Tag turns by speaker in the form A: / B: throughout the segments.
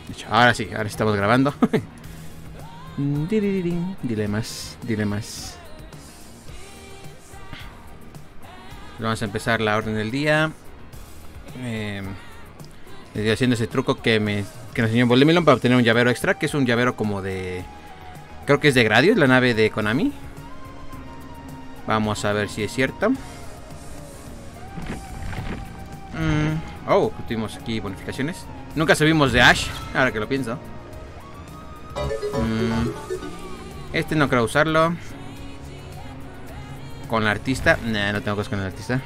A: De hecho, ahora sí estamos grabando. Dilemas. Vamos a empezar la orden del día. Estoy haciendo ese truco que nos enseñó Bolemilon para obtener un llavero extra, que es un llavero como de... Creo que es de Gradius, la nave de Konami. Vamos a ver si es cierto. Tuvimos aquí bonificaciones. Nunca subimos de Ash, ahora que lo pienso. Este no creo usarlo. Con la artista. Nah, no tengo cosas con el artista.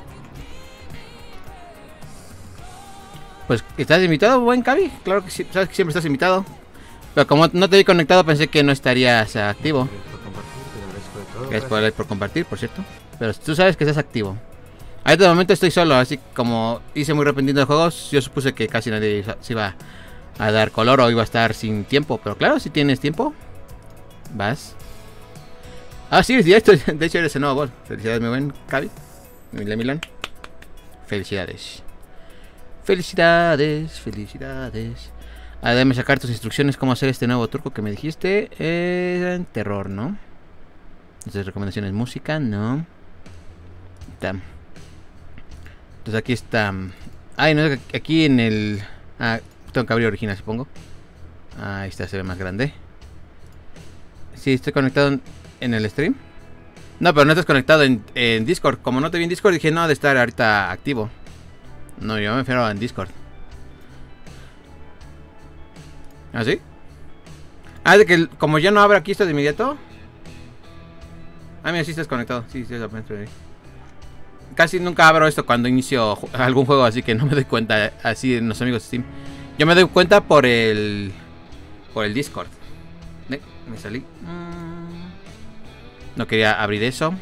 A: Pues, ¿estás invitado, buen Cavi? Claro que sí, sabes que siempre estás invitado. Pero como no te vi conectado, pensé que no estarías activo. Gracias por compartir, por cierto. Pero tú sabes que estás activo. A este momento estoy solo, así como hice muy repentino de juegos, yo supuse que casi nadie se iba a dar color o iba a estar sin tiempo. Pero claro, si tienes tiempo, vas. Ah, sí, de hecho eres el nuevo boss. Felicidades, mi buen Cavi. Milan. Felicidades. Felicidades. Déjame sacar tus instrucciones cómo hacer este nuevo truco que me dijiste. En terror, ¿no? Entonces, recomendaciones, música, no. Está. Entonces aquí está. Ay, no, aquí en el... tengo que abrir original, supongo. Ahí está, se ve más grande. Sí, estoy conectado en el stream. No, pero no estás conectado en Discord. Como no te vi en Discord, dije no, de estar ahorita activo. No, yo me refiero en Discord. ¿Ah, sí? De que como ya no abre aquí esto de inmediato. Mira, sí estás conectado. Sí, casi nunca abro esto cuando inicio algún juego, así que no me doy cuenta así en los amigos de Steam. Yo me doy cuenta por el Discord. Me salí. No quería abrir eso.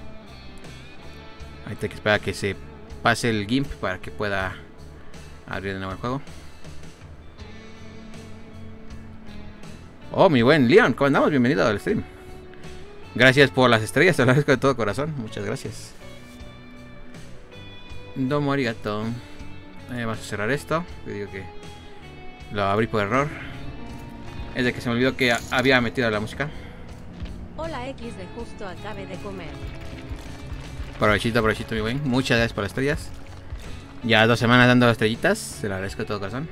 A: Ahí tengo que esperar a que se pase el GIMP para que pueda abrir de nuevo el juego. Oh, mi buen Leon, ¿cómo andamos? Bienvenido al stream. Gracias por las estrellas, te lo agradezco de todo corazón. Muchas gracias. Domo arigato. Vamos a cerrar esto. Te digo que lo abrí por error. Es de que se me olvidó que había metido la música.
B: Hola X de justo acabe de comer.
A: Provechito, mi buen. Muchas gracias por las estrellas. Ya 2 semanas dando estrellitas. Se lo agradezco de todo corazón.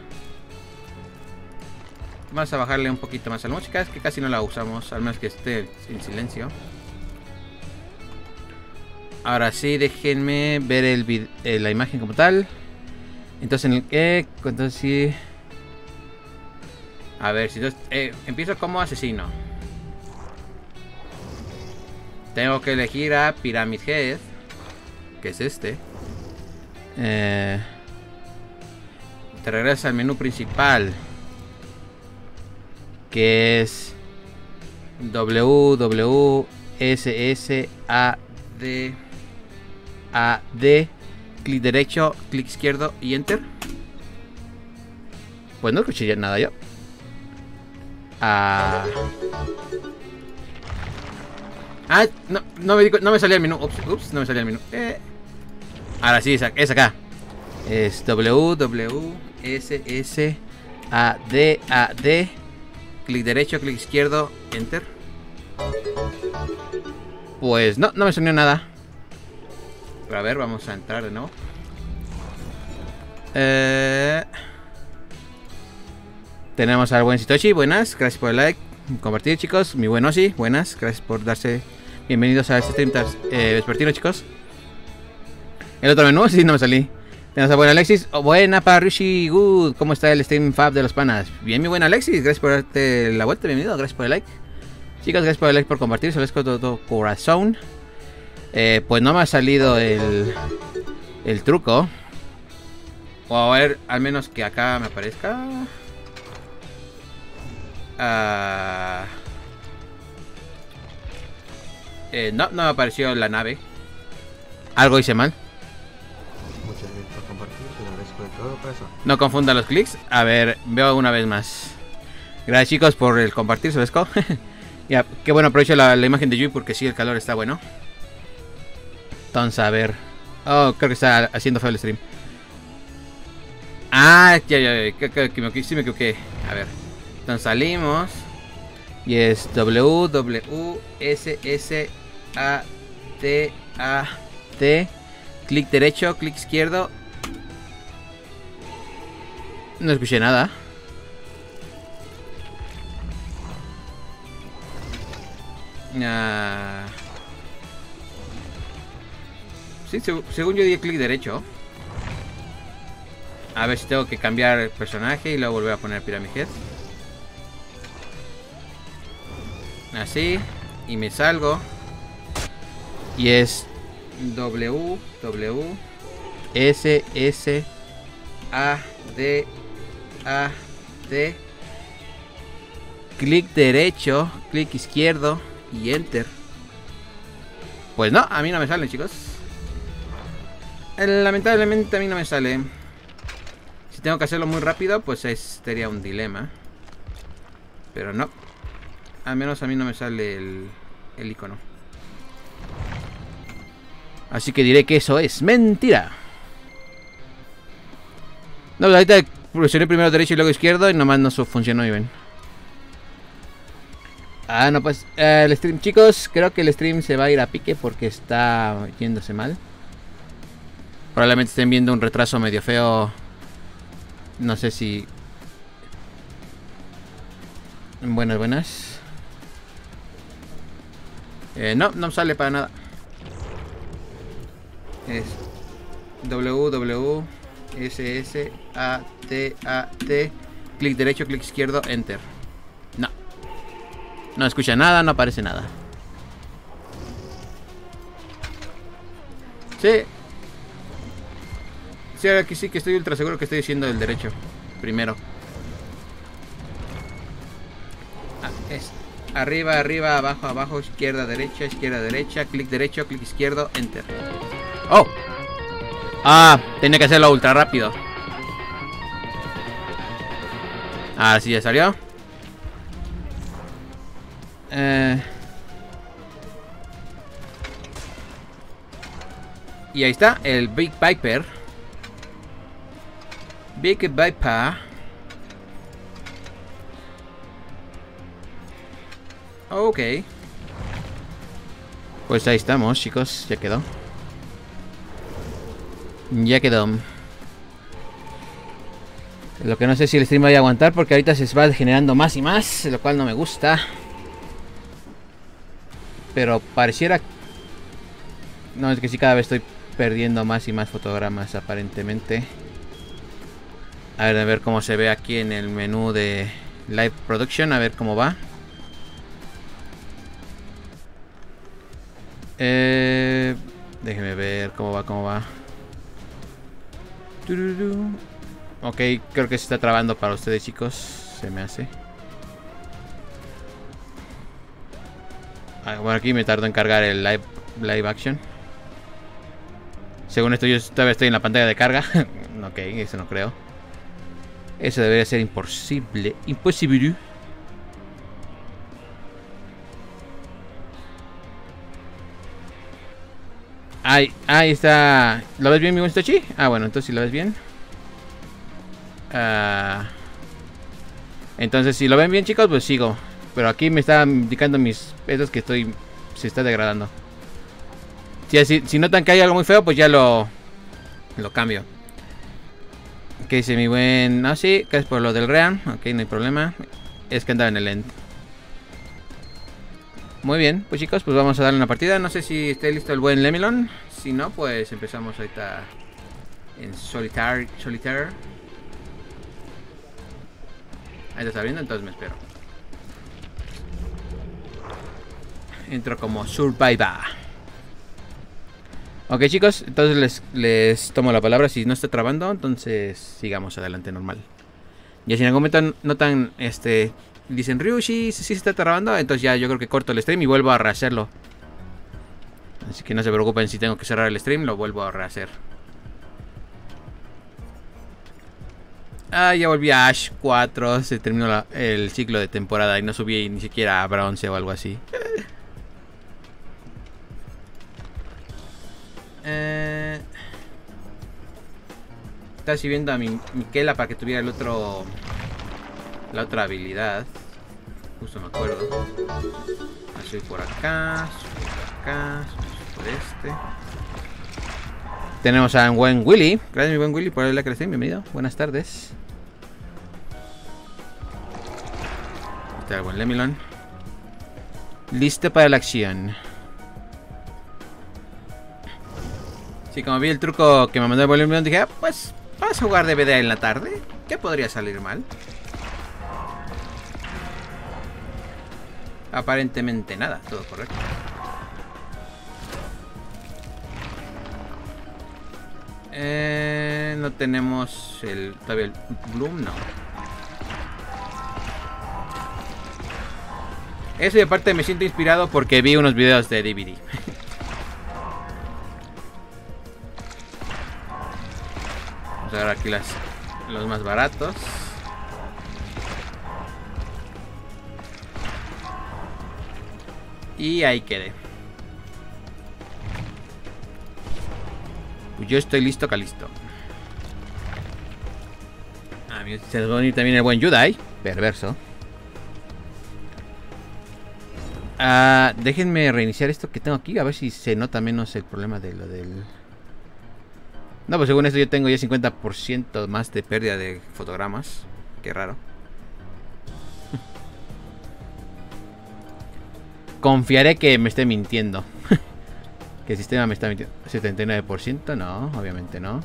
A: Vamos a bajarle un poquito más a la música. Es que casi no la usamos. Al menos que esté en silencio. Ahora sí, déjenme ver la imagen como tal. Entonces entonces sí. A ver, si empiezo como asesino. Tengo que elegir a Pyramid Head, que es este. Te regresas al menú principal, que es WWSSAD, clic derecho, clic izquierdo y enter. Pues no escuché nada yo. No me salía el menú. Ups, no me salía el menú. Ahora sí, es acá. Es WWSSAD, clic derecho, clic izquierdo, enter. Pues no me salió nada. Pero a ver, vamos a entrar de nuevo. Tenemos al buen Sitoshi, buenas, gracias por el like, compartir, chicos. Mi buen Osi, buenas, gracias por darse. Bienvenidos a este stream vespertino, chicos. El otro menú, sí, no me salí. Tenemos a buen Alexis, buena para Rishi Good. ¿Cómo está el stream fab de los panas? Bien, mi buen Alexis, gracias por darte la vuelta, bienvenido, gracias por el like. Chicos, gracias por el like, por compartir, se les con todo corazón. Pues no me ha salido el truco. O a ver, al menos que acá me aparezca. No me apareció la nave. Algo hice mal.
C: Muchas gracias por compartir, te lo agradezco de todo corazón.
A: No confundan los clics. A ver, veo una vez más. Gracias, chicos, por el compartir, se les co. Ya, qué bueno, aprovecho la imagen de Yui porque sí, el calor está bueno. Entonces, a ver. Oh, creo que está haciendo feo el stream. Ah, ya, sí me equivoqué. A ver. Entonces salimos. Y es W, W, S, S, A, T, A, T. Clic derecho, clic izquierdo. No escuché nada. Sí, según yo di clic derecho. A ver si tengo que cambiar el personaje y luego volver a poner Pyramid Head. Así. Y me salgo. Y es W, W, S, S, A, D, A, D. Clic derecho, clic izquierdo y Enter. Pues no, a mí no me sale, chicos. Lamentablemente a mí no me sale. Si tengo que hacerlo muy rápido, pues sería un dilema. Pero no. Al menos a mí no me sale el icono. Así que diré que eso es mentira. No, pues ahorita presioné primero derecho y luego izquierdo y nomás no funcionó bien. Ah, no, pues el stream, chicos, creo que el stream se va a ir a pique porque está yéndose mal. Probablemente estén viendo un retraso medio feo. No sé si... Buenas. No sale para nada. Es W, S, S, A, T. Clic derecho, clic izquierdo, Enter. No escucha nada, no aparece nada. Sí. Sí, ahora que sí que estoy ultra seguro que estoy diciendo el derecho. Primero. Es arriba, abajo, izquierda, derecha, clic derecho, clic izquierdo, Enter. ¡Oh! Ah, tenía que hacerlo ultra rápido. Ahora sí ya salió. Y ahí está, el Big Viper. Ok. Pues ahí estamos, chicos, ya quedó. Lo que no sé si el stream vaya a aguantar porque ahorita se va generando más y más, lo cual no me gusta. Pero pareciera... No, es que sí, cada vez estoy perdiendo más y más fotogramas aparentemente. A ver cómo se ve aquí en el menú de Live Production, a ver cómo va. Déjeme ver cómo va. Ok, creo que se está trabando para ustedes, chicos. Se me hace. Bueno, aquí me tardó en cargar el live action. Según esto, yo todavía estoy en la pantalla de carga. Ok, eso no creo. Eso debería ser imposible. Imposible. Ahí está. ¿Lo ves bien, mi buen Stochi? Ah, bueno, entonces si lo ves bien. Entonces si lo ven bien, chicos, pues sigo. Pero aquí me está indicando mis pedos que se está degradando. Si notan que hay algo muy feo, pues ya lo cambio. ¿Qué dice mi buen? Ah, sí, que es por lo del Rean. Ok, no hay problema. Es que andaba en el end. Muy bien, pues chicos, pues vamos a darle una partida. No sé si esté listo el buen Lemilon. Si no, pues empezamos ahorita en Solitaire. Ahí está abriendo, entonces me espero. Entro como Survivor. Ok, chicos, entonces les tomo la palabra. Si no está trabando, entonces sigamos adelante normal. Y si en algún momento notan, dicen Ryushi, si se está trabando, entonces ya yo creo que corto el stream y vuelvo a rehacerlo. Así que no se preocupen si tengo que cerrar el stream, lo vuelvo a rehacer. Ah, ya volví a Ash 4, se terminó el ciclo de temporada y no subí ni siquiera a bronce o algo así. estaba sirviendo a mi Miquela para que tuviera el otro... La otra habilidad. Justo me acuerdo. Subir por acá, subir por acá, subir por este. Tenemos a un buen Willy. Gracias, mi buen Willy, por la creación. Bienvenido. Buenas tardes. Está el buen Lemilon. Listo para la acción. Sí, como vi el truco que me mandó el buen Lemilon, dije, pues vamos a jugar DVD en la tarde. ¿Qué podría salir mal? Aparentemente nada, todo correcto. No tenemos todavía el Bloom, no. Eso, y aparte me siento inspirado porque vi unos videos de DVD. Vamos a ver aquí los más baratos. Y ahí quedé. Pues yo estoy listo, calisto. Ah, mira, se va a venir también el buen Yudai. Perverso. Déjenme reiniciar esto que tengo aquí. A ver si se nota menos el problema de lo del... No, pues según esto yo tengo ya 50% más de pérdida de fotogramas. Qué raro. Confiaré que me esté mintiendo. Que el sistema me está mintiendo. 79%, no, obviamente no.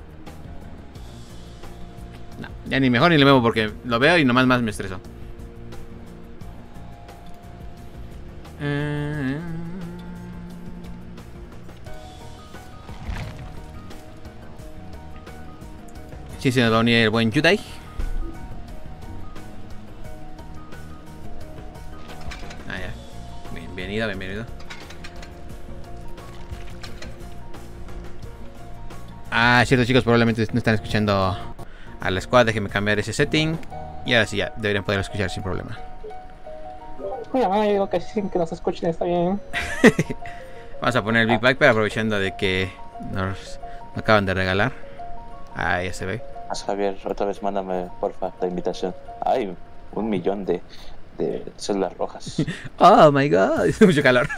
A: No, ya ni mejor ni le muevo porque lo veo y nomás más me estreso. Sí, se nos va a unir el buen Yudai. Bienvenido, bienvenido. Cierto, chicos, probablemente no están escuchando a la squad. Déjenme cambiar ese setting. Y ahora sí, ya deberían poder escuchar sin problema.
D: Mira, yo digo que sin que nos escuchen está bien.
A: Vamos a poner el Big Bag, pero aprovechando de que nos acaban de regalar. Ya se ve.
E: Javier, otra vez mándame, porfa, la invitación. Hay 1 millón de células rojas.
A: Oh my god, es mucho calor.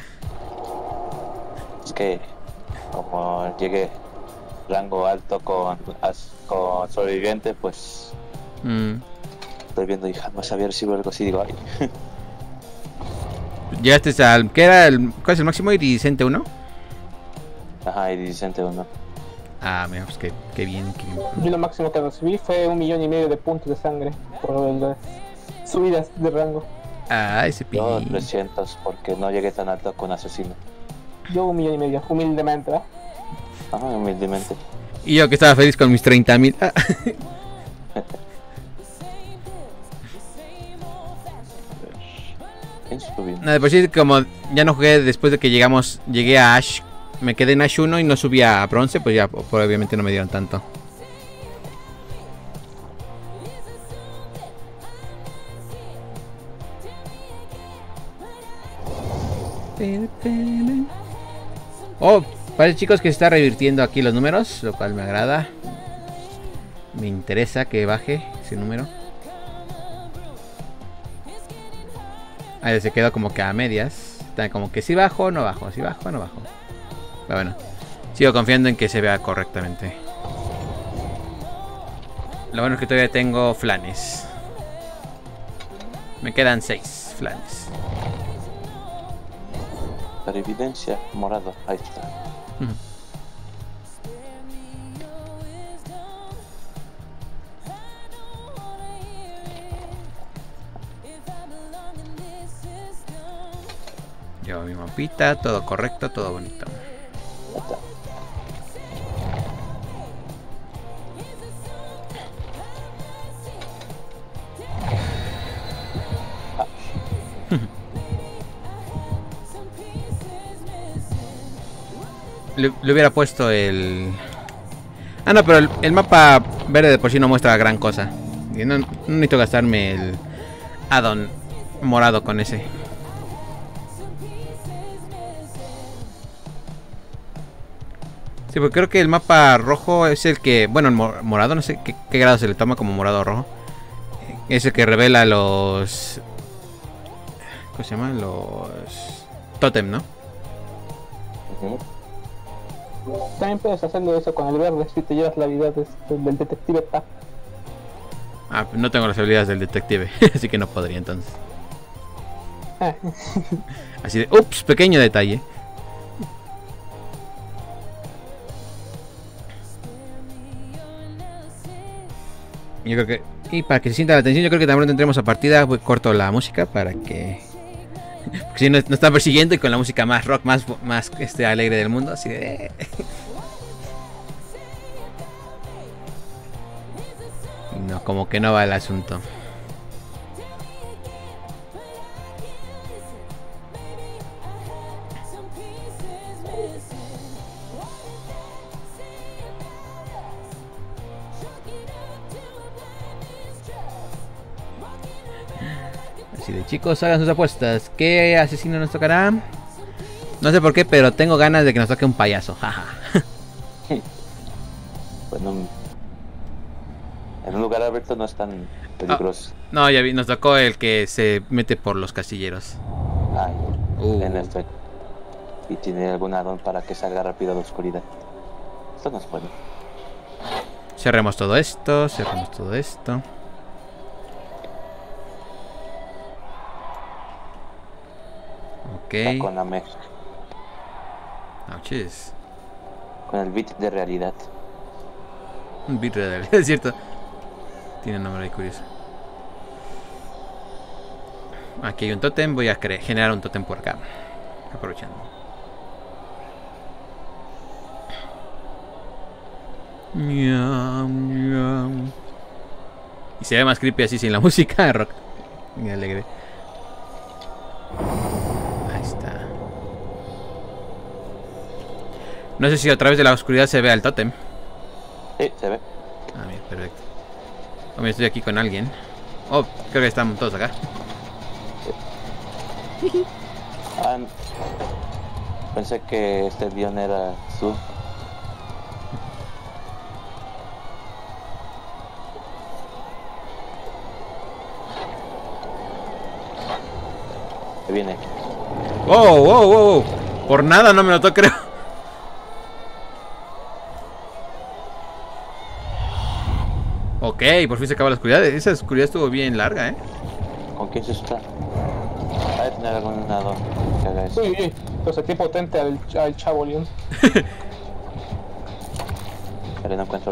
E: Es que como llegué rango alto con sobreviviente, pues estoy viendo, hija, vas a ver si algo así, digo, ay.
A: Llegaste al... ¿Qué era el... ¿Cuál es el máximo? ¿Iridiscente 1?
E: Ajá, Iridiscente 1.
A: Mira, pues qué bien, qué bien.
D: Yo lo máximo que recibí fue 1,5 millones de puntos de sangre por las subidas de rango.
A: Ese pin.
E: Yo 300 porque no llegué tan alto con asesino.
D: Yo 1,5 millones, humildemente, ¿verdad?
E: Ajá, humildemente.
A: Y yo que estaba feliz con mis 30,000. De por sí, como ya no jugué después de que llegué a Ash. Me quedé en Ash 1 y no subí a bronce, pues ya obviamente no me dieron tanto. Oh, parece, chicos, que se está revirtiendo aquí los números, lo cual me agrada. Me interesa que baje ese número. Ahí se quedó como que a medias. Está como que si bajo o no bajo, si bajo o no bajo. Pero bueno, sigo confiando en que se vea correctamente. Lo bueno es que todavía tengo flanes. Me quedan 6 flanes.
E: La evidencia, morado, ahí está.
A: Llevo mi mapita, todo correcto, todo bonito. Le hubiera puesto el... no, pero el mapa verde de por sí no muestra gran cosa. Y no necesito gastarme el add-on morado con ese. Sí, porque creo que el mapa rojo es el que... Bueno, el morado, no sé qué grado se le toma como morado o rojo. Es el que revela los... ¿Cómo se llama? Los... Totem, ¿no?
D: También puedes hacerlo eso con el verde si te llevas la habilidad del detective Tapp.
A: Ah, no tengo las habilidades del detective, así que no podría entonces. Así de... Ups, pequeño detalle. Yo creo que... Y para que se sienta la atención, yo creo que también tendremos a partida. Corto la música para que... Porque si no, nos están persiguiendo y con la música más rock, más alegre del mundo. Así de... No, como que no va el asunto. Así de chicos, hagan sus apuestas. ¿Qué asesino nos tocará? No sé por qué, pero tengo ganas de que nos toque un payaso. Jaja.
E: Bueno, en un lugar abierto no es tan peligroso.
A: No, ya vi, nos tocó el que se mete por los castilleros.
E: Ay, en efecto. Y tiene algún addon para que salga rápido a la oscuridad. Esto no es bueno.
A: Cerremos todo esto, cerremos todo esto. Ok.
E: Está con la Meg.
A: Ouches.
E: Con el beat de realidad.
A: Un beat de realidad, es cierto. Tiene un nombre ahí curioso. Aquí hay un tótem, voy a generar un tótem por acá. Aprovechando. Y se ve más creepy así sin la música rock. Muy alegre. Ahí está. No sé si a través de la oscuridad se ve el tótem.
E: Sí, se ve.
A: Ah, bien, perfecto. Hombre, estoy aquí con alguien. Oh, creo que están todos acá.
E: Ah, pensé que este avión era su. Que viene.
A: ¡Oh, wow, wow! Por nada no me notó, creo. Ok, por fin se acabó la oscuridad. Esa oscuridad estuvo bien larga, ¿eh?
E: ¿Con quién se está? Ha de tener algún addon que haga eso.
D: Uy, entonces qué potente al chavo León.
E: Pero no encuentro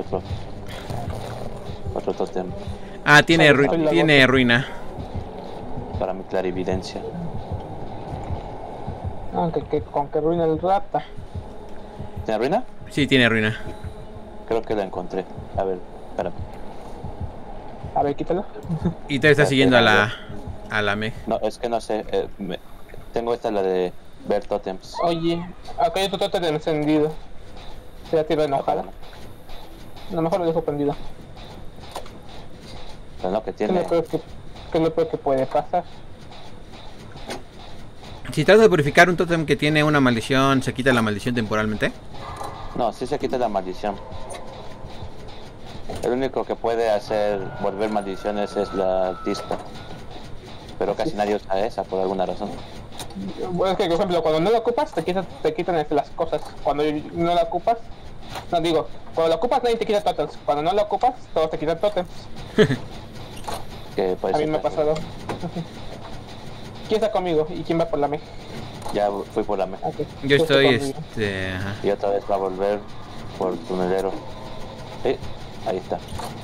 E: otro tótem
A: Ah, tiene ruina.
E: para mi clarividencia.
D: Aunque con que ruina el rata.
E: ¿Tiene ruina?
A: Sí, tiene ruina.
E: Creo que la encontré. A ver, espérame.
D: A ver, quítalo.
A: Y te está siguiendo a la Meg.
E: No, es que no sé. Tengo esta, la de ver tótems.
D: Oye, acá hay otro tótem encendido. Se la tira enojada. A lo mejor lo dejo prendido.
E: Pero no, que
D: ¿Qué
E: tiene.
D: es lo peor que puede pasar?
A: Si tratas de purificar un tótem que tiene una maldición, ¿se quita la maldición temporalmente?
E: No, sí se quita la maldición. El único que puede hacer volver maldiciones es la dispa. Pero casi nadie usa esa por alguna razón.
D: Bueno, es que, por ejemplo, cuando no la ocupas, te quitan las cosas. Cuando no la ocupas, no digo, cuando la ocupas nadie te quita tótems. Cuando no la ocupas, todos te quitan tótems.
E: Que puede
D: A mí
E: ser
D: me ha
E: casi.
D: pasado. ¿Quién está conmigo? ¿Y quién va por la Meg?
E: Ya fui por la me.
D: Okay.
A: Yo
D: Tú
A: estoy,
D: conmigo.
A: ajá.
E: Y otra vez va a volver por tunelero. Sí, ahí está.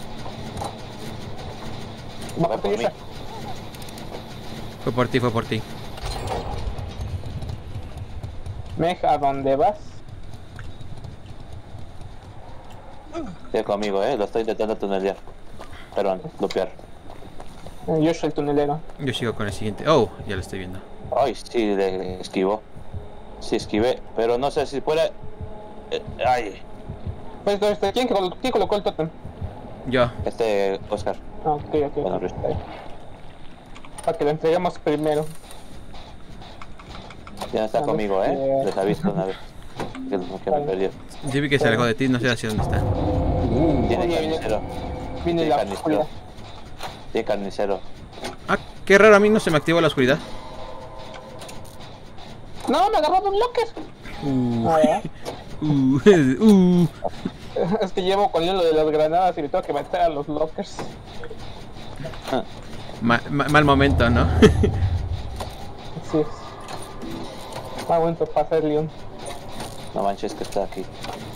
D: Va
E: Va
D: por
E: por
D: ti,
E: mí.
D: Isha.
A: Fue por ti, fue por ti.
D: Meg, ¿a dónde vas?
E: Sigue conmigo, lo estoy intentando tunelear. Perdón, lupear.
D: Yo soy el tunelero.
A: Yo sigo con el siguiente. Oh, ya lo estoy viendo.
E: Ay, sí, le esquivó. Sí, esquivé, pero no sé si puede. Ay,
D: Pues, ¿quién colocó el tótem?
A: Yo.
E: Oscar.
D: Ah, ok.
E: Bueno, Luis.
D: Para que lo entreguemos primero.
E: Ya no está
D: A ver,
E: conmigo, Les aviso una vez. Que me
D: Vale.
E: perdió.
A: Yo vi que se alejó de ti, no sé hacia dónde está.
E: Tiene
D: Oye,
E: carnicero.
D: Viene la oscuridad.
E: Tiene carnicero.
A: Ah, qué raro, a mí no se me activó la oscuridad.
D: No, me agarró un locker. Ah, es que llevo con lo de las granadas y me tengo que meter a los lockers.
A: Mal momento, ¿no?
D: Así es. Mal momento para hacer León.
E: No manches que está aquí.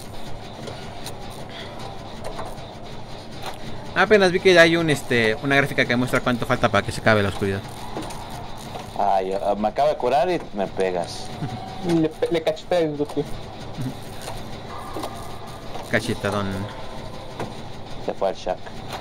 A: Apenas vi que hay una gráfica que muestra cuánto falta para que se acabe la oscuridad.
E: Ay, me acabo de curar y me pegas.
D: Le cachetea el duque.
A: Cachetadón.
E: Se fue al shack.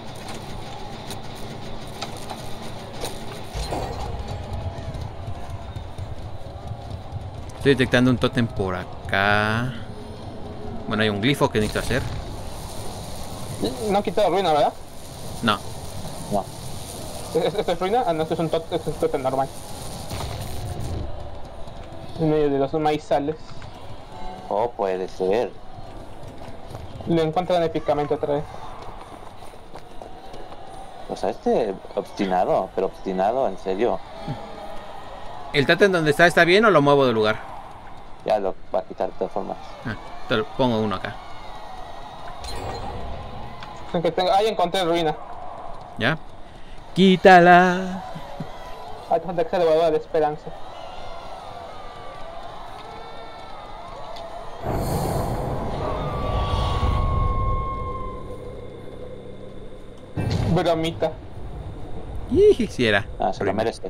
A: Estoy detectando un tótem por acá. Bueno, hay un glifo que necesito hacer.
D: No han quitado ruina, ¿verdad?
A: No.
E: No.
D: ¿Esto es ruina? Ah, no, esto es un tótem normal. En medio de los maizales.
E: Oh, puede ser.
D: Lo encuentran épicamente otra vez.
E: O sea, obstinado, pero obstinado, en serio.
A: ¿El tótem donde está bien o lo muevo de lugar?
E: Ya lo va a quitar de todas formas.
A: Ah, te lo pongo uno acá.
D: Ahí encontré ruina.
A: ¿Ya? Quítala.
D: Hay que ser elevadora de esperanza. Bromita.
A: Y si era.
E: Ah, se lo merece.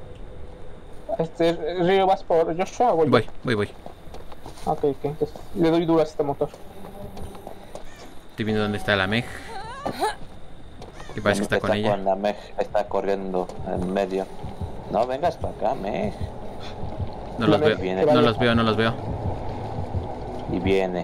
D: Río, ¿vas por Joshua o
A: Voy.
D: Ok, entonces le doy duro a este motor.
A: Estoy viendo dónde está la Meg. Que parece que está con ella.
E: La Meg está corriendo en medio. No, vengas para acá, Meg.
A: No los veo,
E: Viene.
A: no los veo.
E: Y viene.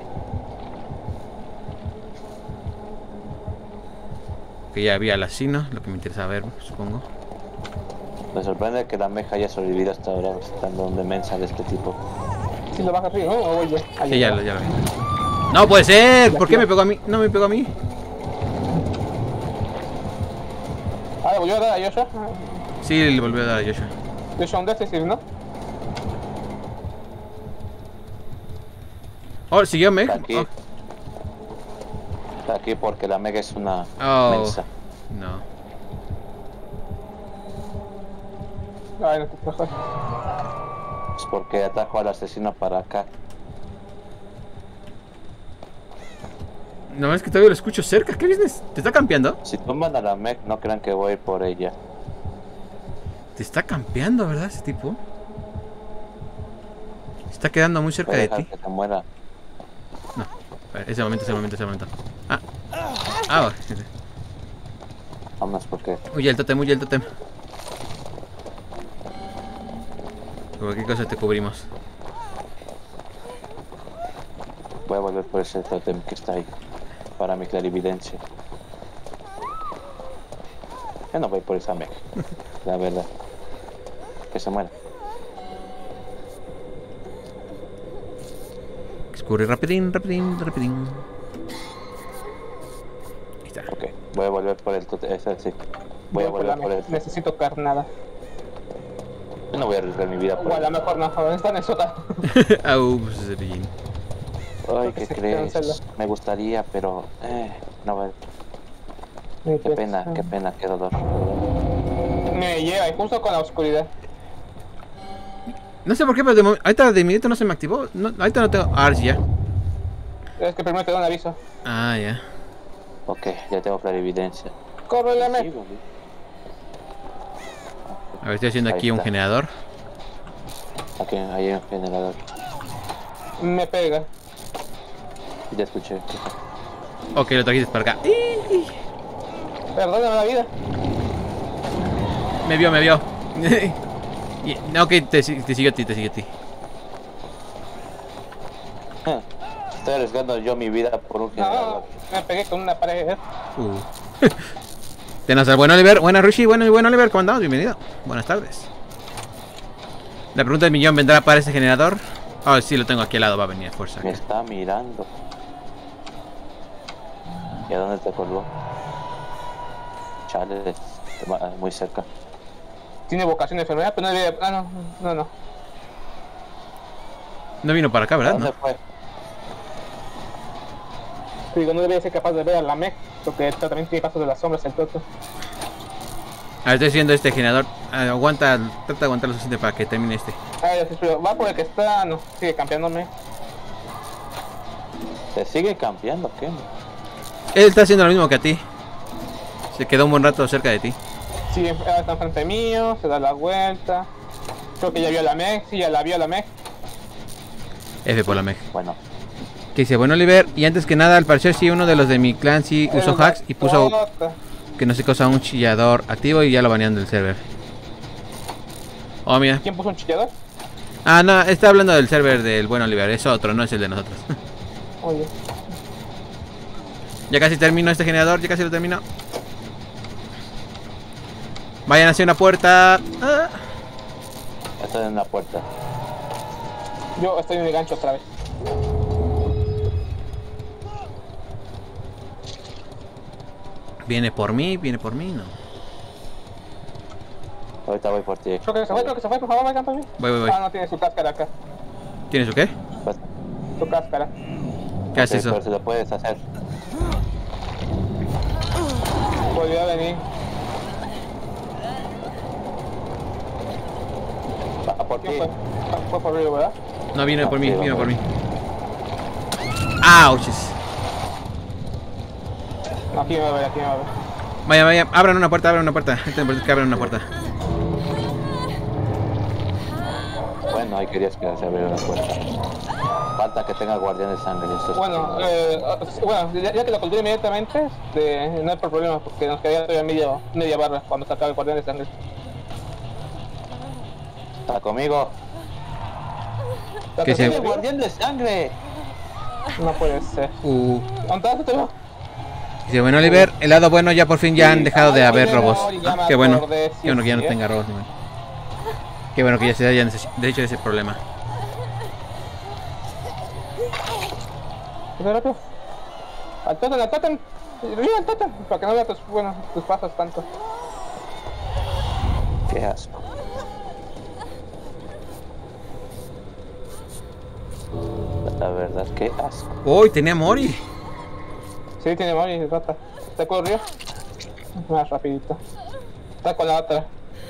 A: Que ya había la Sino, lo que me interesa ver, supongo.
E: Me sorprende que la Meg haya sobrevivido hasta ahora, estando en demencia de este tipo.
D: Si lo bajas arriba, ¿no? O voy yo.
A: Sí, ya lo vi. ¡No puede ser! ¿Por qué me pegó a mí? No me pegó a mí.
D: Ah, ¿le volvió a dar a Joshua?
A: Sí, le volvió a dar a Joshua.
D: Joshua un decisivo, ¿no?
A: Oh, ¿siguió Meg?
E: Está aquí.
A: Oh.
E: Está aquí porque la Meg es una mensa.
A: No.
D: Ay, no te trajo.
E: Es porque atrajo al asesino para acá.
A: No, es que todavía lo escucho cerca. ¿Qué business? ¿Te está campeando?
E: Si tumban a la Meg, no crean que voy por ella.
A: Te está campeando, ¿verdad? Ese tipo. Está quedando muy cerca
E: Voy a
A: de
E: dejar
A: ti.
E: que se muera.
A: No. Ese momento. Ah. Ah,
E: Vámonos porque
A: huye el tótem. Por cualquier cosa te cubrimos.
E: voy a volver por ese tótem que está ahí. Para mi clarividencia. Yo no voy por esa Meg. La verdad. Que se muera.
A: Escurre rapidín. Ahí está.
E: Ok, voy a volver por el tótem. Ese sí. Voy a volver por el.
D: Necesito carnada.
E: Yo no voy a arriesgar mi vida por
D: O a lo
E: él.
D: mejor no, ahora está en el sótano.
A: Au, pues bien.
E: Ay, ¿qué
D: Se
E: crees?
D: cancela.
E: Me gustaría, pero. No vale. Qué pena, qué dolor.
D: Me llega, y justo con la oscuridad.
A: No sé por qué, pero ahorita de inmediato no se me activó. No, ahorita no tengo. Ah, sí, ya.
D: Es que primero te da un aviso.
A: Ah, ya.
E: Ok, ya tengo clarividencia.
D: Córrele,
E: Sí,
D: me.
E: vale.
A: A ver, estoy haciendo
E: Ahí
A: aquí un
E: está.
A: generador.
E: Aquí, ahí hay un generador.
D: Me pega.
E: Ya escuché.
A: Ok, lo trajiste para acá.
D: Perdóname la vida.
A: Me vio. No, que te siguió a ti.
E: Estoy arriesgando yo mi vida por un
D: No,
E: generador.
D: me pegué con una pared.
A: Tenemos al buen Oliver. Buenas, Rushi. Buen Oliver. ¿Cómo andamos? Bienvenido. Buenas tardes. La pregunta del millón: ¿vendrá para ese generador? Oh, sí, lo tengo aquí al lado. Va a venir a fuerza.
E: Me
A: Acá.
E: está mirando. ¿Y a dónde te colgó? Chale, muy cerca.
D: Tiene vocación de enfermedad, pero no debe... Ah, no.
A: No vino para acá,
E: ¿A
A: ¿verdad?
E: dónde
A: No.
E: fue?
D: Digo, no debería ser capaz de ver a la mech, porque también tiene pasos de las sombras el Toto.
A: A ver, estoy haciendo este generador. Aguanta, trata de aguantar lo suficiente para que termine este.
D: Ah, ya se espero. Va por el que está... No, sigue campeándome.
E: ¿Te sigue campeando? ¿Qué?
A: Él está haciendo lo mismo que a ti. Se quedó un buen rato cerca de ti.
D: Sí, ahora está enfrente mío, se da la vuelta. Creo que ya vio a la mech, sí, ya la vio a la mech.
A: F por la mej.
E: Bueno,
A: Que dice, bueno, Oliver, y antes que nada, al parecer sí, uno de los de mi clan sí usó hacks y puso que no sé cosa, un chillador activo y ya lo banean del server. Oh, mira.
D: ¿Quién puso un chillador?
A: Ah, no, está hablando del server del buen Oliver, es otro, no es el de nosotros.
D: Oye.
A: Ya casi termino este generador, ya casi lo termino. Vayan hacia una puerta. Ah.
E: estoy en la puerta.
D: Yo estoy en el gancho otra vez.
A: Viene por mí, no.
E: Ahorita voy por ti.
D: Creo que se fue, por favor, vengan por mí.
A: Voy.
D: Ah, no tiene su cáscara acá.
A: ¿Tienes su qué?
E: Pues,
D: Su cáscara.
A: ¿Qué hace
E: sí,
A: eso?
E: pero si lo puedes hacer.
D: Podría venir.
E: Va por ti.
D: ¿Quién fue? Fue por Río, ¿verdad?
A: No, viene por mí,
E: Sí,
A: vino por mí.
E: vamos.
A: ¡Auches!
D: No, aquí me va a ver, aquí me va a ver.
A: Vaya, abran una puerta. Que abran una puerta.
E: Bueno, ahí querías que se abriera la puerta. Falta que tenga guardián de sangre. Esto es
D: Bueno, ya que lo colgué inmediatamente, no hay problema, porque nos quedaría todavía media barra cuando se acabe el guardián de sangre.
E: Está conmigo.
A: ¿Qué se-
E: ¡El guardián de sangre!
D: No puede ser. ¿Dónde estás? ¿Te veo?
A: Dice, bueno, Oliver, el lado bueno ya por fin ya han dejado de haber
D: ya
A: robos.
D: ya me
A: Qué bueno.
D: acordé, sí,
A: Qué bueno que ya no
D: sí,
A: tenga robos. Ni mal. Qué bueno que ya se hayan deshecho de ese problema.
D: Rápido. Al totem. Arriba al totem. Para que no vea tus pasos tanto.
E: Qué asco. La verdad, qué asco.
A: Uy, tenía Mori.
D: Sí, tiene Mori, rata. ¿Te corrió? Más rapidito. Está con la otra.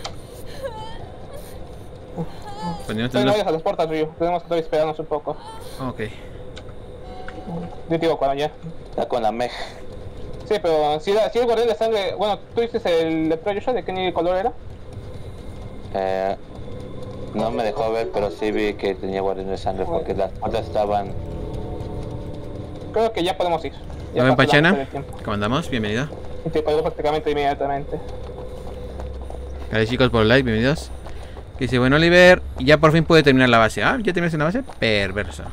A: Pues no
D: No
A: tenemos-
D: vayas a las puertas, Ryu. Tenemos que todavía esperarnos un poco.
A: Ok.
D: Yo te digo cuando ya.
E: Está con la mej.
D: Sí, pero si el guardián de sangre... Bueno, ¿tú dices el de Proyosha? ¿De qué color era?
E: No me dejó ver, pero sí vi que tenía guardián de sangre porque las puertas estaban...
D: Creo que ya podemos ir. Ya
A: ¿No ven,
D: pasó la mitad
A: Pachana?
D: del tiempo.
A: ¿Cómo andamos? Bienvenido.
D: Y te colgó prácticamente inmediatamente.
A: Gracias, chicos, por el like. Bienvenidos. Que dice, bueno, Oliver, ya por fin puede terminar la base. Ah, ¿ya terminaste la base? Perverso.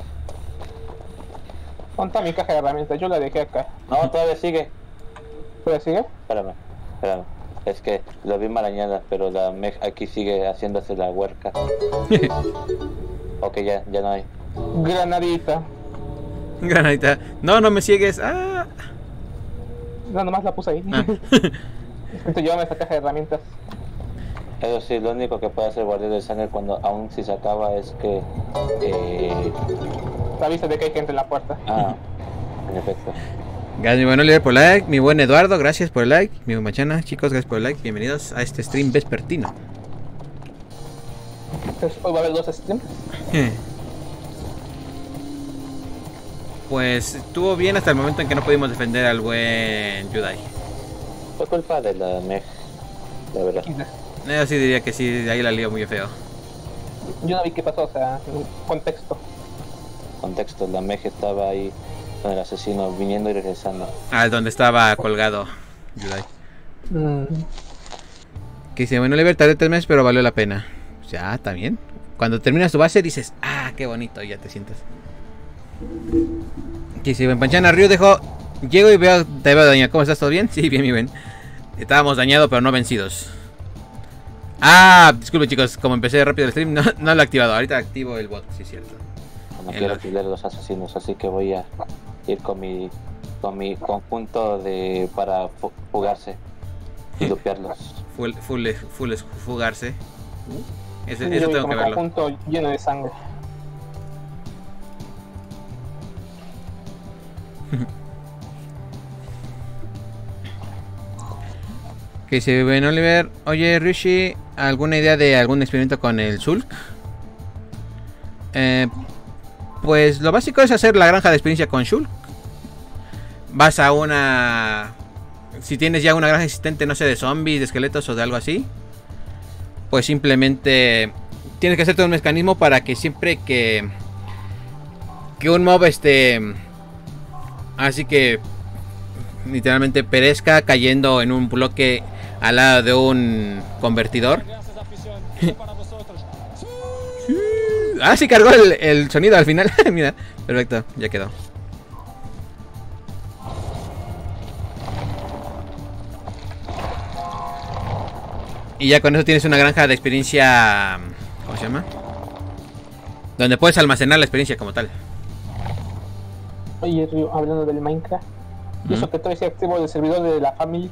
D: ¿Dónde está mi caja de herramientas? Yo la dejé acá.
E: No, todavía sigue.
D: ¿Puede sigue?
E: Espérame. Es que lo vi marañada, pero la mej aquí sigue haciéndose la huerca. Ok, ya no hay.
D: Granadita.
A: Granadita. No, no me sigues. Ah.
D: No, nomás la puse ahí.
A: Ah.
D: Entonces llévame esa caja de herramientas.
E: Eso sí, lo único que puede hacer guardián de sangre cuando aún si se acaba es que...
D: Te avisa de que hay gente en la puerta.
E: En efecto.
A: Gracias, mi buen Oliver, por el like. Mi buen Eduardo, gracias por el like. Mi buen Machana, chicos, gracias por el like. Bienvenidos a este stream vespertino.
D: Entonces, hoy va a haber 2 streams.
A: Pues estuvo bien hasta el momento en que no pudimos defender al buen Yudai.
E: Fue culpa de la mej, la verdad.
A: Yo sí diría que sí, ahí la lío muy feo.
D: Yo no vi qué pasó, o sea, contexto.
E: Contexto, la mej estaba ahí con el asesino viniendo y regresando.
A: Ah, donde estaba colgado Yudai. Que dice, bueno, Oliver, tardé 3 meses, pero valió la pena. O sea, está bien. Cuando terminas tu base dices, ah, qué bonito, y ya te sientas. Que dice, buen Panchana, Ryu dejó. Llego y te veo dañado. ¿Cómo estás? ¿Todo bien? Sí, bien, mi buen. Estábamos dañados, pero no vencidos. Ah, disculpe, chicos, como empecé rápido el stream, no lo he activado. Ahorita activo el bot, sí es cierto.
E: No quiero pelear a los asesinos, así que voy a ir con mi con mi conjunto de para fugarse y lupearlos.
A: Full fugarse. Eso
D: Yo
A: tengo
D: con
A: que
D: mi
A: verlo.
D: conjunto lleno de sangre.
A: Que dice, bueno, Oliver, oye Rishi, ¿alguna idea de algún experimento con el Zulk? Pues lo básico es hacer la granja de experiencia con Shulk. Vas a una... Si tienes ya una granja existente, no sé, de zombies, de esqueletos o de algo así, pues simplemente tienes que hacerte un mecanismo para que siempre que un mob así que literalmente perezca cayendo en un bloque al lado de un convertidor. Ah, sí cargó el sonido al final. Mira, perfecto, ya quedó. Y ya con eso tienes una granja de experiencia. ¿Cómo se llama? Donde puedes almacenar la experiencia como tal.
D: Oye, Ryu, hablando del Minecraft, ¿y eso que todavía sigue activo el servidor de la Family?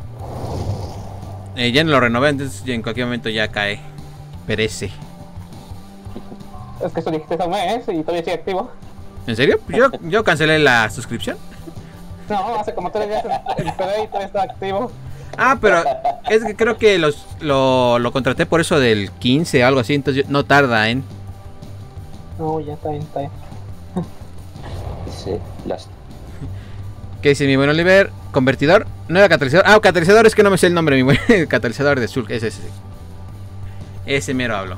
A: Ya no lo renové, entonces en cualquier momento ya cae. Perece.
D: Es que eso dijiste hace un mes y todavía sigue activo.
A: ¿En serio? Yo cancelé la suscripción.
D: No, hace como 3 días, pero ahí todavía está activo.
A: Ah, pero es que creo que lo contraté por eso del 15 o algo así, entonces no tarda en...
D: No, ya está bien, está bien.
E: Sí, las...
A: ¿Qué dice mi buen Oliver? ¿Convertidor? No era catalizador. Ah, catalizador es que no me sé el nombre, mi buen. Catalizador de Zulk, ese. Ese mero hablo.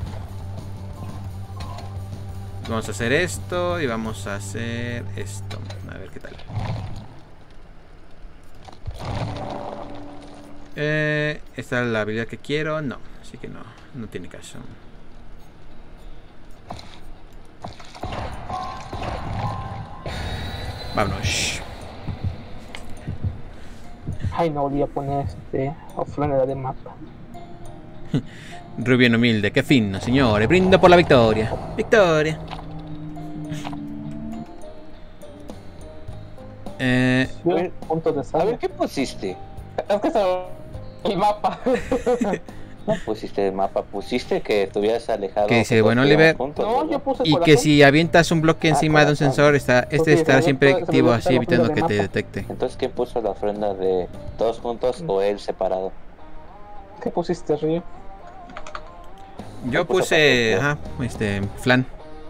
A: Vamos a hacer esto y vamos a hacer esto. A ver qué tal. Esta es la habilidad que quiero. No, así que no tiene caso. Vámonos.
D: Ay, no volví a poner ofrenda de mapa.
A: Rubio humilde, qué fino, señores. Brindo por la victoria. Victoria.
D: Puntos de
E: A
D: sangre.
E: ver, ¿qué pusiste?
D: Es que es el mapa.
E: No pusiste el mapa, pusiste que estuvieras alejado.
A: Que dice,
E: que
A: bueno,
E: todos
A: Oliver.
E: juntos,
D: No,
E: ¿verdad?
D: yo puse
A: Y
D: corazón.
A: que si avientas un bloque encima de un
E: corazón.
A: sensor, estará siempre
D: se me
A: activo,
D: olvidó
A: así
D: la
A: evitando
D: ofrenda
A: que
D: de
A: te
D: mapa.
A: detecte.
E: Entonces, ¿quién puso la ofrenda de todos juntos o él separado?
D: ¿Qué pusiste, Ryu?
A: Yo puse,
E: papel,
A: ajá, flan.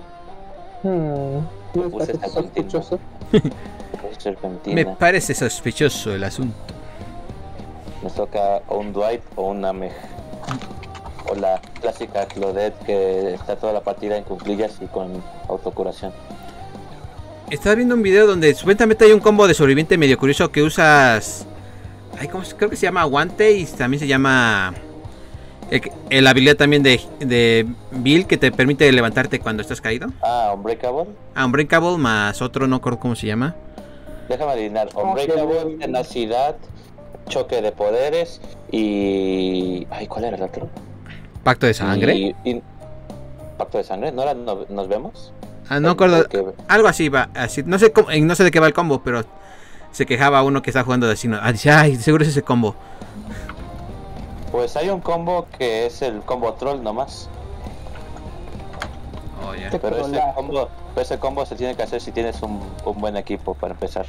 D: ¿No
E: puse
D: está
E: serpentina.
D: sospechoso?
E: Serpentina.
A: Me parece sospechoso el asunto.
E: Nos toca o un Dwight o un Ameg. O la clásica Claudette que está toda la partida en cuclillas y con autocuración.
A: Estaba viendo un video donde supuestamente hay un combo de sobreviviente medio curioso que usas... Ay, creo que se llama guante y también se llama... La habilidad también de Bill que te permite levantarte cuando estás caído.
E: Ah, Unbreakable.
A: Ah, Unbreakable más otro, no recuerdo cómo se llama.
E: Déjame adivinar. Unbreakable, tenacidad, choque de poderes y... Ay, ¿cuál era el otro?
A: Pacto de sangre.
E: Pacto de sangre, ¿no era nos vemos?
A: Ah, no recuerdo.
E: Que...
A: Algo así va. Así, no sé de qué va el combo, pero se quejaba uno que está jugando de así. Dice, ay, seguro es ese combo.
E: Pues hay un combo que es el combo troll nomás.
A: Oh, ya.
E: Pero ese combo se tiene que hacer si tienes un buen equipo para empezar.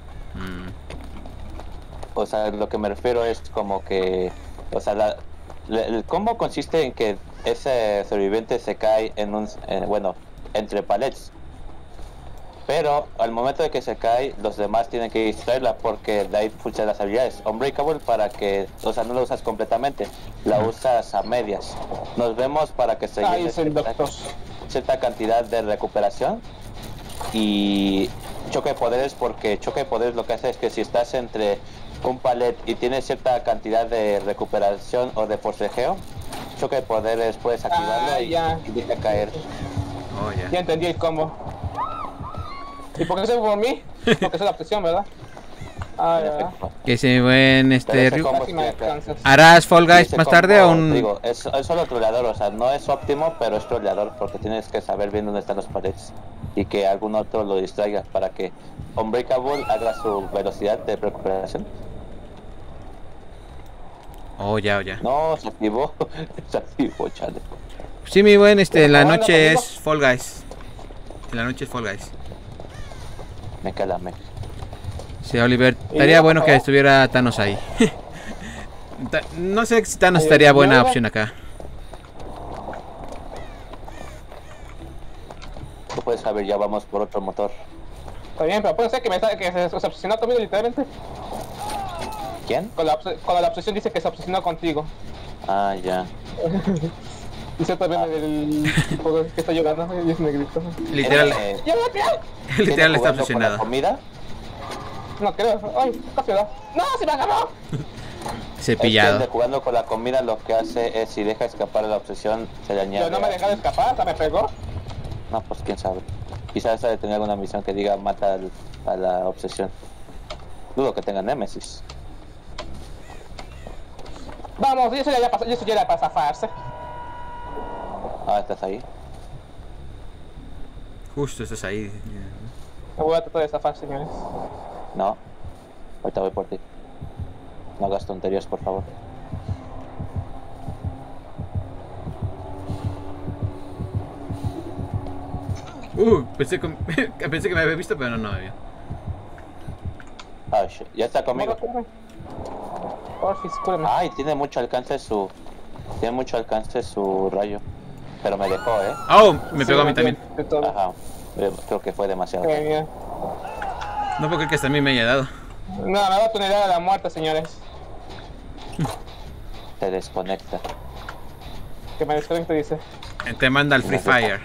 E: O sea, lo que me refiero es como que... O sea, el combo consiste en que ese sobreviviente se cae en entre palets. Pero al momento de que se cae, los demás tienen que distraerla porque de ahí funcionan las habilidades. Unbreakable para que, o sea, no la usas completamente, la usas a medias. Nos vemos para que se llene cierta cantidad de recuperación. Y choque de poderes, porque choque de poderes lo que hace es que si estás entre un palet y tienes cierta cantidad de recuperación o de forcejeo, choque de poderes puedes activarlo y deja caer.
A: Oh, ya.
D: Ya entendí el combo. ¿Y por qué se fue por mí? Porque es la presión, ¿verdad? Ah, ya.
A: Que se buen Ryu.
E: Casi me alcanzas.
A: ¿Harás Fall Guys más tarde o un...?
E: Digo, es solo troleador, o sea, no es óptimo, pero es troleador porque tienes que saber bien dónde están los palets. y que algún otro lo distraiga para que Unbreakable haga su velocidad de recuperación.
A: Oh, ya, ya.
E: No, se activó. Se activó, chale.
A: Sí, mi buen, la
D: ¿Jugando
A: noche
D: conmigo?
A: es Fall Guys. La noche es Fall Guys.
E: Me cala, me.
A: Sí, Oliver,
D: ¿Y
A: estaría
D: yo,
A: bueno
D: por
A: que
D: favor?
A: estuviera Thanos ahí. No sé si Thanos
D: Ay,
A: estaría buena
D: yo-
A: opción acá.
E: Tú puedes saber, ya vamos por otro motor.
D: Está bien, pero puede ser que, que se obsesionó conmigo literalmente.
E: ¿Quién?
D: Cuando la obsesión dice que se obsesionó contigo.
E: Ah, ya.
D: Dice también el tipo que está llorando y es negrito.
A: Literal,
D: ¡Ya me tiré!
A: literal está
E: jugando con la
A: obsesionado.
E: comida?
D: No creo. ¡Ay, casi da! ¡No, se me agarró!
E: Es que el
A: Cepillado.
E: de jugando con la comida lo que hace es si deja escapar la obsesión, se le añade.
D: Yo no me dejaba escapar, hasta me pegó.
E: No, pues quién sabe. Quizás ha de tener alguna misión que diga mata a la obsesión. Dudo que tenga Nemesis.
D: Vamos, eso ya era para zafarse.
E: Ah, ¿estás ahí?
A: Justo estás ahí.
D: Me voy a tratar de zafar, señores.
E: No. Ahorita voy por ti. No hagas tonterías, por favor.
A: Pensé que, pensé que me había visto, pero no me vio.
E: Ah, shit. Ya está conmigo.
D: Porfis, cúrame.
E: Ay, tiene mucho alcance su... Tiene mucho alcance su rayo. Pero me dejó, ¿eh?
A: Oh, me pegó a mí también.
D: De todo.
E: Ajá. Creo que fue demasiado.
D: Qué bien.
A: No puedo creer que hasta a mí me haya dado.
D: No, me va a tunelar a la muerte, señores.
E: Te desconecta.
D: Que me desconecte, dice.
A: Te manda al Free Fire.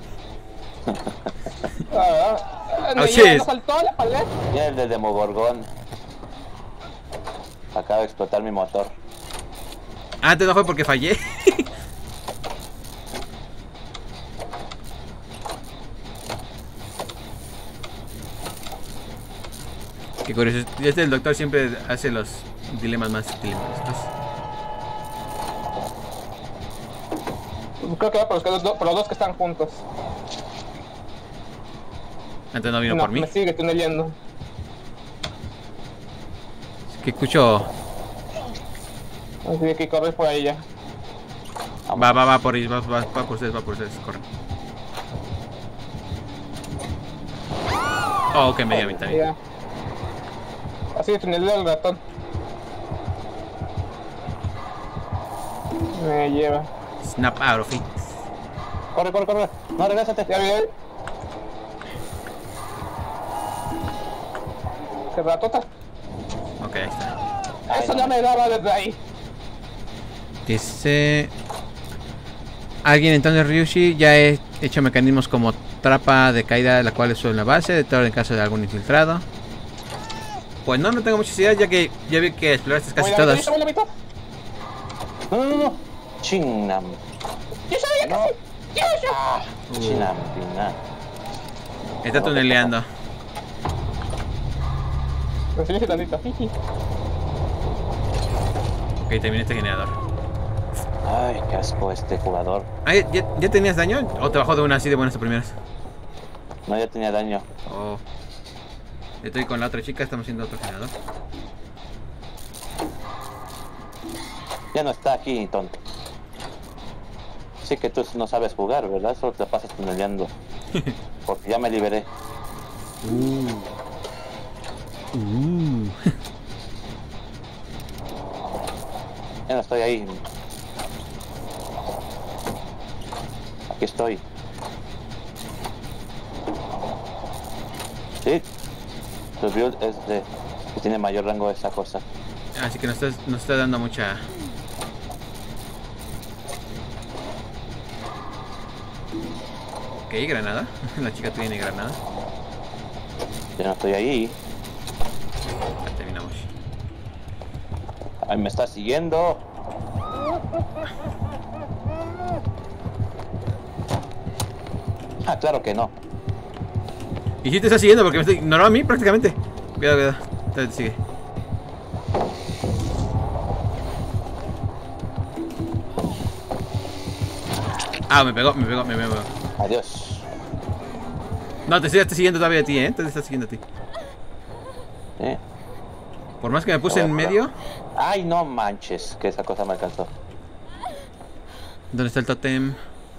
D: Me
A: shit.
D: ¿No saltó la pared?
E: Mira el de Demogorgón. Acaba de explotar mi motor.
A: Antes no fue porque fallé. Qué curioso. El doctor siempre hace los dilemas más dilemas.
D: Creo que va por los dos que están juntos.
A: Antes no vino
D: No,
A: por mí.
D: me sigue tuneleando.
A: Que escucho.
D: Así que correr por ahí ya.
A: Va por ahí, va por ustedes, corren. Oh, ok, me dio a mí también.
D: Ya. Así de tuneleo el ratón. Me lleva.
A: Snap out of it.
E: Corre, corre, corre. No, regrésate.
D: ¿Ya vi? ¿Qué ratota?
A: Ok, ahí está.
E: Ay,
D: Eso
E: no
D: no me daba desde ahí.
A: Dice. Alguien entonces Ryushi ya he hecho mecanismos como trapa de caída, la cual uso en la base, de todo en caso de algún infiltrado. Pues no tengo muchas ideas, ya que ya vi que exploraste casi
D: Voy a la
A: todas.
D: mitad, voy a la mitad.
E: No, no, no. Chinam.
D: ¡Yo sabía
E: No.
D: que sí!
E: Chinam, pina.
A: Está tuneleando.
D: Me silencio tantito.
A: Ok, terminé este generador.
E: Ay, qué asco este jugador.
A: Ay, ¿ya tenías daño? ¿O te bajó de una así de buenas a primeras?
E: No, ya tenía daño.
A: Oh. Estoy con la otra chica, estamos haciendo otro generador.
E: Ya no está aquí, tonto. Sí que tú no sabes jugar, ¿verdad? Solo te pasas tuneleando. Porque ya me liberé. Ya no estoy ahí. Aquí estoy. Sí. Tu build es de... que tiene mayor rango de esa cosa.
A: Así que nos está dando mucha. Ok, granada. La chica tiene granada.
E: Ya no estoy ahí.
A: Ya terminamos.
E: Ay, me está siguiendo. Ah, claro que no.
A: Y si te está siguiendo porque me ignoró a mí prácticamente. Cuidado, cuidado. Te sigue. Ah, me pegó.
E: Adiós.
A: No, te estoy siguiendo todavía a ti, ¿eh? Te está siguiendo a ti.
E: ¿Eh?
A: Por más que me puse en medio.
E: Ay, no manches, que esa cosa me alcanzó.
A: ¿Dónde está el tótem?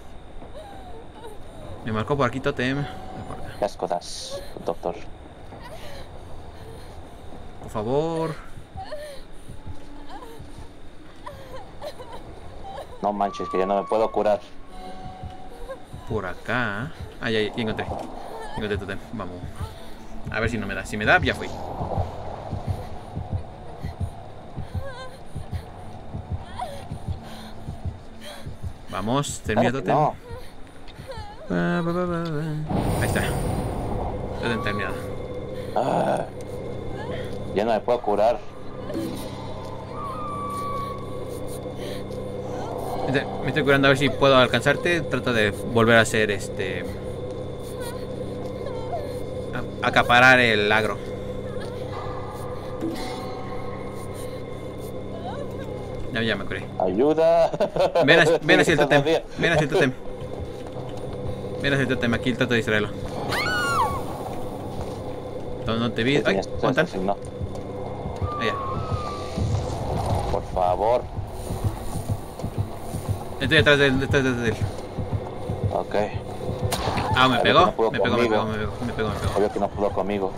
A: Me marcó por aquí tótem.
E: Qué asco das, doctor.
A: Por favor.
E: No manches, que ya no me puedo curar.
A: Por acá. Ah, ya encontré. Encontré tótem. Vamos. A ver si no me da. Si me da, ya fui. Vamos, termina tótem.
E: No.
A: Ahí está. Tótem terminado.
E: Ah, ya no me puedo curar.
A: Me estoy curando a ver si puedo alcanzarte. Trato de volver a hacer acaparar el agro. Ya me curé.
E: Ayuda.
A: Ven hacia el tótem. Ven hacia el tótem. Ven hacia el tótem. Aquí trato de distraerlo. No te vi. Ay, ¿dónde están?
E: No.
A: Allá.
E: Por favor.
A: Estoy detrás de él.
E: Ok.
A: Ah, me
E: Obvio
A: pegó.
E: que no pudo
A: Me pegó.
E: conmigo. Obvio que no pudo conmigo.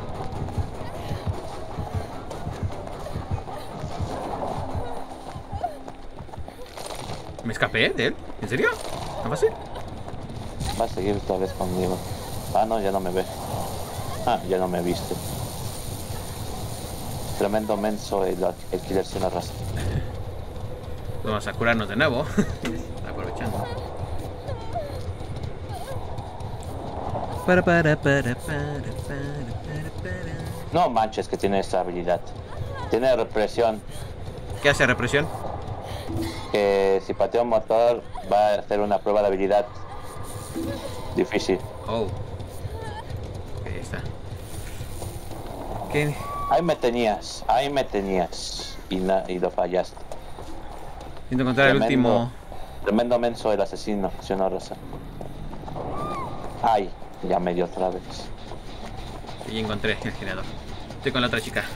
A: ¿Me escapé de él? ¿En serio? ¿No fácil?
E: Va a seguir esta vez conmigo. Ah, no, ya no me ve. Ah, ya no me viste. Tremendo menso el killer sin la raza.
A: Vamos a curarnos de nuevo. Aprovechando.
E: No manches que tiene esta habilidad. Tiene represión.
A: ¿Qué hace represión?
E: Que si patea un motor va a hacer una prueba de habilidad difícil.
A: Oh. Ok, ahí está. ¿Qué?
E: Ahí me tenías. Y lo fallaste.
A: Intento encontrar el último.
E: Tremendo menso el asesino, si no rosa. Ay, ya me dio otra vez.
A: Y encontré el generador. Estoy con la otra chica.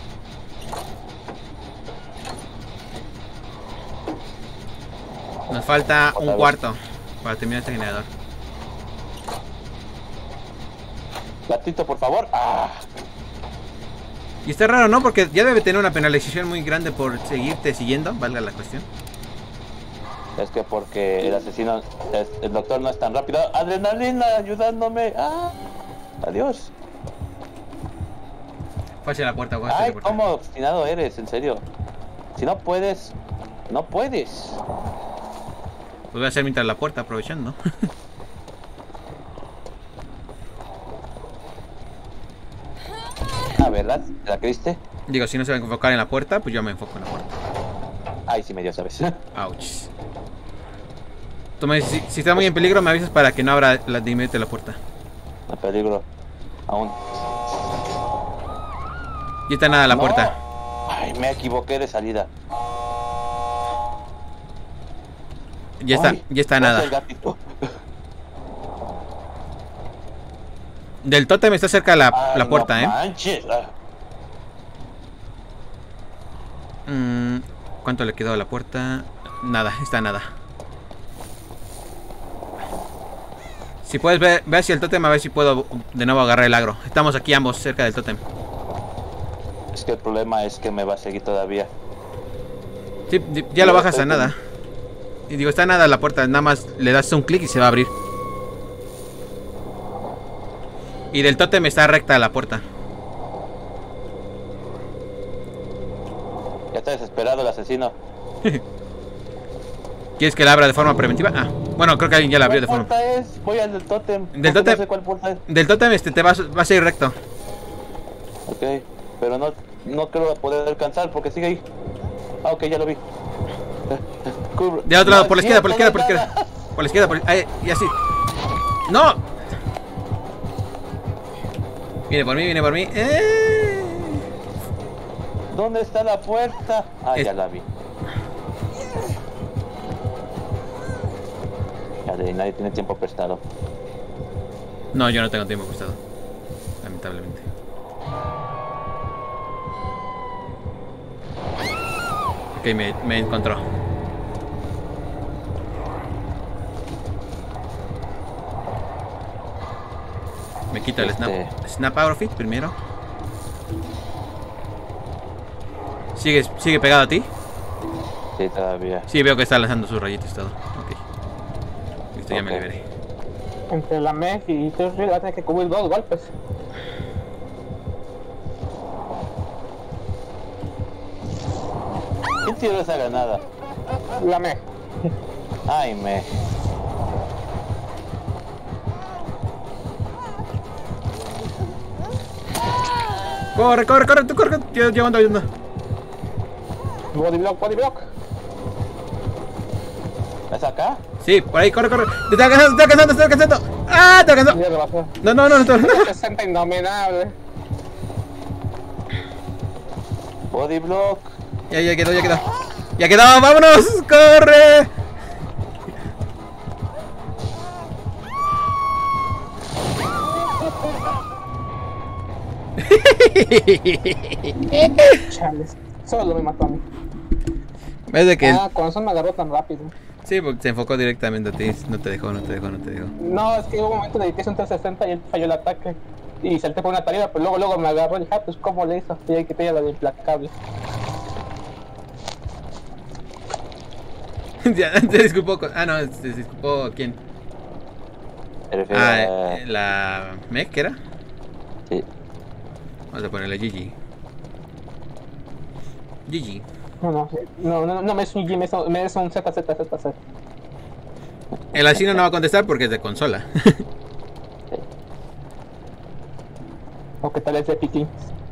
A: Nos falta un cuarto para terminar este generador.
E: Gatito, por favor. Ah.
A: Y está raro, ¿no? Porque ya debe tener una penalización muy grande por seguirte siguiendo, valga la cuestión.
E: Es que porque el asesino, el doctor no es tan rápido. Adrenalina, ayudándome. Ah. Adiós.
A: Fue hacia la puerta, güey.
E: Ay, cómo obstinado eres, en serio. Si no puedes, no puedes.
A: Pues voy a hacer mientras la puerta, aprovechando.
E: Ah, ¿verdad? ¿Te la creíste?
A: Digo, si no se va a enfocar en la puerta, pues yo me enfoco en la puerta.
E: Ay, sí me dio, ¿sabes?
A: Ouch. Tú me dices, si está muy en peligro, me avisas para que no abra la de inmediato la puerta.
E: No peligro. Aún.
A: Y está nada la
E: No.
A: puerta.
E: Ay, me equivoqué de salida.
A: Ya está,
E: Ay,
A: ya está
E: ¿dónde
A: nada.
E: el gatito?
A: Del tótem está cerca la
E: Ay,
A: puerta,
E: no manches. Ah,
A: ¿Cuánto le quedó a la puerta? Nada, está nada. Si puedes ver hacia el tótem a ver si puedo de nuevo agarrar el agro. Estamos aquí ambos cerca del tótem.
E: es que el problema es que me va a seguir todavía.
A: Sí, ya lo bajas a nada. Y digo, está nada la puerta, nada más le das un clic y se va a abrir. Y del tótem está recta la puerta.
E: Ya está desesperado el asesino.
A: ¿Quieres que la abra de forma preventiva? Ah, bueno, creo que alguien ya la abrió de
E: ¿Cuál
A: forma.
E: puerta es? Voy al del tótem.
A: Del
E: No
A: tótem.
E: sé cuál puerta es.
A: Del tótem te vas a ir recto.
E: Ok, pero no creo poder alcanzar porque sigue ahí. Ah, ok, ya lo vi.
A: De otro lado, por la
E: No,
A: izquierda, por la izquierda,
E: no,
A: por la izquierda.
E: nada.
A: Por la izquierda, ahí, y así. ¡No! Viene por mí, viene por mí.
E: ¿Dónde está la puerta? Ah,
A: Es-
E: ya la vi. Ya de nadie tiene tiempo prestado.
A: No, yo no tengo tiempo ajustado. Lamentablemente. Ok, me encontró. Me quita el snap out of it primero. ¿Sigue pegado a ti?
E: Sí, todavía.
A: Sí, veo que está lanzando sus rayitos y todo. Ok. Listo, ya me liberé.
D: Entre la Meg y tú vas a tener que cubrir 2 golpes.
E: ¿Quién tiró esa granada?
D: La Meg.
E: Ay, me.
A: Corre, tú corre. Yo ando ayudando.
D: Body block.
E: ¿Es acá?
A: Sí, por ahí, corre. Te estoy alcanzando. ¡Ah, te alcanzó!
D: Ya lo bajó.
A: No.
D: 60 indominable.
E: Body block.
A: Ya quedó. ¡Ya quedó! ¡Vámonos! ¡Corre!
D: Chales. Solo me mató a mí.
A: ¿Ves de que?
D: Con eso me agarró tan rápido.
A: Sí, porque se enfocó directamente a ti. No te dejó.
D: No, es que hubo un momento en el que hice un 360 y él falló el ataque. Y salté por una tarea, pero luego me agarró y dije, pues ¿cómo le hizo? Y ahí que tenía la de implacable.
A: Ya, se disculpó con... Ah, no, se disculpó ¿quién? La Meg, ¿qué era?
E: Sí.
A: Vamos a ponerle GG.
D: No me es un G, me es un ZZZZ.
A: El asino no va a contestar porque es de consola.
D: O qué tal es de Piquín.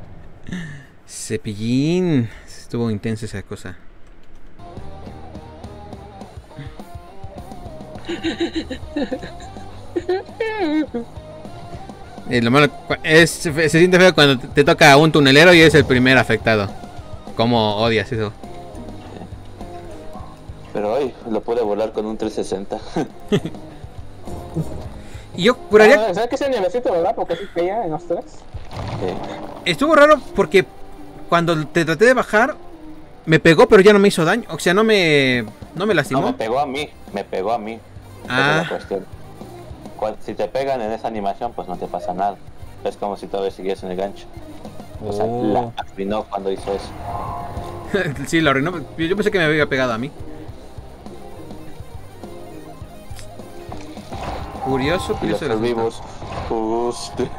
A: Cepillín. Estuvo intensa esa cosa. Lo malo se siente feo cuando te toca un tunelero y es el primer afectado. ¿Cómo odias eso?
E: Pero hoy lo pude volar con un 360.
A: Y yo juraría...
D: ¿Sabes que ese nivelcito, verdad? Porque así caía en los 3.
A: Estuvo raro porque cuando te traté de bajar me pegó, pero ya no me hizo daño. O sea, no me lastimó.
E: No, me pegó a mí. Esa es la cuestión. Si te pegan en esa animación, pues no te pasa nada. Es como si todavía siguieras en el gancho. O sea, la arruinó cuando hizo eso.
A: Sí, lo arruinó. Yo pensé que me había pegado a mí. Curioso
E: Y los
A: el
E: vivos. Justo.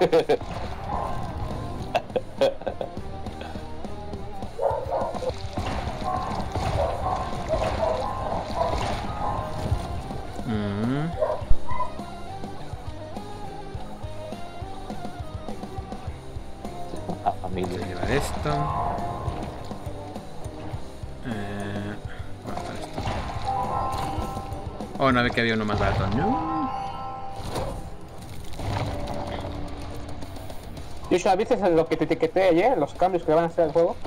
A: Voy a llevar esto. Esto. Oh, no, ve que había uno más barato. No.
D: Yoshua, ¿viste lo que te etiqueté ayer? Los cambios que van a hacer al juego.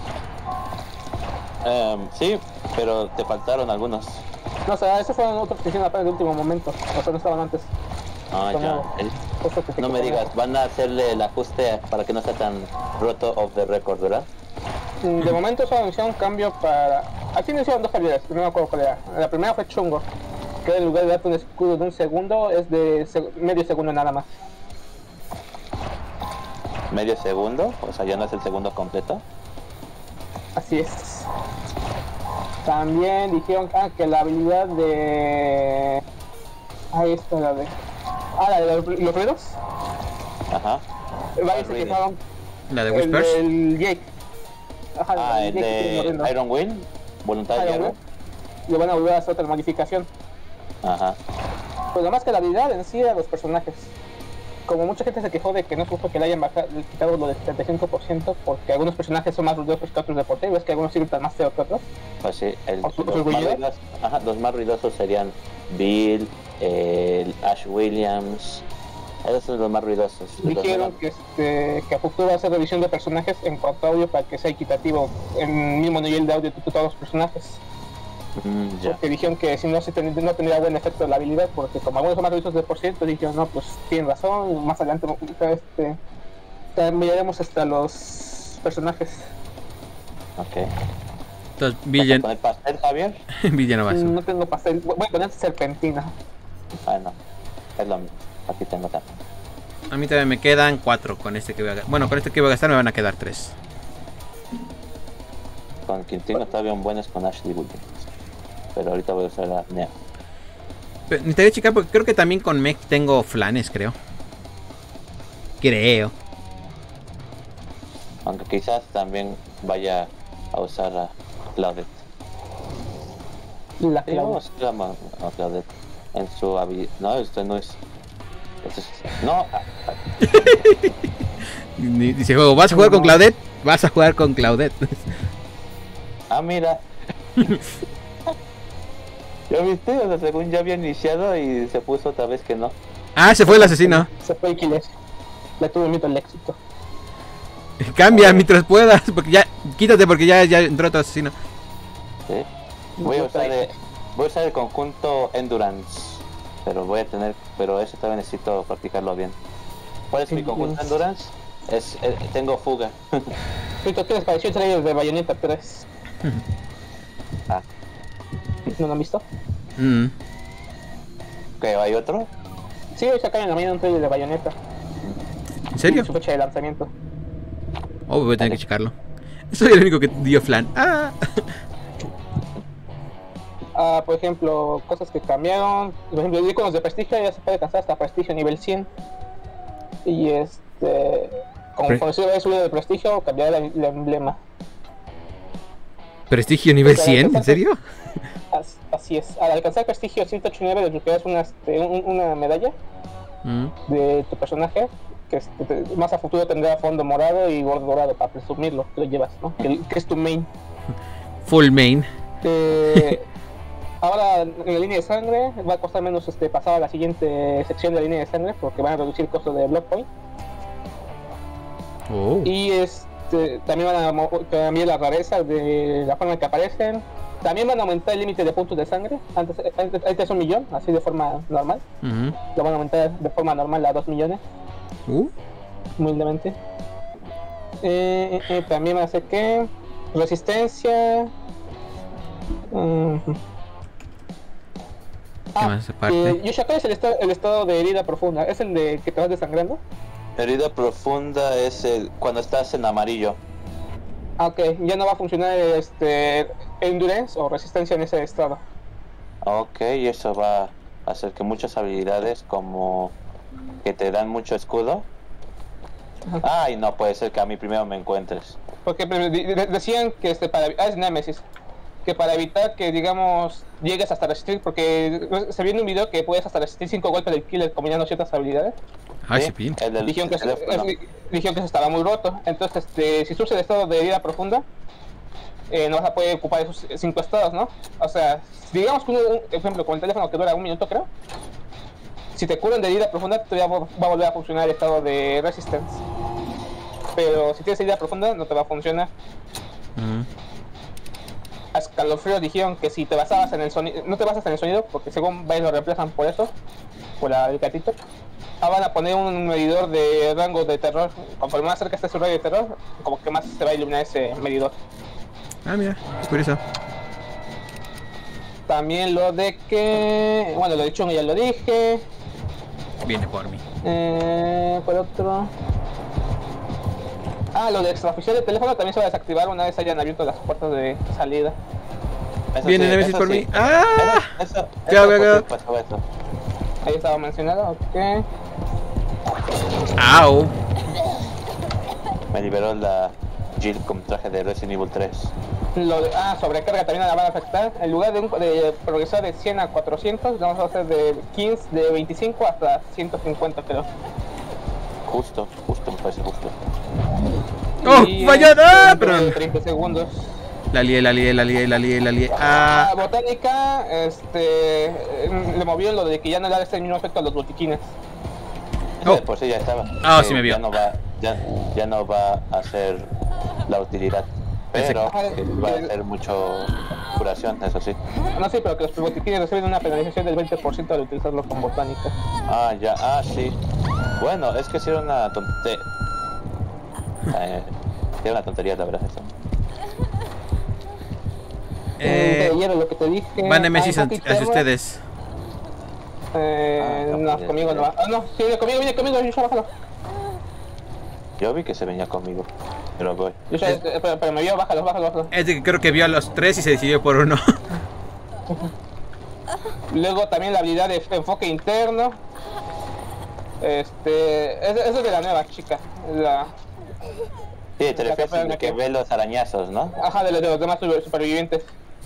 E: Sí, pero te faltaron algunos.
D: No, o sea, esos fueron otros que hicieron apenas de último momento. O sea, no estaban antes.
E: Ah, ya. No me digas, van a hacerle el ajuste para que no sea tan roto off the record, ¿verdad?
D: De momento solo hicieron un cambio para... Aquí me hicieron dos habilidades, no me acuerdo cuál era. La primera fue chungo, que en lugar de darte un escudo de un segundo, es de medio segundo nada más.
E: ¿Medio segundo? O sea, ya no es el segundo completo.
D: Así es. También dijeron que la habilidad de... Ahí está la de... la de los ruidos.
E: Ajá.
D: Varios se quejaron.
A: La de Whispers.
D: El Jake. Ajá,
E: el de Iron Wind. Voluntad de hierro.
D: Le van a volver a hacer otra modificación.
E: Ajá.
D: Pues lo más que la habilidad en sí de los personajes. Como mucha gente se quejó de que no es justo que le hayan quitado lo del 75% porque algunos personajes son más ruidosos que otros deportivos, que algunos sirven más feo que otros.
E: Pues sí,
D: los
E: más ruidosos serían Bill, Ash Williams. Esos son los más ruidosos.
D: Dijeron que a futuro va a hacer revisión de personajes en cuanto a audio para que sea equitativo en el mismo nivel de audio de todos los personajes.
E: Ya.
D: Porque dijeron que si no, no tendría buen efecto la habilidad, porque como algunos son más reducidos de por ciento, dijeron, no, pues tienen razón, más adelante cambiaremos hasta los personajes.
E: Ok.
A: Entonces,
E: ¿Vas
A: Villan.
E: a poner pastel, Javier?
A: Villan va a
D: No tengo pastel, voy a poner serpentina.
E: Ah, no. Es lo mismo. Aquí tengo también.
A: A mí también me quedan 4 con este que voy a gastar. Bueno, con este que voy a gastar me van a quedar 3.
E: Con Quintino todavía un buenos con Ashley Williams. Pero ahorita voy a usar la Nea.
A: Necesitaría checar porque creo que también con Mech tengo flanes, creo. Creo.
E: Aunque quizás también vaya a usar a Claudette.
D: La
E: Sí,
D: clave.
E: vamos a usar a Claudette en su habilidad. No, esto no es. Esto es... No.
A: Dice juego, ¿vas a jugar con Claudette? Vas a jugar con Claudette.
E: Ah, mira. ¿Ya viste? O sea, según ya había iniciado y se puso otra vez que no.
A: Ah, se fue el asesino.
D: Se fue Killer. Le tuve miedo al éxito.
A: Cambia mientras puedas, porque ya, quítate porque ya entró otro asesino.
E: ¿Sí? Voy a usar el conjunto Endurance. Pero ese todavía necesito practicarlo bien. ¿Cuál es mi conjunto Endurance? Tengo fuga.
D: ¿Qué les pareció el trailer de Bayonetta 3?
E: Ah,
D: ¿No lo han visto?
E: ¿qué? ¿Hay otro?
D: Sí, hoy sacaron en la mañana un trailer de Bayonetta.
A: ¿En serio?
D: Su fecha de lanzamiento.
A: Oh, voy a tener que checarlo. Soy el único que dio flan. Ah.
D: Por ejemplo, cosas que cambiaron. Por ejemplo, los iconos de prestigio ya se puede alcanzar hasta prestigio nivel 100. Y como se va subido de prestigio, cambiará el emblema.
A: Prestigio nivel 100, ¿en serio?
D: Así es. Al alcanzar prestigio 189 desbloqueas una medalla de tu personaje. Que más a futuro tendrá fondo morado y gordo dorado para presumirlo, que lo llevas, ¿no? Que es tu main.
A: Full main.
D: Ahora en la línea de sangre va a costar menos pasar a la siguiente sección de la línea de sangre porque van a reducir el costo de block point.
A: Oh.
D: Y también van a cambiar la rareza de la forma en que aparecen. También van a aumentar el límite de puntos de sangre. Antes es 1 millón, así de forma normal. Lo van a aumentar de forma normal a 2 millones. Humildemente. También van a hacer que resistencia.
A: ¿Qué más aparte?
D: Yoshaka es el estado de herida profunda. ¿Es el de que te vas desangrando?
E: Herida profunda es cuando estás en amarillo.
D: Ok, ya no va a funcionar endurance o resistencia en ese estado.
E: Ok, y eso va a hacer que muchas habilidades como que te dan mucho escudo. Ay, no puede ser que a mí primero me encuentres.
D: Porque decían que es Nemesis. Que para evitar que, digamos, llegues hasta resistir, porque se vio en un video que puedes hasta resistir 5 golpes del killer combinando ciertas habilidades.
A: Ay,
E: ¿Sí?
A: se pinta.
D: Dijeron que eso estaba muy roto. Entonces, si surge el estado de herida profunda, no vas a poder ocupar esos 5 estados, ¿no? O sea, digamos que por ejemplo, con el teléfono que dura 1 minuto, creo. Si te curan de herida profunda, todavía va a volver a funcionar el estado de resistance. Pero si tienes herida profunda, no te va a funcionar. A Escalofrío dijeron que si te basabas en el sonido, no te basas en el sonido, porque según vais lo reemplazan por eso, por el gatito. Van a poner un medidor de rango de terror. Conforme más cerca esté su radio de terror, como que más se va a iluminar ese medidor.
A: Ah, mira, es por eso.
D: También lo de que, bueno, lo de Chung ya lo dije.
A: Viene por mí.
D: ¿Cuál otro? Lo de extraoficial de teléfono también se va a desactivar una vez hayan abierto las puertas de salida.
E: Eso
A: Viene
E: sí,
A: Nemesis
E: eso
A: por
E: sí.
A: mí. ¡Ah!
E: Eso,
A: Cuidado.
E: pasó eso.
D: Ahí estaba mencionado, ok.
A: ¡Au!
E: Me liberó la Jill con traje de Resident Evil 3.
D: Sobrecarga también la van a afectar. En lugar de progresar de 100 a 400, vamos a hacer de 15, de 25 hasta 150, creo.
E: Justo, me parece justo.
A: ¡Oh! ¡Fallada!
D: Pero
A: Perdón.
D: 30 segundos.
A: La lié.
D: Botánica, le movió lo de que ya no le da este mismo efecto a los botiquines.
E: Eso de por sí ya estaba.
A: Sí me vio.
E: Ya no va a hacer la utilidad. pero que va a hacer mucho curación, eso sí.
D: No, sí, pero que los botiquines reciben una penalización del 20% al utilizarlo con botánica.
E: Ah, ya, sí. Bueno, es que sí era una tontería. Era una tontería, la verdad, eso.
D: Lo que te dije.
A: Van de Messi hacia ustedes.
D: No, conmigo no va. Ah, no, sí, viene conmigo, yo bájalo.
E: Yo vi que se venía conmigo, pero voy.
D: Pero me vio, bájalo.
A: Es de que creo que vio a los tres y se decidió por uno.
D: Luego también la habilidad de enfoque interno. Eso es de la nueva chica.
E: Sí, te refieres a que ve los arañazos, ¿no?
D: Ajá, de los demás supervivientes.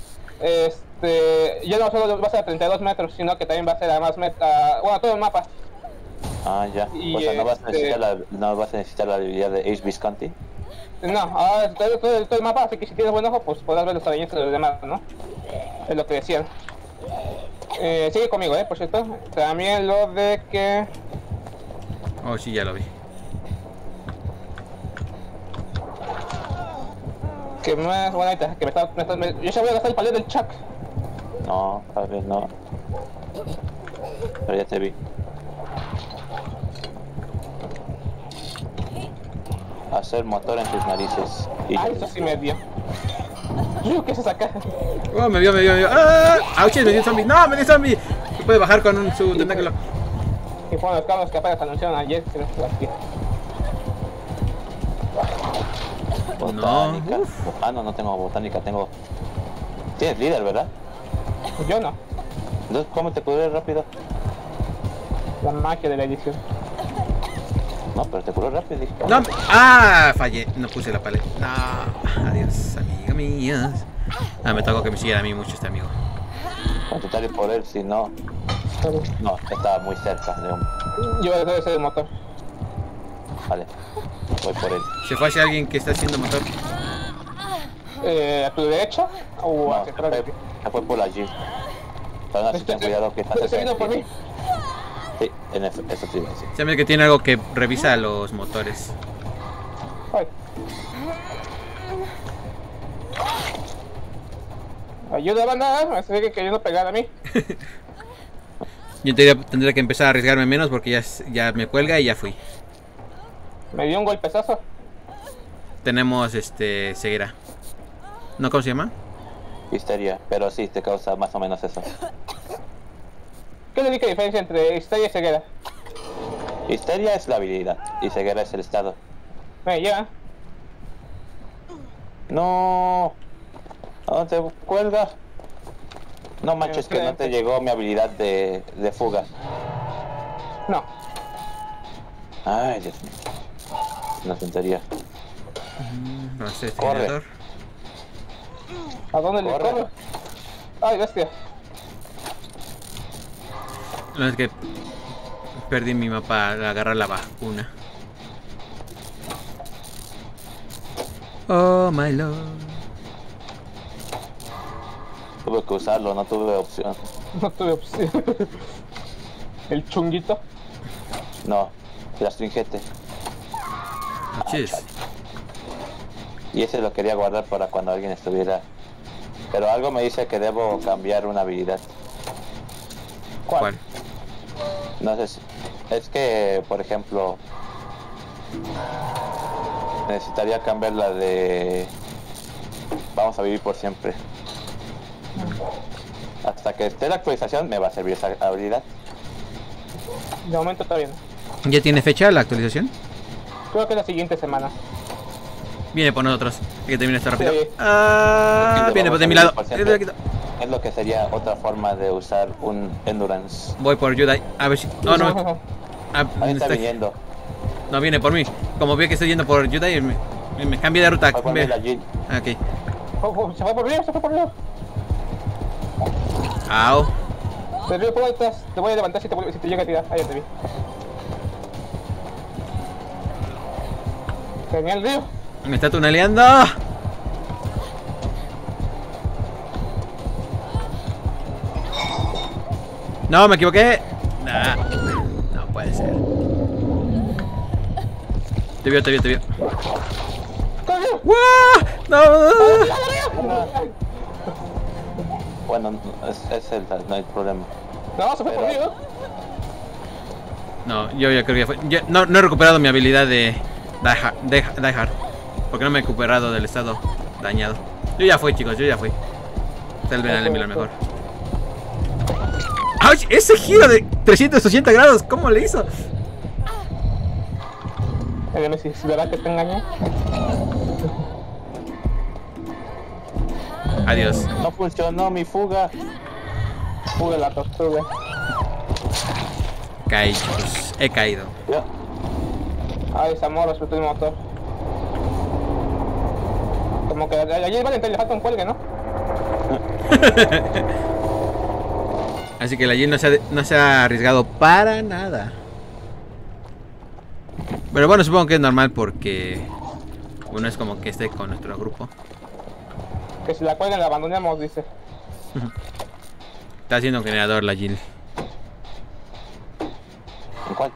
D: Ya no solo va a ser a 32 metros, sino que también va a ser a más metros. Bueno, todo el mapa.
E: Ah, ya. O sea, no vas a necesitar la habilidad de Ace Visconti.
D: No, todo el mapa, así que si tienes buen ojo, pues podrás ver los arañazos de los demás, ¿no? Es lo que decían. Sigue conmigo, por cierto. También lo de que...
A: Oh, sí, ya lo vi.
D: Que más... Bueno, ahorita, que yo ya voy a gastar el palet del Chuck.
E: No, tal vez no. Pero ya te vi. Hacer motor en tus narices.
D: Eso sí me dio. ¿Qué se saca?
A: Oh, me vio. ¡Ah! ¡Auches! Me dio un zombie. ¡No! ¡Me dio un zombie! Se puede bajar con su tentáculo.
D: Y fueron los cabros que apenas anunciaron ayer, creo que aquí.
E: Botánica.
A: No.
E: No tengo botánica, tengo... Tienes líder, ¿verdad?
D: Yo no.
E: Entonces, ¿cómo te curé rápido?
D: La magia de la edición.
E: No, pero te curó rápido.
A: No, fallé. No puse la paleta. No, adiós, amiga mía. Me tocó que me siguiera a mí mucho este amigo.
E: Voy a intentar ir por él, si no... No, estaba muy cerca de un...
D: Yo debe ser el motor.
E: Vale, voy por él.
A: ¿Se fue hacia alguien que está haciendo motor?
D: ¿A tu derecha? ¿O
E: No,
D: hacia atrás de ti?
E: se fue por allí. Pero no, si ten cuidado que está
D: ¿Se
E: cerca
D: vino por
E: de
D: mí?
E: ti. Sí, en eso sí, sí.
A: Se me que tiene algo que revisa los motores.
D: Ay. Ayuda, banda, me sigue queriendo pegar a mí.
A: Yo tendría que empezar a arriesgarme menos porque ya me cuelga y ya fui.
D: Me dio un golpezazo.
A: Tenemos ceguera. ¿No cómo se llama?
E: Histeria, pero sí, te causa más o menos eso.
D: ¿Qué es la única diferencia entre histeria y ceguera?
E: Histeria es la habilidad y ceguera es el estado.
D: Me lleva.
E: No. ¿A dónde te cuelga? No manches, que no te llegó mi habilidad de fuga.
D: No.
E: Ay, Dios mío. Una tontería.
A: No sé,
E: Corre.
A: generador.
D: ¿A dónde le
E: Corre.
D: corro? Ay, bestia.
A: No, es que perdí mi mapa al agarrar la vacuna. Oh my lord.
E: Tuve que usarlo, no tuve opción.
D: No tuve opción. El chunguito.
E: No, el astringente.
A: Chis.
E: Y ese lo quería guardar para cuando alguien estuviera. Pero algo me dice que debo cambiar una habilidad.
A: ¿Cuál?
E: No sé si... Es que, por ejemplo... Necesitaría cambiar la de... Vamos a vivir por siempre. Hasta que esté la actualización me va a servir esa habilidad.
D: De momento está bien.
A: ¿Ya tiene fecha la actualización?
D: Creo que la siguiente semana.
A: Viene por nosotros. Hay que termine esto rápido.
D: Sí.
A: Viene por de mi lado.
E: Es lo que sería otra forma de usar un endurance.
A: Voy por Yudai. A ver si... No, no.
E: Ahí está viniendo.
A: No, viene por mí. Como veo que estoy yendo por Yudai, me cambié de ruta.
E: Voy por mí, la Jill.
A: Ok.
D: Se fue por río, se fue por río.
A: Au.
D: Te río por detrás. Te voy a levantar si te llega a tirar. Ahí ya te vi. Genial, río.
A: Me está tuneleando. No, me equivoqué. Nah. No puede ser. Te vio.
D: ¡Corre!
A: ¡Wow! No.
E: Bueno, es el, no hay problema.
D: No, se fue por mí, ¿no?
A: No, yo ya creo que ya fue. No he recuperado mi habilidad de Die Hard. Porque no me he recuperado del estado dañado. Yo ya fui, chicos, yo ya fui. Salven al Emilio mejor. ¡Ay! Ese giro de 380 grados, ¿cómo le hizo?
D: Nemesis, ¿verdad que te engañé?
A: Adiós.
E: No funcionó mi fuga.
D: Pude la tortuga.
A: Caí, chicos. He caído.
E: Ya.
D: Ay, Zamora, explotó el motor. Como que allí Valentine le falta un cuelgue, ¿no?
A: Así que la Jill no se ha arriesgado para nada. Pero bueno, supongo que es normal porque uno es como que esté con nuestro grupo.
D: Que si la cuelgan la abandonemos, dice.
A: Está haciendo un generador la Jill.
E: ¿En cuál?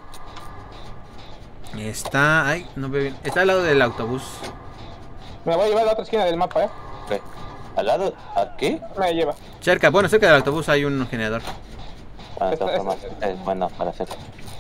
A: Está... Ay, no veo bien. Está al lado del autobús.
D: Me voy a llevar a la otra esquina del mapa,
E: ¿Qué? ¿Al lado? ¿Aquí?
D: Me lleva.
A: Cerca del autobús hay un generador.
E: Bueno, de todas formas, es bueno para hacer.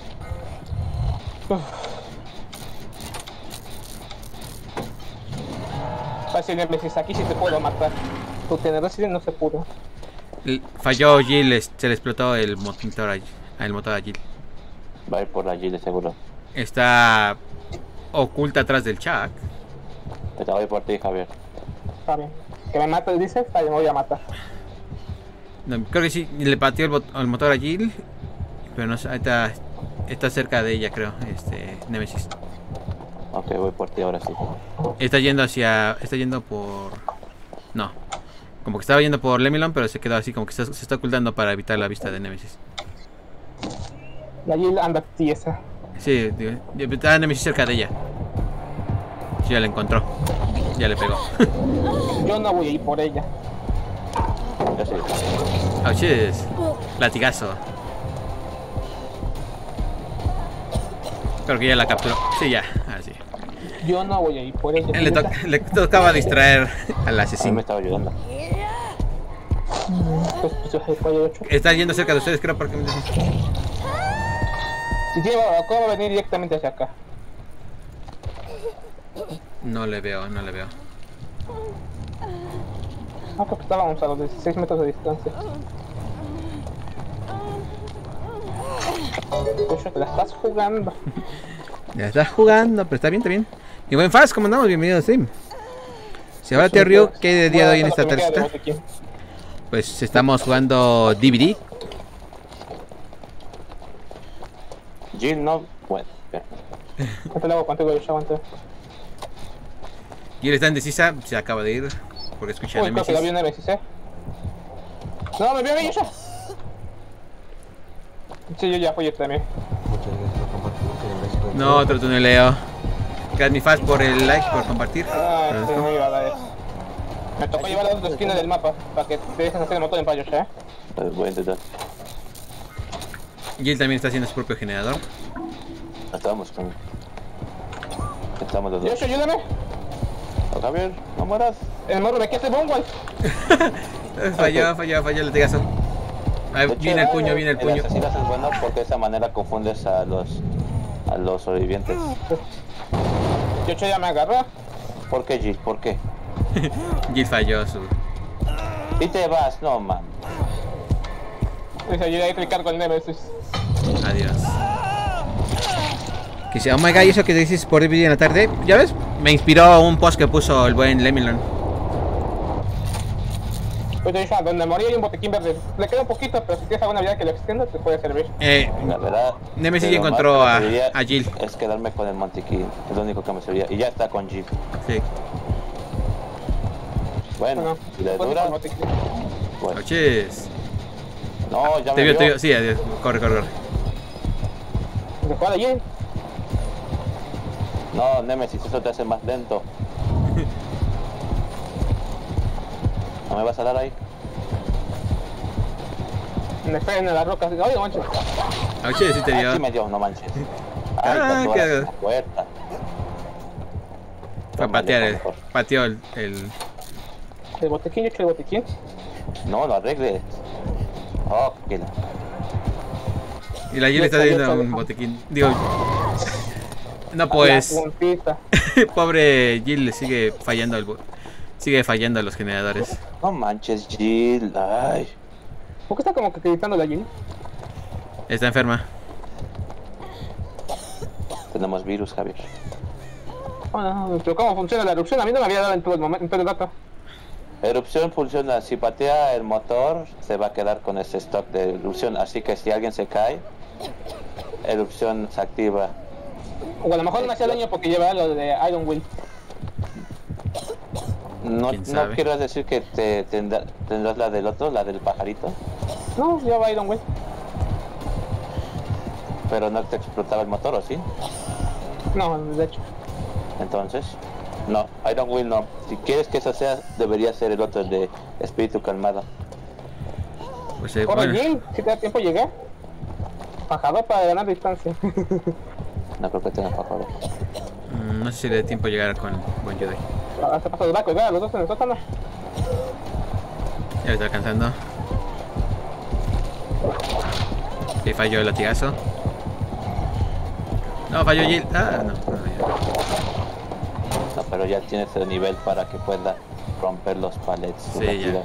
D: Fácil, Nemesis, aquí sí te puedo matar. Tu tener Resident no se pudo.
A: Falló Jill, se le explotó el motor a Jill.
E: Va a ir por allí de seguro.
A: Está oculta atrás del Chuck.
E: Pero voy por ti, Javier.
D: Está bien. Que me mate, dice, está bien, me voy a matar.
A: No, creo que sí, le pateó el motor a Jill. Pero no sé, está cerca de ella, creo, Nemesis.
E: Ok, voy por ti ahora sí.
A: Está yendo por... No. Como que estaba yendo por Lemilon, pero se quedó así, como que se está ocultando para evitar la vista de Nemesis.
D: La Jill anda tiesa.
A: Sí, está Nemesis cerca de ella. Sí, ya la encontró. Ya le pegó.
D: Yo no voy a ir por ella.
E: Ya sí.
A: Ouches. Latigazo. Creo que ya la capturó. Sí, ya. Así.
D: Yo no voy a ir por ella.
A: Le tocaba distraer al
E: A mí me
A: asesino.
E: estaba ayudando.
D: Pues yo soy pollo 8.
A: Está yendo cerca de ustedes, creo, porque...
D: Si tiene ¿cómo va a venir directamente hacia acá?
A: No le veo.
D: Ah, porque estábamos a los 16 metros de distancia. Oye, te la estás jugando.
A: Ya estás jugando, pero está bien. Y buen Fast, ¿cómo andamos? Bienvenido a stream. Si ahora te río, ¿qué de día de hoy en esta tarjeta? Pues estamos jugando DVD.
E: Jill no. Bueno, ya.
D: ¿Cuánto le hago contigo? Yo aguanto.
A: Jill está indecisa, se acaba de ir. Porque escucha a
D: Uy, creo que la vio
A: Nemesis.
D: Nemesis, No, me vio a mí, yo. Sí, yo ya fui yo también.
C: Muchas gracias por compartir. Te agradezco de
A: No,
C: todo.
A: otro tuneleo. Gracias mi Fast por el like, por compartir.
D: Ah, sí, me iba a dar eso. Me tocó llevar a la otra esquina del mapa para que te dejes hacer el motor en fallos,
E: Voy a intentar.
A: Jill también está haciendo su propio generador.
E: Estamos con. Estamos los
D: Yo,
E: dos.
D: ayúdame.
E: Oh, Javier, no mueras.
D: El morro me queda bombo.
A: Falló el latigazo. Ahí
E: De hecho,
A: viene el puño.
E: El asesino es bueno porque de esa manera confundes a los sobrevivientes.
D: Yo ya me agarró.
E: ¿Por qué, Jill? ¿Por qué?
A: Jill falló su...
E: Y te vas, no, man.
D: Les ayudé a clicar con Nemesis.
A: Adiós. Que sea, oh my god, ¿y eso que dices por el vídeo en la tarde? ¿Ya ves? Me inspiró un post que puso el buen Lemilon.
D: Pues yo, donde morí hay un botequín verde. Le queda un poquito, pero si tienes alguna habilidad que lo extienda, te puede servir.
E: La verdad.
A: Nemesis
E: de
A: ya
E: lo
A: encontró
E: más que me serviría
A: a Jill.
E: Es quedarme con el mantiquín. Es lo único que me serviría. Y ya está con Jill.
A: Sí.
E: Bueno, si le
D: pues,
E: dura.
D: con botequín.
E: Pues.
A: Oches.
E: No, ya
A: Te
E: me
A: vio,
E: vio.
A: sí, adiós. Corre.
D: ¿De cuál allí?
E: No, Nemesis, eso te hace más lento. ¿No me vas a dar ahí?
D: Me pegan en las rocas. Oye, manches.
A: Oches, sí te
E: Ah,
A: vio.
E: sí me dio, no manches. Ay,
A: Ah,
E: tanto
A: qué-
E: horas en la puerta.
A: Fue a patear, pateó el...
D: El botequín, yo quiero el botequín.
E: No, lo arregle. Oh, que la...
A: Y la Jill está viendo un botequín. Digo... No, pues...
D: La puntita.
A: Pobre Jill le sigue fallando sigue fallando a los generadores.
E: No manches, Jill. Ay.
D: ¿Por qué está como que gritando la Jill?
A: Está enferma.
E: Tenemos virus, Javier.
D: Oh, no, pero ¿cómo funciona la erupción? A mí no me había dado en todo el momento, en todo el dato.
E: Erupción funciona, si patea el motor se va a quedar con ese stock de erupción, así que si alguien se cae, erupción se activa.
D: O a lo mejor no me hacía daño porque lleva lo de Iron Will.
E: No,
A: ¿Quién sabe?
E: no quiero decir que tendrás la del otro, la del pajarito,
D: No, lleva Iron Will.
E: pero no te explotaba el motor, ¿o sí?
D: No, de hecho.
E: Entonces, no, Iron Will no. Si quieres que eso sea, debería ser el otro, el de espíritu calmado.
A: Pues
D: Corre
A: bueno.
D: Jill, si te da tiempo llegar. Bajador para ganar distancia.
E: No creo que tenga pajarito.
A: No sé si le dé tiempo llegar con buen Jedi.
D: Ahora se pasa el barco, los dos en el sótano.
A: Ya le está alcanzando. Y falló el latigazo. No, falló Jill. Ah, no.
E: No, pero ya tienes el nivel para que pueda romper los palets.
A: Sí, ya.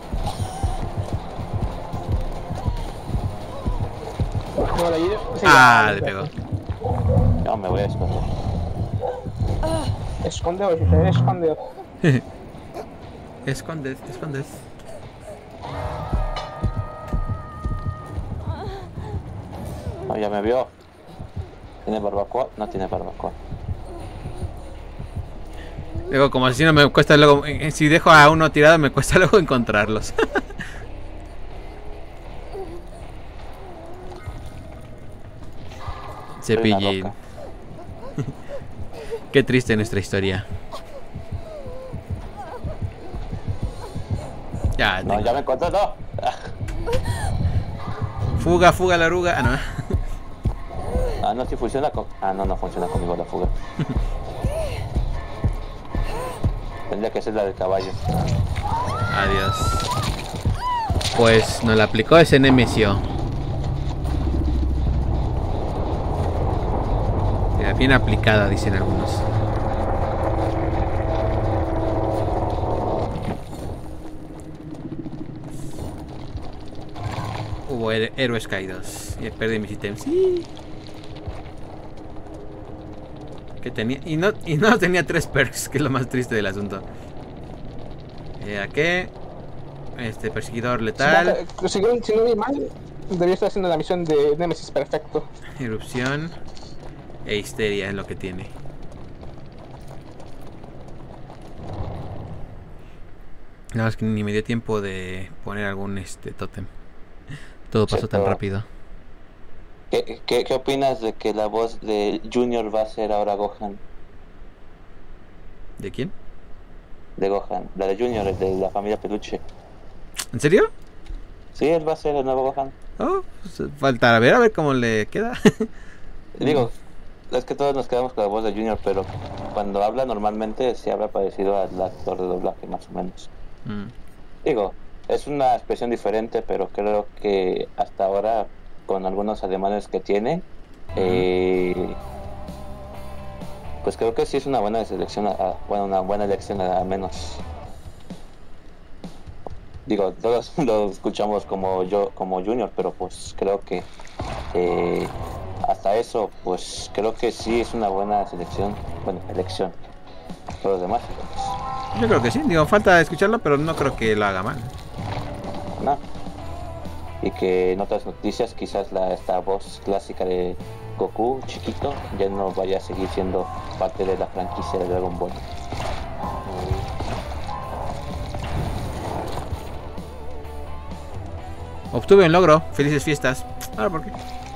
D: No, la Jill. Sí,
A: Ah,
D: ya,
A: le pegó.
E: No, me voy a esconder.
D: Esconde, si te esconde.
A: Escondes, escondes.
E: No, ya me vio. ¿Tiene barbacoa? No tiene barbacoa.
A: Luego, como asesino me cuesta luego... Si dejo a uno tirado me cuesta luego encontrarlos. Cepillín. Qué triste nuestra historia. Ya,
E: No, ya me encontré, no.
A: Fuga, fuga la oruga. Ah, no.
E: Ah, no, si funciona con... Ah, no, no funciona conmigo la fuga. Tendría que ser la del caballo.
A: Adiós. Pues nos la aplicó ese Nemesio. Bien aplicada, dicen algunos. Hubo héroes caídos. Y perdí mis ítems. Sí. Que tenía. Y no tenía 3 perks, que es lo más triste del asunto. ¿A qué? Perseguidor letal.
D: Si no vi mal, debería estar haciendo la misión de Nemesis perfecto.
A: Erupción. E histeria es lo que tiene. Nada más que ni me dio tiempo de poner algún tótem. Todo pasó tan rápido.
E: ¿Qué opinas de que la voz de Junior va a ser ahora Gohan?
A: ¿De quién?
E: De Gohan, la de Junior, el de la familia Peluche.
A: ¿En serio?
E: Sí, él va a ser el nuevo Gohan.
A: Oh, pues, falta a ver cómo le queda.
E: Digo, es que todos nos quedamos con la voz de Junior, pero cuando habla normalmente se habla parecido al actor de doblaje, más o menos. Digo, es una expresión diferente, pero creo que hasta ahora, con algunos ademanes que tiene, pues creo que sí es una buena selección, bueno, una buena elección al menos. Digo, todos lo escuchamos como Junior, pero pues creo que hasta eso, pues creo que sí es una buena selección, bueno, elección. Todos los demás, pues,
A: Yo creo que sí, digo, falta escucharlo, pero no creo que lo haga mal.
E: no. Y que en otras noticias quizás esta voz clásica de Goku chiquito ya no vaya a seguir siendo parte de la franquicia de Dragon Ball.
A: Obtuve un logro, felices fiestas. Ahora, ¿por qué?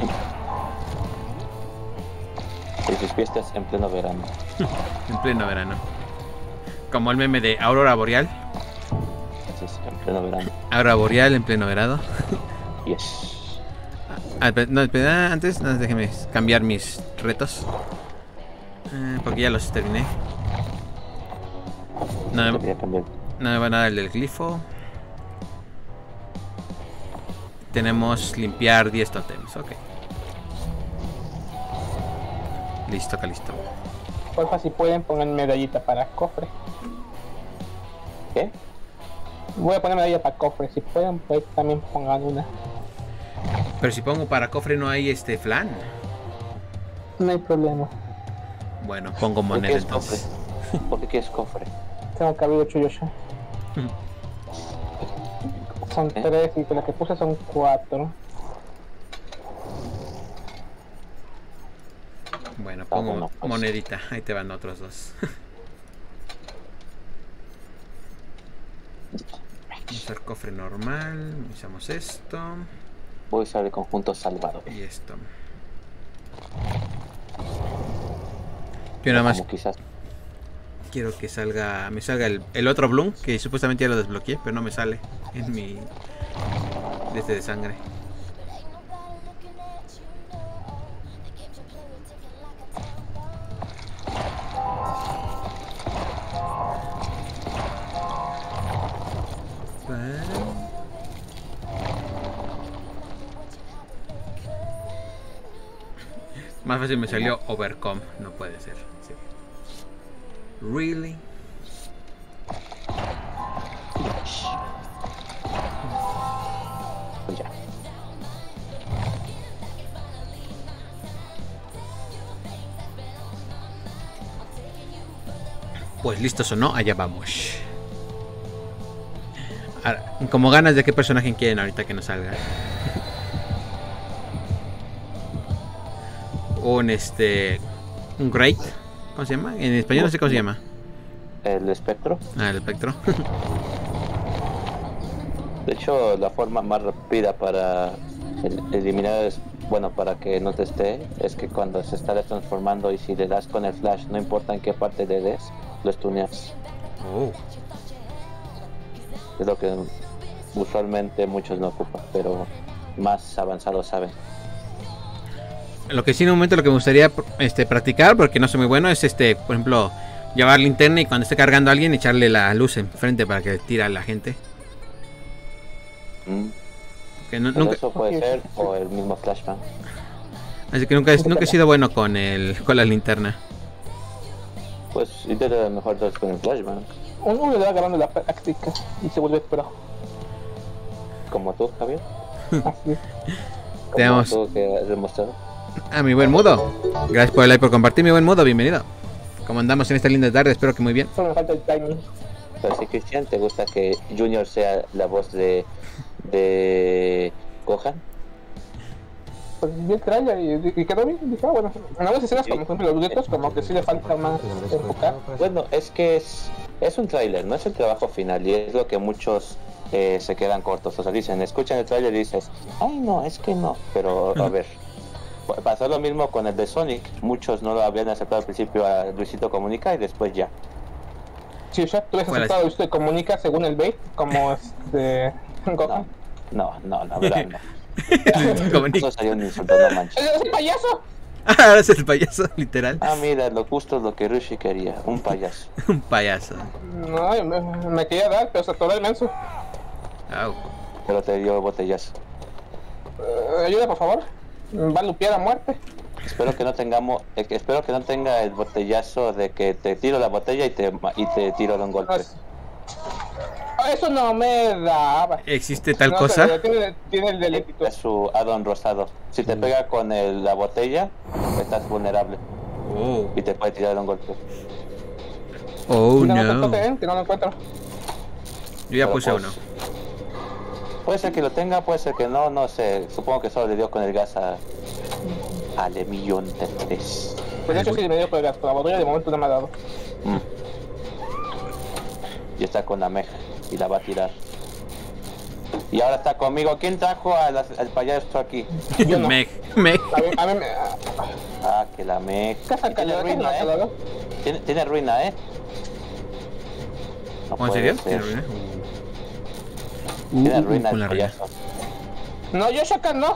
E: Felices fiestas en pleno verano.
A: En pleno verano. Como el meme de Aurora Boreal.
E: Así es, en pleno verano.
A: Aurora Boreal en pleno verano.
E: Yes.
A: No, espera, antes déjeme cambiar mis retos. Porque ya los terminé. No,
E: Debería cambiar.
A: no me va nada el del glifo. Tenemos limpiar 10 totems, ok. Listo, Calisto.
D: Porfa, si pueden, pongan medallita para cofre.
E: ¿Qué?
D: Voy a poner medalla para cofre. Si pueden, pues también pongan una.
A: Pero si pongo para cofre no hay flan.
D: No hay problema.
A: Bueno, pongo
E: ¿Por qué
A: moneda
E: es cofre?
A: entonces.
E: ¿Por qué quieres cofre?
D: Tengo que abrir 8 Yosha. Son 3 y con las que puse son 4.
A: Bueno, pongo
E: bueno, pues.
A: monedita. Ahí te van otros 2. Vamos a hacer cofre normal. Usamos esto
E: Voy a usar el conjunto salvador.
A: y esto. Yo nada más
E: Como quizás.
A: quiero que salga, me salga el otro Bloom, que supuestamente ya lo desbloqueé, pero no me sale en mi de sangre. Más fácil me salió Overcome, no puede ser. Sí. Really?
E: Pues ya.
A: Pues listos o no, allá vamos. Ahora, como ganas de qué personaje quieren ahorita que nos salga. Un Great, ¿cómo se llama? En español no sé cómo se llama.
E: El espectro.
A: Ah, el espectro.
E: De hecho, la forma más rápida para eliminar, bueno, para que no te esté, es que cuando se está transformando y si le das con el flash, no importa en qué parte le des, lo stuneas.
A: Oh.
E: Es lo que usualmente muchos no ocupan, pero más avanzados saben.
A: Lo que sí en un momento lo que me gustaría practicar, porque no soy muy bueno, es por ejemplo, llevar linterna y cuando esté cargando a alguien echarle la luz enfrente para que tire a la gente. Que
E: Pero
A: nunca,
E: eso puede ser, o el mismo flashbang.
A: así que nunca he sido bueno con la linterna.
E: Pues intenta mejor dos con el flashbang,
D: Uno le va agarrando la práctica y se vuelve pro.
E: como tú, Javier.
D: Así es.
E: Como
A: Tenemos
E: tú que has demostrado.
A: a mi buen Mudo. Gracias por el like, por compartir, mi buen Mudo, bienvenido. ¿Cómo andamos en esta linda tarde? Espero que muy bien.
D: Solo me falta el timing.
E: Pero si Cristian, ¿te gusta que Junior sea la voz de Gohan?
D: Pues vi el trailer y quedó bien. Dije, bueno, en algunas escenas, como por ejemplo los gritos, como que sí le falta más enfocar.
E: Bueno, es que es un tráiler, no es el trabajo final, y es lo que muchos se quedan cortos. O sea, dicen, escuchan el tráiler y dices, ay no, es que no. Pero a ver, pasó lo mismo con el de Sonic. Muchos no lo habían aceptado al principio a Luisito Comunica y después ya.
D: Si ya tú has aceptado esto de comunica según el bait, como Gohan.
E: No, verdad no.
A: Comunica.
E: Eso salió un insulto, no manches.
D: ¡Es el payaso!
A: Ahora es el payaso, literal.
E: Ah, mira, lo justo es lo que Rishi quería, un payaso.
A: Un payaso.
D: No, me quería dar, pero se atoró el menso.
A: Au.
E: Pero te dio botellazo.
D: Ayuda, por favor. Va a lupear a muerte.
E: Espero que no tenga el botellazo de que te tiro la botella y te tiro de un golpe.
D: Eso no me daba.
A: ¿Existe tal
D: No,
A: cosa?
D: pero tiene el delito.
E: Es su addon rosado. Si te pega con la botella, estás vulnerable
A: Oh,
E: y te puede tirar de un golpe.
A: oh
D: Que no
A: no.
D: que no lo encuentro.
A: Yo ya
E: Pero
A: puse
E: pues,
A: uno.
E: Puede ser que lo tenga, puede ser que no, no sé. Supongo que solo le dio con el gas a Millón de 3.
D: Pues de hecho sí me dio por el gasto. La botella de momento no me ha dado.
E: Y está con la meja y la va a tirar. Y ahora está conmigo. ¿Quién trajo al payaso aquí?
D: Yo no.
A: Meg.
D: A mí me...
E: Ah, que la meja.
D: Casa
E: Tiene
D: callada,
E: ruina,
D: casa callada.
E: Tiene ruina, No
A: ¿En
E: puede
A: serio?
E: ser.
A: ¿Tiene ruina?
E: Tiene ruina
A: con
E: el
A: la ruina.
E: payaso.
D: No, yo Shaka no.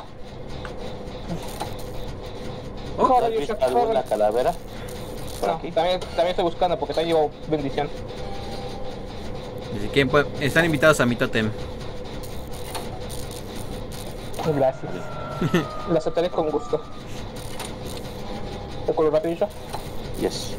A: Oh,
E: ¿Has visto alguna calavera por
D: No,
E: aquí?
D: también estoy buscando porque también llevo bendición.
A: Si quieren, están invitados a mi tótem.
D: Gracias. Lo aceptaré con gusto. ¿Te acuerdas rapidillo?
E: Yes.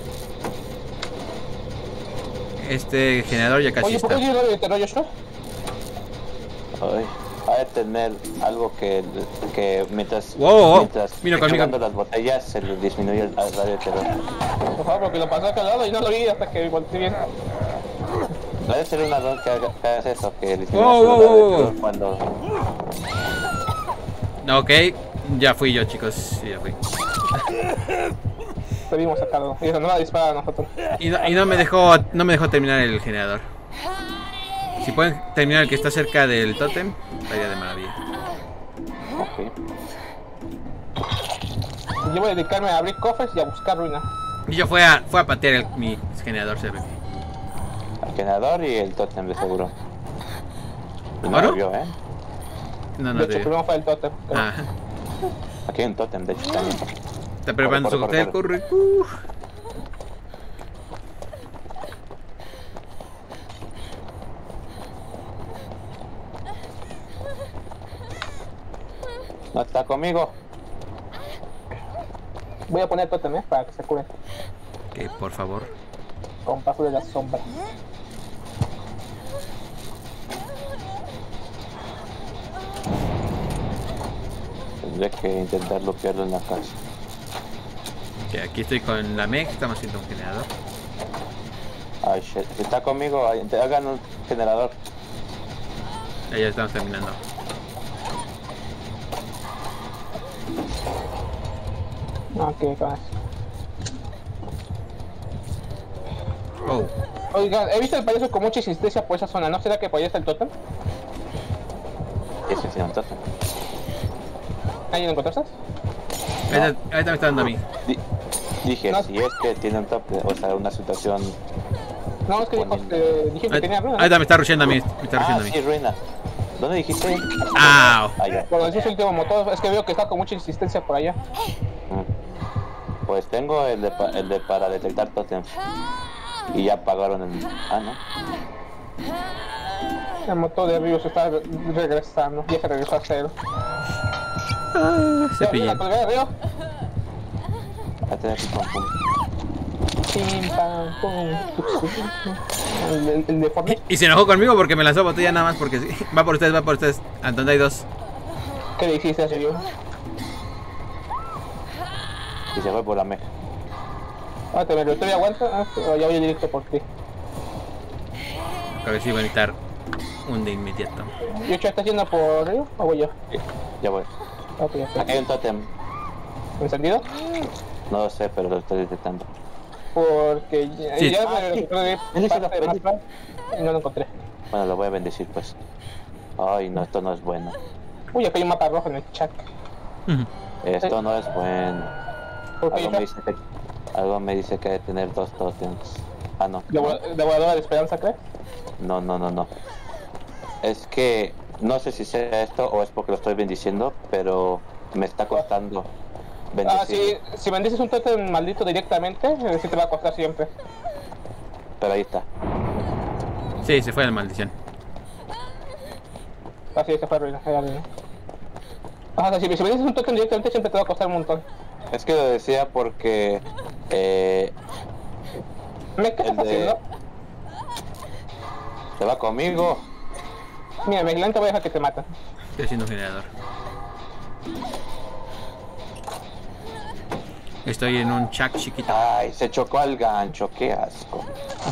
A: Este generador ya casi
D: Oye, ¿por qué
A: está.
D: yo no te rollo yo?
E: Ay, ha de tener algo que mientras,
A: Wow,
E: mientras
A: mira
E: esté
A: conmigo.
E: jugando las botellas se le disminuye el radio de terror.
D: Por favor, porque lo pasé acá al lado y no lo vi hasta que volteé bien.
E: Debe ser una don que haga eso, que disminuye
A: Wow,
E: su
A: wow,
E: radio de
A: wow.
E: terror cuando...
A: Ok, ya fui yo, chicos. Sí, ya fui.
D: Te vimos acá, ¿no? Y eso no la dispara a nosotros.
A: Y no me dejó terminar el generador. Si pueden terminar el que está cerca del tótem, estaría de maravilla.
E: Ok.
D: Yo voy a dedicarme a abrir cofres y a buscar ruina.
A: Y yo fue a patear mi generador, se ve.
E: El generador y el tótem de seguro. No
A: ¿Oro?
E: lo vio, ¿eh?
A: No,
D: De
A: no
D: hecho,
A: te
D: primero fue el tótem.
A: Ah,
E: Aquí hay un tótem, de hecho, también.
A: está preparando su
E: Corre,
A: cóctel,
E: corre,
A: corre.
E: No está conmigo.
D: Voy a poner tótem, para que se cure.
A: Ok, por favor.
D: Con paso de la sombra.
E: Tendré que intentar bloquearlo en la casa.
A: Ok, aquí estoy con la mech, estamos haciendo un generador.
E: Ay, shit. Si está conmigo, hagan un generador.
A: Ya estamos terminando.
D: Ok, con eso.
A: Oh,
D: Oigan, he visto el payaso con mucha insistencia por esa zona. ¿No será que por allá está el tótem?
E: Ese sí, un tótem.
D: ¿Ahí lo encontraste?
A: ahorita me está dando a mí.
E: Dije,
D: No.
E: si es que tiene un tótem, o sea, una situación...
D: No, es que dije que tenía ruina.
A: Ahorita me está rusheando a mí. Me está
E: Ah,
A: rusheando a
E: sí,
A: mí.
E: ruina. ¿Dónde dijiste?
A: ¡Au!
E: Ah, ya.
D: Cuando decís último motor, es que veo que está con mucha insistencia por allá.
E: Pues tengo el de para detectar tótems. Y ya pagaron el... Ah, ¿no?
D: El motor de Río se está regresando. Ya se regresó a cero.
A: Se
D: ¿Ya
A: pilla.
D: la colgada de Río?
E: A tener que pum.
D: Pim, pam, pum. El de Fortnite.
A: Y se enojó conmigo porque me lanzó botella nada más porque sí. Va por ustedes, va por ustedes. Anton, hay dos.
D: ¿Qué le dijiste a Río?
E: Y se fue por la meja.
D: Ah, te me lo estoy aguanta. O ya voy directo por ti.
A: Creo que sí voy a necesitar un de inmediato.
D: ¿Yo estás yendo por Río o voy yo?
E: Ya voy.
D: Ok, ok.
E: Aquí hay un tótem.
D: ¿Encendido?
E: No lo sé, pero lo estoy detectando.
D: Porque
A: Sí.
D: ya me lo encontré de parte de mapa y no lo encontré.
E: Bueno, lo voy a bendecir, pues. Ay, no, esto no es bueno.
D: Uy, acá hay un mapa rojo en el chat.
E: Esto no es bueno.
D: ¿Por qué
E: Algo me dice que, algo me dice que hay que tener dos tótems. Ah, no.
D: ¿Devoradora de esperanza, crees?
E: No. Es que no sé si sea esto o es porque lo estoy bendiciendo, pero me está costando bendecir.
D: Ah, sí, si bendices un tótem maldito directamente, sí te va a costar siempre.
E: Pero ahí está.
A: Sí, se fue la maldición.
D: Así se fue ruina. Ajá, si bendices un tótem directamente siempre te va a costar un montón.
E: Es que lo decía porque
D: ¿Me qué
E: el
D: estás
E: de...
D: haciendo?
E: Se va conmigo.
D: Mira, Meglan te voy a dejar que te mata.
A: Estoy haciendo un generador. Estoy en un shack chiquito.
E: Ay, se chocó al gancho, qué asco.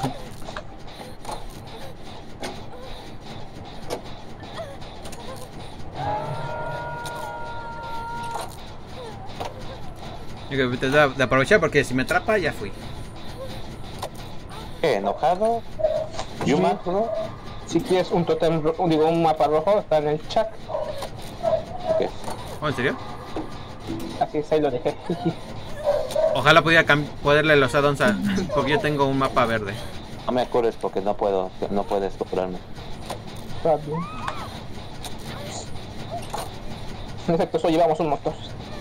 A: Yo creo que tratar de aprovechar porque si me atrapa ya fui.
E: ¿Qué? ¿Enojado? ¿Yuma?
D: Si quieres un tótem, digo un mapa rojo, está en el chat.
E: ¿Qué?
A: ¿Oh, en serio?
D: Así es, ahí lo dejé.
A: Ojalá pudiera poderle los addons porque yo tengo un mapa verde.
E: No me cures porque no puedo, no puedes curarme.
D: Está bien. En efecto, eso llevamos un motor.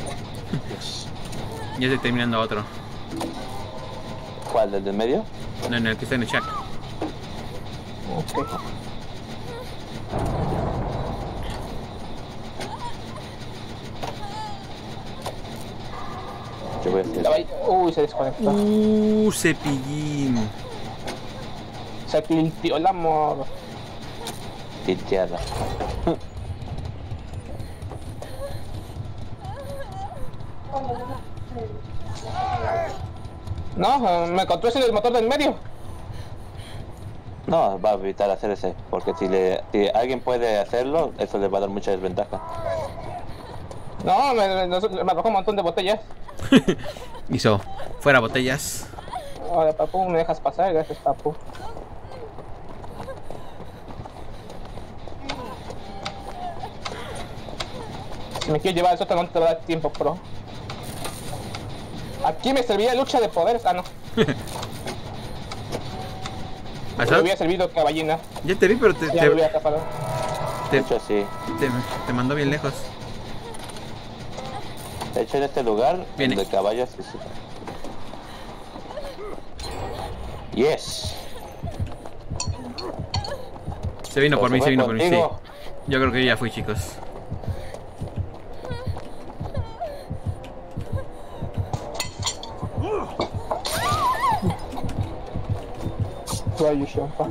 A: Ya estoy terminando otro.
E: ¿Cuál? ¿Del del medio?
A: No, en el que está en el shack.
D: Ok.
E: Yo voy a hacer.
D: La valla- Uy, se desconectó.
A: Cepillín.
D: Se tiltió el amor.
E: Tilteada.
D: No, me encontró ese del motor del medio.
E: No, va a evitar hacer ese, porque si alguien puede hacerlo, eso le va a dar mucha desventaja.
D: No, me arrojó un montón de botellas.
A: Hizo. Fuera botellas.
D: Ahora, papu, me dejas pasar, gracias, papu. Si me quieres llevar al sótano, no te va a dar tiempo, pro. Aquí me serviría lucha de poderes. Ah, no. Me
A: ¿Pasó?
D: hubiera servido caballina.
A: Ya te vi, pero te,
D: Ya me hubiera tapado.
E: De hecho, sí.
A: te mandó bien lejos.
E: De hecho, en este lugar,
A: Viene.
E: de caballos, sí. Yes.
A: Se vino por mí, se vino por mí, sí.
E: contigo.
A: Yo creo que ya fui, chicos.
D: Rayo Shampa.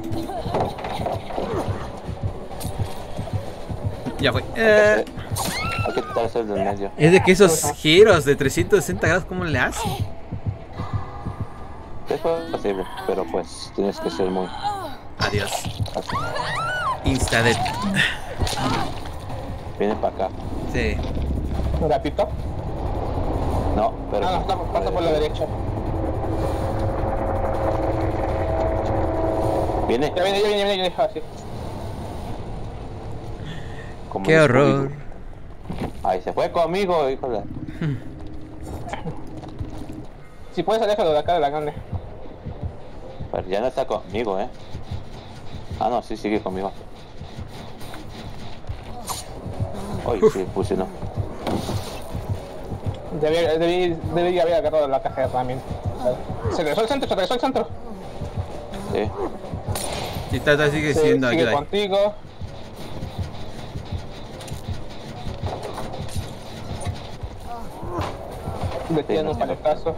A: Ya fue.
E: Hay que quitarse el del medio.
A: Es de que esos giros de 360 grados, ¿cómo le hace?
E: Es posible, pero pues tienes que ser muy...
A: Adiós. Instadead.
E: Viene para acá.
A: Sí.
D: ¿Un gatito?
E: No, pero...
D: Ah, no, pasa por la derecha.
E: Viene.
D: Ya viene. Ah, sí.
E: Como
A: Qué
E: el
A: horror.
E: Scooby-Doo. Ay, se fue conmigo, híjole.
D: Si puedes, aléjalo de acá de la grande.
E: Pero ya no está conmigo, Ah, no, sí, sigue conmigo. Ay, sí, puse no.
D: Debería haber agarrado la caja de herramientas. Se regresó al centro.
E: Sí.
A: Si Tata sigue siendo
D: Sigue
A: ayuda.
D: contigo. Le tiran un paletazo.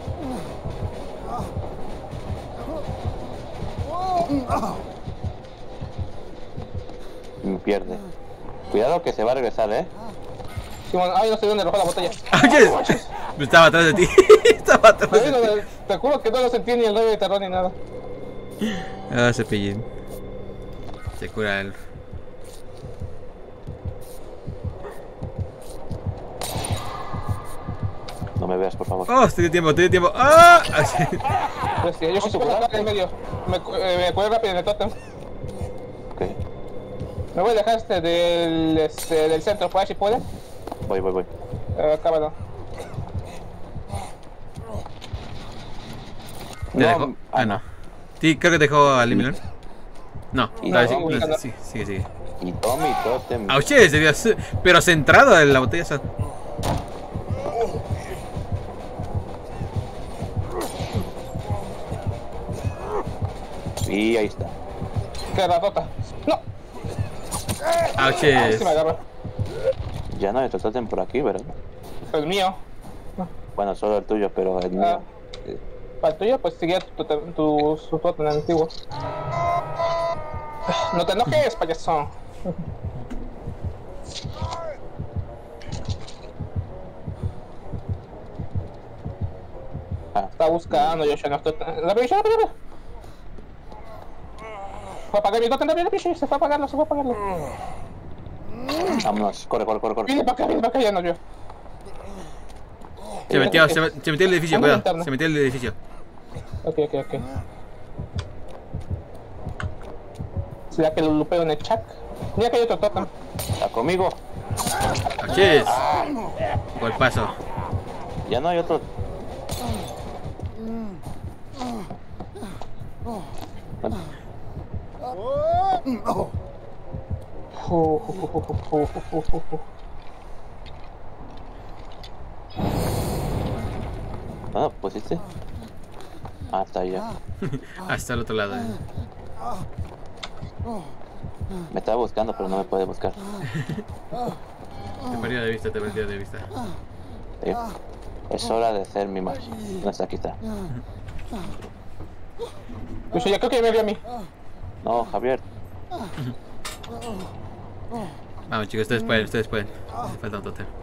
E: Me pierde. Cuidado que se va a regresar,
D: Simón, ay, no sé dónde arrojó la botella.
A: Oye, estaba atrás de ti. Estaba atrás de ti.
D: Te juro que no lo sentí ni el rayo de terror ni nada.
A: Ah, Cepillín. Se cura él.
E: No me veas, por favor.
A: Oh, estoy de tiempo. ¡Ah! Así.
D: Pues sí, yo sí puedo acá en medio. Me cuelgo rápido en el tótem.
E: Ok.
D: Me voy a dejar del centro, por ahí si puede.
E: Voy.
D: Cámara.
A: ¿Te
E: No,
A: dejó? Ah, no. Sí, creo que te dejó al eliminar. No,
E: Y
A: todavía
E: no,
A: sí,
D: no.
A: sigue.
E: Y Tommy Totem.
A: Auche, se vio pero centrado en la botella esa.
E: Y ahí está.
D: Qué ratota. No,
A: Auche.
D: sí me agarró.
E: Ya no hay otro Totem por aquí, ¿verdad?
D: El mío.
E: Bueno, solo el tuyo, pero el mío.
D: Para el tuyo, pues seguía su tótem antiguo. No te enojes, payaso. Está buscando, yo ya no estoy... ¡La picha! Fue a apagar mi tótem, la picha, se fue a apagarlo.
E: Vámonos, corre.
D: Viene para acá, ya no yo.
A: Se metió en el edificio,
D: Anda
A: cuidado.
D: linterna.
A: Se metió en el edificio.
D: Ok. ¿Será que lo lupeo en el chat? Mira que hay otro tótem.
E: Está conmigo.
A: Auche. Golpazo.
E: Ya no hay otro. Ah, pusiste. Ah, está allá.
A: Hasta el otro lado.
E: Me estaba buscando, pero no me puede buscar.
A: Te perdió de vista, te perdió de vista.
E: Sí. Es hora de hacer mi magia. No está, aquí está.
D: Pues ya creo que ya me vio a mí.
E: No, Javier.
A: Vamos chicos, ustedes pueden, ustedes pueden. Me falta un totem.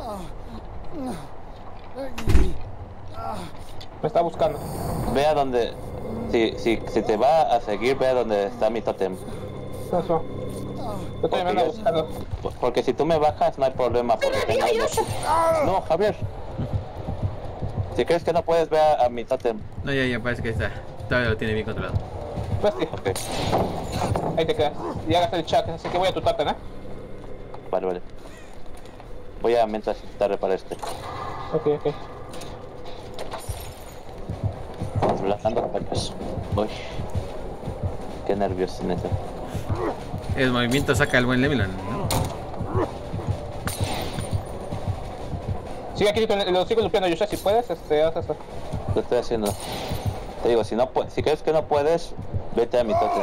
D: Me está buscando.
E: Ve a donde... Si te va a seguir, ve a donde está mi totem.
D: Eso. Yo también me ando buscando.
E: Porque si tú me bajas, no hay problema. Porque tengo... No, Javier. Si crees que no puedes, ve a mi totem.
A: No, ya parece que está. Todavía lo tiene bien controlado.
D: Pues sí,
E: Ok.
D: ahí te quedas. Y hagas el chat, así que voy a tu tarta, ¿no?
E: Vale. Voy a mientras intentar reparar este.
D: Ok.
E: Relajando compañeros. Uy. Qué nervios, neta.
A: El movimiento saca el buen Lemilon, ¿no?
D: Sigue aquí, lo sigo lupeando, yo sé si puedes, haz eso.
E: Lo estoy haciendo. Te digo, si crees que no puedes, vete a mi totem.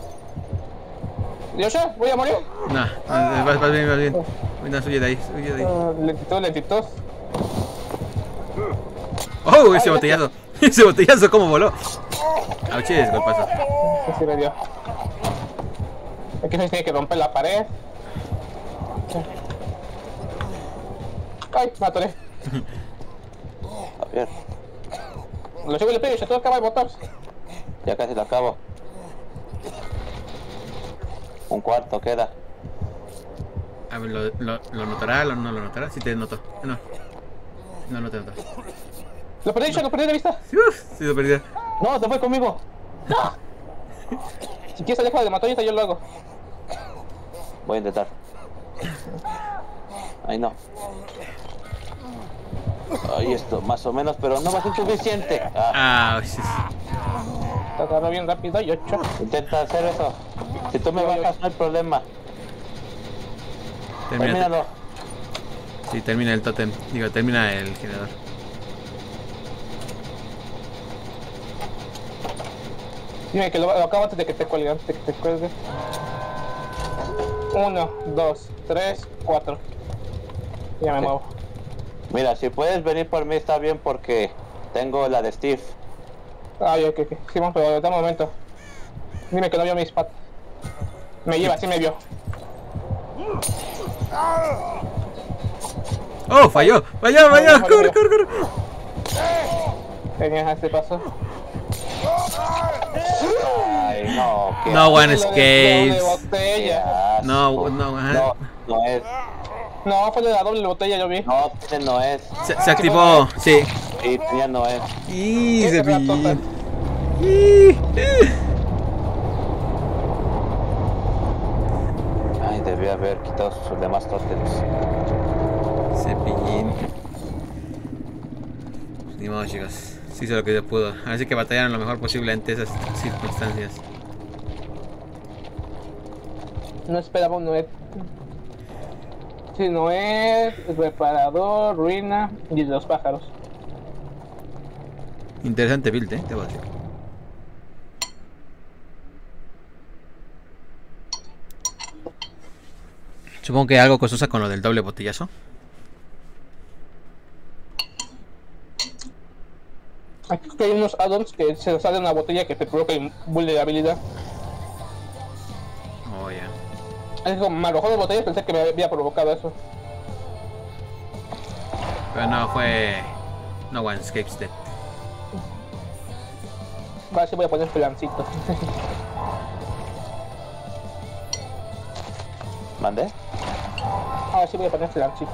D: Yo sé, voy a morir.
A: No, vas bien. No, huye de ahí, huye de ahí.
D: Lentitud.
A: ¡Oh! Ese botellazo. Ese botellazo, ¿cómo voló? Auches, golpazo.
D: Sí me dio. Aquí se tiene que romper la pared. Ay, me atoré.
E: Javier,
D: Lo sigo y le pego, se todo acaba de botar.
E: ya casi lo acabo. Un cuarto queda.
A: A ver, ¿lo notará? ¿No lo notará? Sí te notó. No te notó.
D: Lo perdí de vista.
A: Sí lo perdió.
E: No, te fue conmigo.
D: Si quieres alejar de Matoyita, yo lo hago.
E: Voy a intentar. Ay, no. Ay, esto, más o menos, pero no va a ser suficiente.
A: Sí.
D: Te agarro bien rápido y 8.
E: Intenta hacer eso. Si tú me bajas, no hay problema. Termínalo.
A: Sí, termina el totem. Digo, termina el generador.
D: Dime que lo acabo antes de que te cuelgue, cuelgue. 1, 2, 3, 4. Ya me muevo.
E: Mira, si puedes venir por mí está bien porque tengo la de Steve.
D: Ay, ok. Sí, vamos, pero dame un momento. Dime que no vio mis patas. Me lleva, sí me vio.
A: ¡Oh! ¡Falló! ¡Corre!
D: Tenías este paso.
E: Ay, no.
A: No one
D: Lo
A: escapes.
D: de botella.
A: No, ajá.
E: No es.
D: No, fue de la doble botella, yo vi.
E: No, no es.
A: Se activó, sí.
E: Sí, ya no es.
A: Y se
D: ratota.
E: Ay, debí haber quitado sus demás tótems.
A: Cepillín. Pues ni modo, chicos. Sí hizo lo que yo pudo. Así que batallaron lo mejor posible ante esas circunstancias.
D: No esperaba un Noé. Sí, Noé, reparador, ruina y los pájaros.
A: Interesante build, te voy a decir. Supongo que algo costosa con lo del doble botellazo.
D: Aquí creo que hay unos addons que se sale una botella que te provoca vulnerabilidad.
A: Oh, ya.
D: Es como me arrojó de botella, pensé que me había provocado eso.
A: Pero no, fue... No one escapes death.
D: Ahora sí voy a poner plancito.
E: ¿Mandé?
D: Ahora sí voy a poner plancito.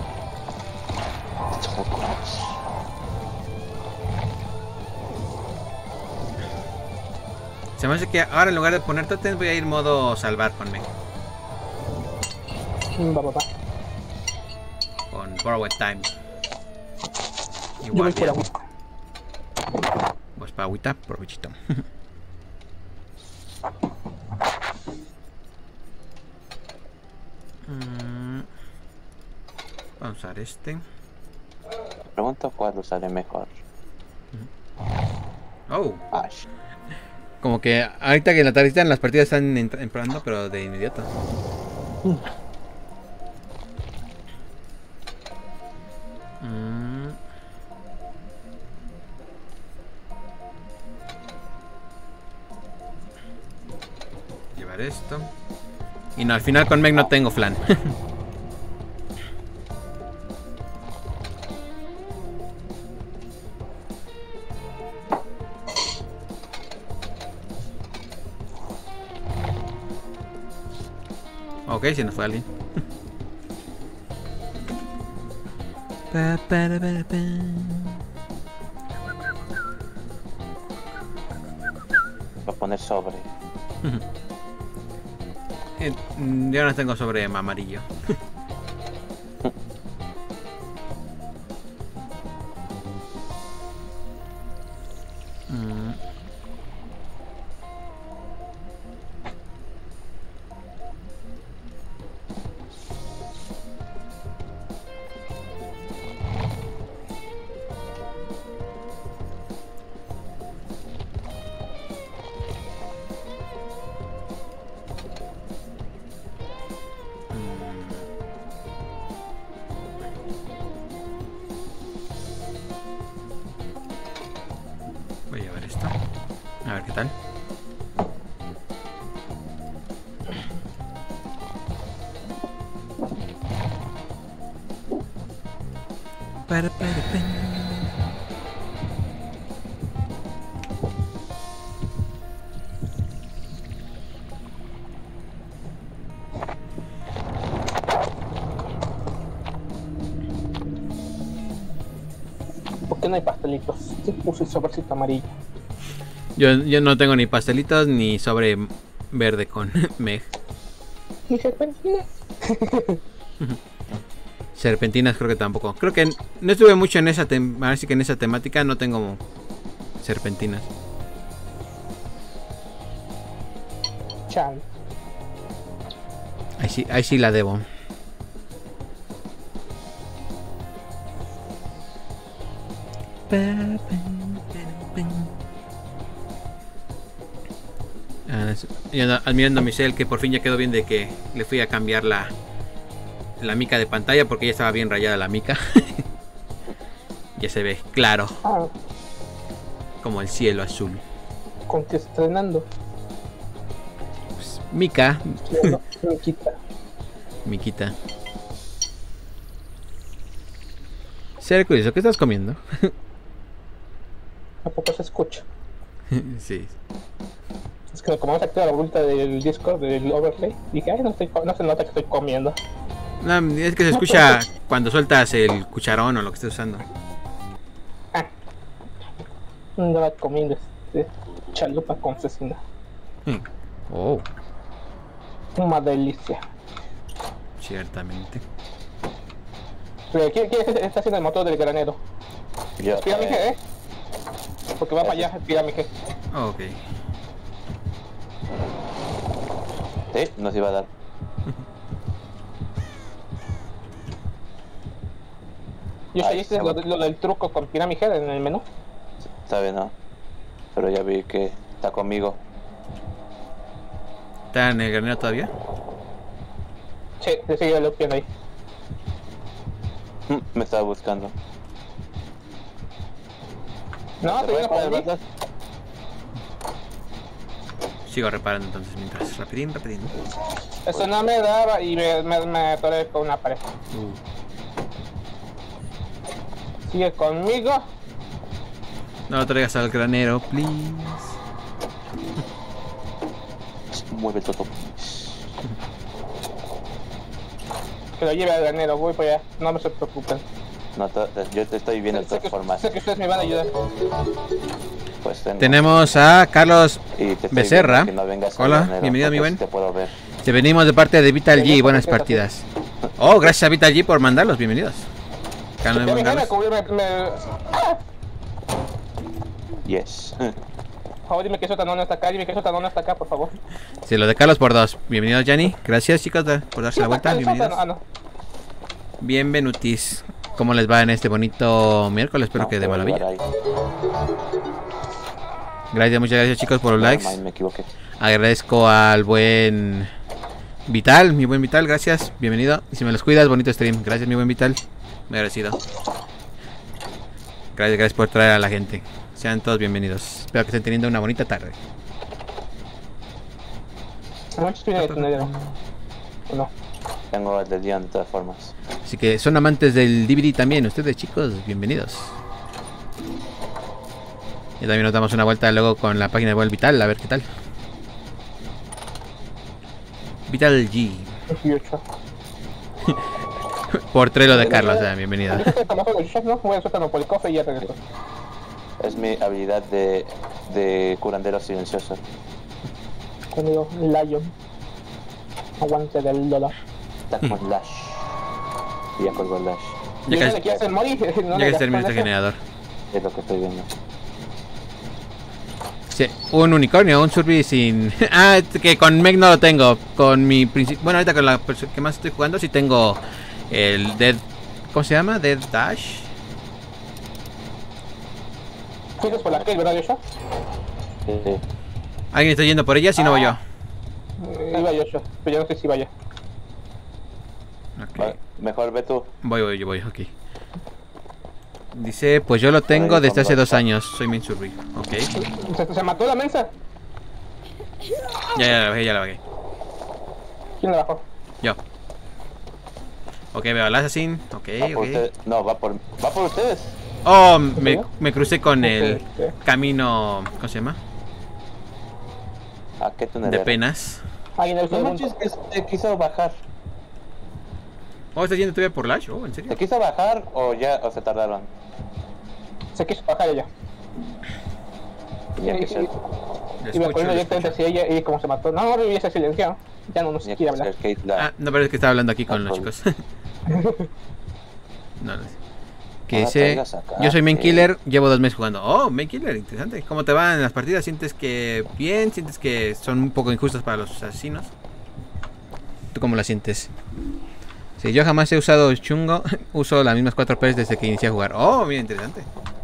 A: Se me hace que ahora en lugar de poner totem voy a ir modo salvar conmigo.
D: Va.
A: Con Borrowed Time.
D: Yo voy
A: Igual
D: por agua.
A: pues para agüita, provechito. Vamos a usar este.
E: Pregunto cuál usaré mejor.
A: Oh,
E: Ash.
A: Como que ahorita que en la tardita en las partidas están entrando, pero de inmediato. Llevar esto. Y no, al final con Meg no tengo flan. Ok, se nos fue alguien.
E: Va a poner sobre.
A: Yo no tengo sobre amarillo. Voy a llevar esto. A ver qué tal.
D: ¿Por qué no hay pastelitos? Sí puse el sobrecito amarillo.
A: Yo no tengo ni pastelitos ni sobre verde con Meg.
D: ¿Y serpentina?
A: Serpentinas creo que tampoco. Creo que no estuve mucho en esa así que en esa temática no tengo serpentinas.
D: Chan.
A: Ahí sí la debo. Y admirando a Michelle que por fin ya quedó bien de que le fui a cambiar la mica de pantalla porque ya estaba bien rayada la mica. Ya se ve claro
D: Ah,
A: como el cielo azul.
D: con que estrenando.
A: Pues, mica,
D: Bueno, me quita.
A: miquita. Ser curioso, ¿qué estás comiendo?
D: ¿A poco se escucha?
A: Sí.
D: Es que como se activa la vuelta del Discord, del overlay, dije, ay, no se nota que estoy comiendo.
A: No, es que se escucha cuando sueltas el cucharón o lo que estés usando.
D: Andaba comiendo chalupa con cecina.
A: Oh,
D: Una delicia.
A: ciertamente.
D: Pero ¿quién está haciendo el motor del granero?
E: Yo,
D: Pirámide, ¿eh? Porque va para allá, pirámide.
A: Ok.
E: sí, nos iba a dar.
D: Yo
E: Ay,
D: sé, este es lo del truco con pirámide en el menú.
E: Sabe, no. Pero ya vi que está conmigo.
A: ¿Está en el granero todavía?
D: Sí, le sigue lupiendo ahí.
E: Me estaba buscando.
D: No, te viene por mí.
A: Sigo reparando entonces mientras. Rapidín.
D: Eso no me daba y me atoré con una pared. Sigue conmigo.
A: No lo traigas al granero, please.
E: Mueve todo.
D: Que lo lleve al granero, voy para allá. No se preocupen.
E: No, yo te estoy viendo de
D: Sé
E: todas formas.
D: que ustedes me van a ayudar.
E: Pues
A: Tenemos a Carlos
E: y te estoy
A: Becerra.
E: viendo que no vengas al
A: Hola,
E: granero,
A: bienvenido, mi
E: porque
A: buen.
E: sí te puedo ver.
A: Te venimos de parte de Vital G. Buenas partidas. Oh, gracias a Vital G por mandarlos. Bienvenidos. Carlos,
D: Ya me
A: Carlos.
D: gana cubrirme. ¡Ah!
E: Yes.
D: Por favor, dime que eso no está acá. Dime que eso no está acá, por favor.
A: Sí, lo de Carlos por 2. Bienvenidos, Yanni. Gracias, chicos, por darse la vuelta. Bienvenidos.
D: Ah, no.
A: Bienvenutis. ¿Cómo les va en este bonito miércoles? Espero
E: No,
A: que de
E: te voy a
A: maravilla.
E: llevar ahí.
A: Gracias, muchas gracias chicos por los likes.
E: Me equivoqué.
A: Agradezco al buen Vital, mi buen Vital, gracias, bienvenido. Y si me los cuidas, bonito stream. Gracias, mi buen Vital. Muy agradecido. Gracias por traer a la gente. Sean todos bienvenidos. Espero que estén teniendo una bonita tarde.
D: Muchos tienen que tener. No.
E: Tengo el de Dion de todas formas.
A: Así que son amantes del DVD también. Ustedes chicos, bienvenidos. Y también nos damos una vuelta luego con la página web Vital, a ver qué tal. Vital G.
D: 18.
A: Por Trello de Carlos, bienvenido.
D: No, voy a sótano por el cofre y ya regreso.
E: Es mi habilidad de curandero silencioso.
D: Conmigo, Lion. Aguante del dólar.
E: Está con Lash. Y ya colgó Lash.
A: Ya
D: ¿Y
A: casi-
D: no le quiere hacer morir? No
A: Ya
D: le
A: que termina este
D: gastan
A: generador.
E: Es lo que estoy viendo.
A: Sí, un unicornio, un survey sin... Ah, que con Meg no lo tengo. Con mi bueno, ahorita con la que más estoy jugando sí tengo el Dead... ¿Cómo se llama? Dead Dash.
D: ¿Fuiste por la cave, verdad, Joshua?
A: ¿Alguien está yendo por ella? Si no voy yo.
D: Iba Joshua, pero yo no sé si vaya.
A: Ok.
E: Mejor ve tú.
A: Voy, ok. Dice, pues yo lo tengo desde hace 2 años. Soy main survey. Ok.
D: ¿Se mató la mensa?
A: Ya la bajé.
D: ¿Quién la bajó?
A: Yo. Ok, veo al assassin. Ok.
E: No, va por ustedes.
A: Oh, me crucé con el
D: Ok.
A: camino... ¿Cómo se llama?
E: ¿A qué túnel
A: De
E: era?
A: penas.
D: Alguien del
E: No
D: segundo.
E: manches, que se quiso bajar.
A: Oh, ¿estás yendo todavía por Lash? Oh, ¿en serio?
E: ¿Se quiso bajar o se tardaron?
D: Se quiso bajar ella.
E: Tenía que ser.
D: Iba corriendo directamente hacia ella y como se mató. No, ya se silenció. Ya no nos
E: Tenía
D: quiere
E: que
D: hablar.
E: ser Kate la.
A: Ah, no, pero es que estaba hablando aquí con los chicos. No sé. Que dice,
E: traigas acá,
A: yo soy main
E: sí.
A: killer, llevo 2 meses jugando. Oh, main killer, interesante. ¿Cómo te van en las partidas? ¿Sientes que bien? ¿Sientes que son un poco injustas para los asesinos? ¿Tú cómo la sientes? Sí, yo jamás he usado chungo. Uso las mismas 4 P's desde que inicié a jugar. Oh, mira, interesante.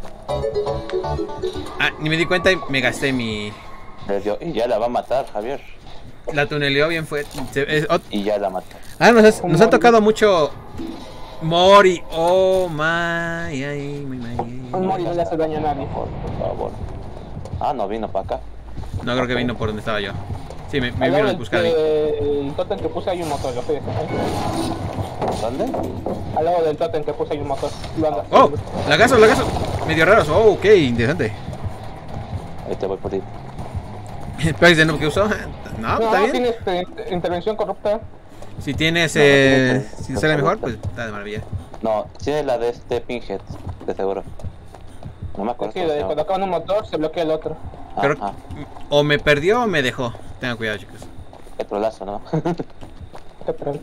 A: Ah, ni me di cuenta y me gasté mi...
E: Y ya la va a matar, Javier.
A: La tuneleó bien fuerte.
E: Y ya la mató.
A: Ah, nos ha tocado mucho Mori. Oh, my. Ay,
D: Un Mori no le hace daño a nadie.
E: Por favor. Ah, no vino para acá.
A: No creo que vino por donde estaba yo. Sí, me
D: Al
A: vieron
D: lado
A: a
D: del
A: buscar ahí.
D: el tótem que puse hay un motor, lo sé.
E: ¿Dónde?
D: Al lado del tótem que puse hay un motor. Lo anda
A: Oh,
D: haciendo.
A: lagazo. Medio raros. Oh, ok, interesante.
E: Ahí te voy por ti.
A: ¿Packs de noob que usó? No,
D: No,
A: está bien.
D: tiene intervención corrupta.
A: Si tienes, si sale mejor, pues está de maravilla.
E: No, tiene la de este Pinhead, de seguro. No me acuerdo.
D: Sí,
E: cómo se llama.
D: cuando acaban un motor se bloquea el otro.
A: Pero
E: Ajá.
A: o me perdió o me dejó. Tengan cuidado, chicos.
E: El trolazo, ¿no?
D: Qué perro.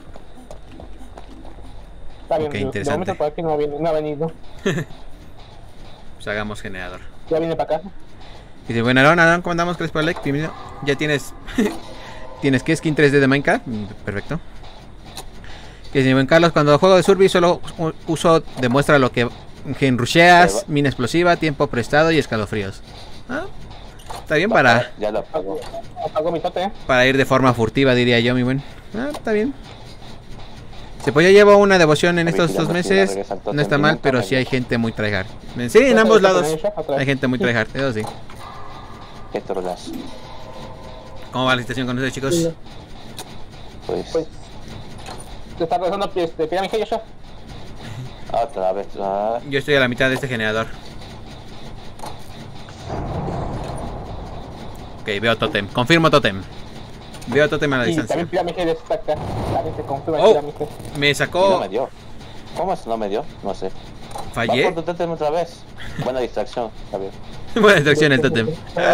D: Está bien,
A: Ok,
D: de
A: interesante.
D: momento por aquí no ha venido.
A: Pues hagamos generador.
D: Ya viene para acá.
A: Dice, bueno, Aaron, ¿cómo andamos? ¿Crees por el like? Bienvenido. Ya tienes... ¿Tienes qué? ¿Skin 3D de Minecraft? Perfecto. Que dice, buen Carlos, cuando juego de Survey solo uso demuestra lo que rusheas, mina explosiva, tiempo prestado y escalofríos. Ah, está bien para
E: Ya lo apagó.
D: Apagó mi tote,
A: ir de forma furtiva, diría yo, mi buen. Ah, está bien. Se pues ya llevo una devoción en estos 2 meses. No está mal, pero sí hay gente muy tryhard. Sí, en ambos lados hay gente muy tryhard, eso sí.
E: Qué trolazo.
A: ¿Cómo va la situación con ustedes, chicos?
E: Pues.
D: te está regresando pirámide ya.
E: Otra vez. Ah,
A: Yo estoy a la mitad de este generador. Ok, veo totem. Confirmo totem. Veo totem a la
D: Y
A: distancia.
D: también pirámide está acá. También se confirma
A: Oh,
D: pirámide.
A: me
E: no
A: sacó.
E: me dio. ¿Cómo es? No me dio. No sé. Va
A: Fallé.
E: por tu tótem otra vez. Buena distracción, Javier.
A: Buena distracción el totem.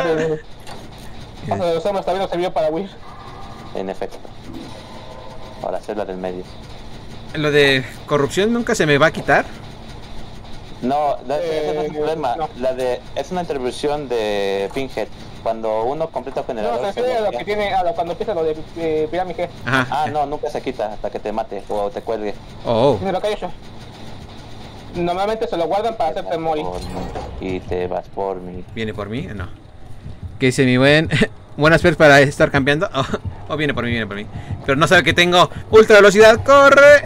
D: O sea, los hombres también nos sirvió para huir.
E: En efecto. Ahora hacer la del medio.
A: Lo de corrupción nunca se me va a quitar.
E: No, ese no es el problema.
D: no.
E: Es una intervención de Pinhead. Cuando uno completa el
D: No,
E: generador.
D: se
E: se
D: refiere a lo
E: bloquea.
D: que tiene, cuando empieza lo de pirámide.
A: Ajá.
E: Ah, no, nunca se quita hasta que te mate o te cuelgue.
A: Oh,
D: Tiene lo que hay hecho. Normalmente se lo guardan para hacerte morir.
E: Y te vas por mí.
A: ¿viene por mí? No. Que dice mi buen... Buenas perks para estar campeando. Oh, viene por mí, viene por mí. Pero no sabe que tengo ultra velocidad. ¡Corre!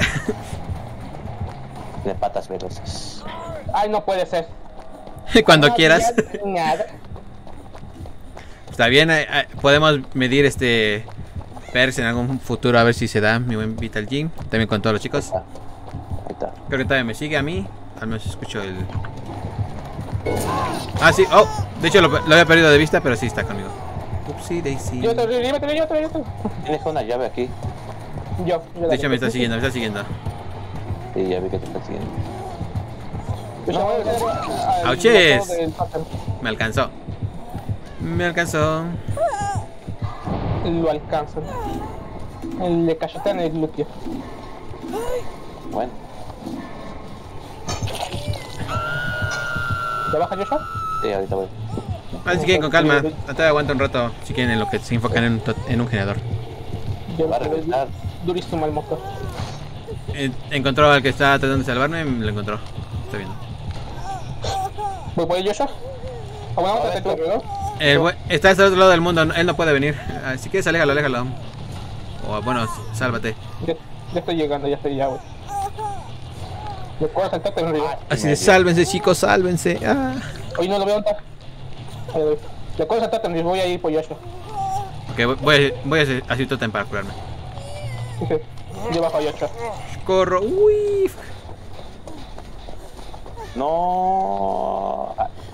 E: De patas veloces.
D: Ay, no puede ser.
A: Cuando quieras.
D: Nada.
A: Está bien, podemos medir perks en algún futuro a ver si se da mi buen Vital Gym. También con todos los chicos.
E: Ahí está.
A: Creo que todavía me sigue a mí. Al menos escucho el... Ah, sí. Oh, de hecho lo había perdido de vista, pero sí está conmigo. Upsi Daisy.
D: Yo te.
E: Tienes una llave aquí.
A: De hecho me está siguiendo, me está siguiendo.
E: Sí, ya vi que te está siguiendo.
A: ¡Auches! Me alcanzó. Me alcanzó.
D: Lo alcanzan. Le cachetean el glúteo.
E: Bueno,
D: ¿Ya baja Joshua?
E: sí, ahorita voy.
A: Si quieren con calma, todavía aguanta un rato. Si quieren en lo que se enfocan en un generador.
D: Yo
E: Va a reventar.
D: durísimo el motor.
A: Encontró al que está tratando de salvarme, lo encontró. Está viendo.
D: ¿Voy por el Joshua? Aguanta, tú, ¿no?
A: Está hasta el otro lado del mundo, él no puede venir. Si quieres, aléjalo. O bueno, sálvate.
D: Ya estoy llegando, ya, güey. Me puedo saltarte en arriba.
A: Así de sálvense, chicos, sálvense.
D: Hoy no lo veo tanto. Ahí voy. Le puedo saltarte en arriba, voy a ir por Joshua.
A: Ok, voy a hacer totem para curarme.
D: Yo bajo a Joshua.
A: Corro, uy.
E: No.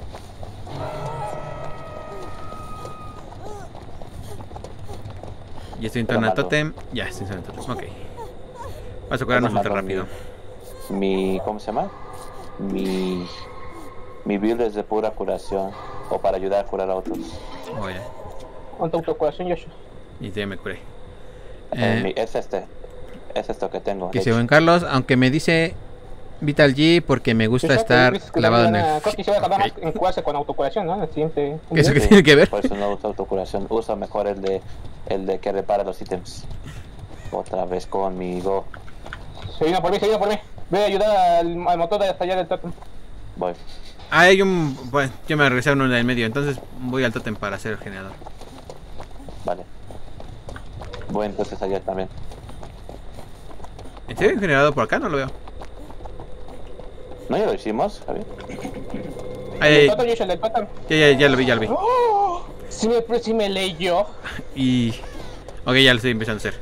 A: Ya estoy en torno al totem. Ya estoy en torno al totem. Ok. Vas a curarnos ultra rápido.
E: ¿Cómo se llama? Mi build es de pura curación. O para ayudar a curar a otros.
A: Oye.
D: ¿Cuánto autocuración, Joshua?
A: Y ya me curé.
E: Es esto que tengo.
A: Que se buen Carlos, aunque me dice Vital G porque me gusta estar clavado en el...
D: Creo que se va a tardar más en curarse con autocuración, ¿no? En el siguiente...
A: ¿Eso qué tiene que ver?
E: Por eso no uso autocuración. Uso mejor el de que repara los ítems. Otra vez conmigo.
D: Se vino por mí. Voy a ayudar al motor de estallar el totem.
E: Voy.
A: Hay un... Bueno, yo me regresé a uno en el medio, entonces voy al totem para hacer el generador.
E: Vale. Voy entonces allá también.
A: ¿En serio hay un generador por acá? No lo veo.
E: ¿No ya lo hicimos, Javier?
A: Ay,
D: El totem, Joshua, el totem.
A: ya lo vi.
D: ¡Oh! Sí me leyó.
A: Y... Ok, ya lo estoy empezando a hacer.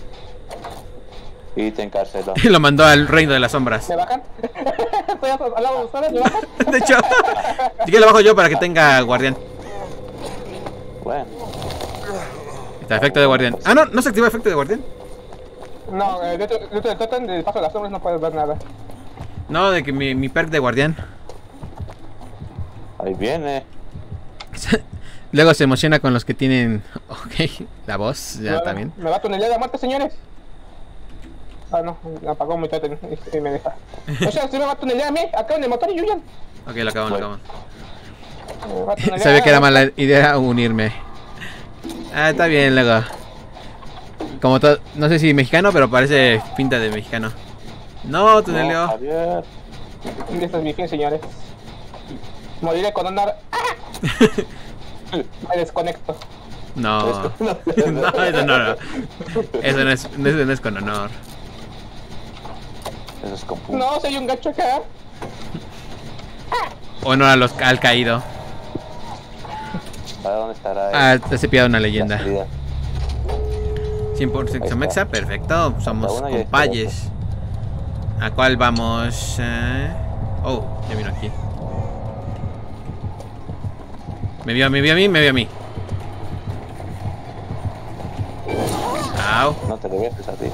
E: Y te encarceló.
A: Lo mandó al reino de las sombras.
D: ¿Me bajan? Estoy al lado de ustedes, ¿me bajan?
A: De hecho, si que lo bajo yo para que tenga guardián.
E: Bueno.
A: Está efecto de guardián. Ah, no se activa efecto de guardián.
D: No, dentro del totem del paso de las sombras no puedes ver nada.
A: No, de que mi perk de guardián.
E: Ahí viene.
A: Luego se emociona con los que tienen... Ok, la voz ya también.
D: Me va a tunelar la muerte, señores. Ah, no, apagó mi totem y me deja. O sea, si me va a tunelar a mí, acá en el motor y huyan.
A: Ok, lo acabamos.
D: Me va a tunelar
A: Sabía que era mala idea unirme. Está bien, luego. Como todo, no sé si mexicano, pero parece pinta de mexicano. No, tuneleo.
E: No, Javier.
D: Este es mi fin, señores. Moriré con honor. Me desconecto.
A: No. No, eso no. Eso no es con honor.
E: Eso es con punto.
D: No, soy un gacho acá.
A: Honor al caído.
E: ¿Para dónde estará?
A: Te has cepillado una leyenda.
E: la salida?
A: 100% Mexa, perfecto. Somos
E: Falta uno y
A: compayes. ¿A cuál vamos? Oh, ya vino aquí. Me vio a mí. Au.
E: No te lo voy a empezar a ti.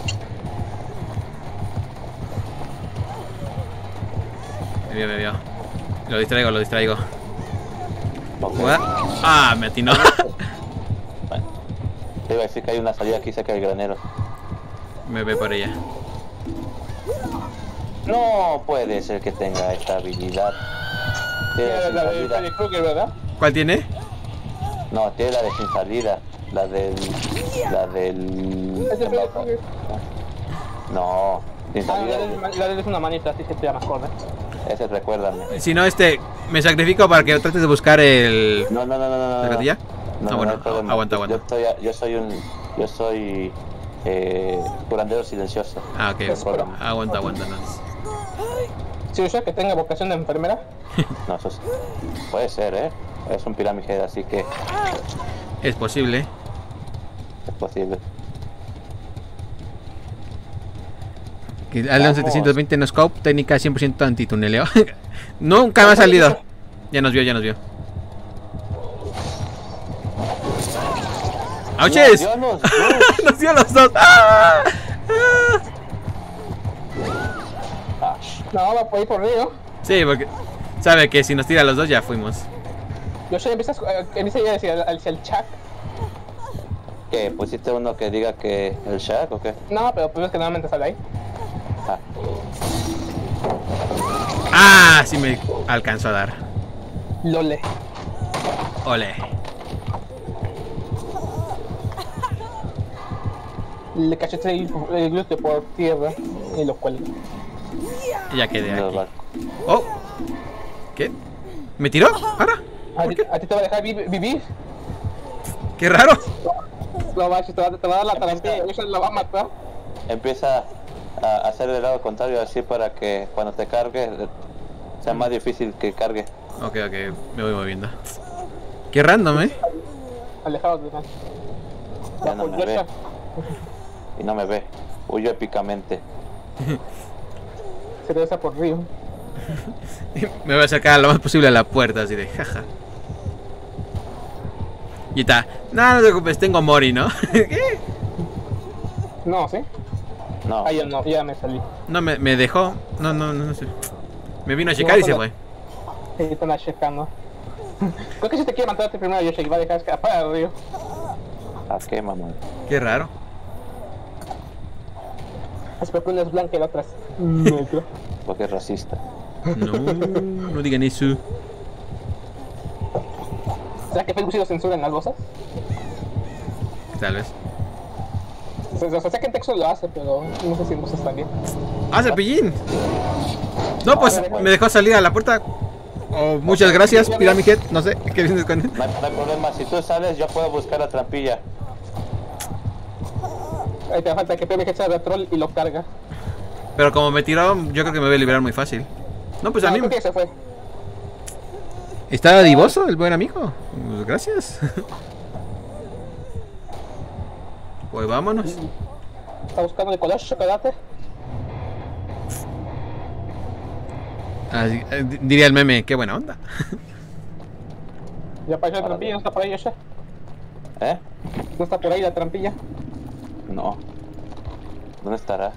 A: Me vio. Lo distraigo.
E: Ok.
A: Me atinó.
E: Bueno. Te iba a decir que hay una salida aquí cerca del granero.
A: Me ve por ella.
E: No puede ser que tenga esta habilidad. Tiene
D: La
E: sin
D: de
E: salida.
D: Freddy Krueger, ¿verdad?
A: ¿Cuál tiene?
E: No, tiene la de sin salida. La del...
D: Es de Freddy Krueger.
E: No, sin salida.
D: La de es una manita, así se te llama, joder.
E: Ese recuérdame.
A: Si no, me sacrifico para que trates de buscar el...
E: No.
A: ¿La gatilla?
E: No,
A: Ah,
E: no
A: bueno,
E: hay problema.
A: aguanta.
E: Yo soy curandero silencioso.
A: Ah, ok.
D: Es broma.
A: Aguanta, no.
D: Si yo que tenga vocación de enfermera,
E: No, eso puede ser, es un pirámide, así que
A: Es posible.
E: es posible.
A: Que Alien 720 no scope, técnica 100% antituneleo. Nunca me ha salido. Ya nos vio. ¡Auches!
E: Dios,
A: Nos dio los dos. ¡Ah!
D: no, va por ahí por río.
A: Sí, porque sabe que si nos tira a los dos ya fuimos.
D: Yo ya empieza a decir hacia el chat.
E: ¿Qué? ¿Pusiste uno que diga que el Shaq o qué?
D: No, pero pues es que normalmente sale ahí.
E: Ah,
A: ¡Ah! Sí me alcanzó a dar.
D: Lole.
A: Ole.
D: Le cacheté el glúteo por tierra y lo cuelgo.
A: Ya quedé
E: no,
A: aquí.
E: vale.
A: ¡Oh! ¿Qué? ¿Me tiró? ¿Ahora?
D: ¿A ti te va a dejar vivir?
A: ¡Qué raro!
D: No, Bachi, te va a dar la trampilla y eso lo va a matar.
E: Empieza a hacer el lado contrario así para que cuando te cargue sea más difícil que cargue.
A: Ok, me voy moviendo. Qué random,
D: Alejado de nadie.
E: Ya no me ve. Y no me ve. Huyo épicamente.
D: Se regresa por río.
A: Me voy a acercar lo más posible a la puerta, así de jaja. Y está. No, no te preocupes, tengo Mori, ¿no? ¿Qué?
D: No, ¿sí?
E: No.
D: Ah, yo no, ya me salí.
A: No, me dejó. No sé. Me vino a checar y se fue.
D: Sí, están checando. Creo que si te quiere matarte primero, Yoshi, va a dejar escapar al río.
E: ¿A qué, mamá?
A: Qué raro.
D: Es porque una es blanca y la otra es negra.
E: Porque es racista.
A: No digan eso.
D: ¿Será que Facebook sí lo censura en las voces?
A: Tal vez.
D: O sea que en texto lo hace, pero no sé si en voces también.
A: ¡Ah, Cepillín! No, pues me dejó salir a la puerta. Oh, muchas gracias, Pyramid Head. No sé, ¿qué vienes con él?
E: No hay problema, si tú sales yo puedo buscar la trampilla.
D: Ahí te falta que PMG sea de troll y lo carga.
A: Pero como me tiró, yo creo que me voy a liberar muy fácil. No, pues a mí.
D: Creo que se fue.
A: ¿Está divoso el buen amigo? Pues gracias. Pues vámonos.
D: Está buscando el color chocolate.
A: Así, diría el meme, qué buena onda.
D: Ya apareció la trampilla, no está por ahí, Yoshi.
E: ¿Eh?
D: No está por ahí la trampilla.
E: No. ¿Dónde estará?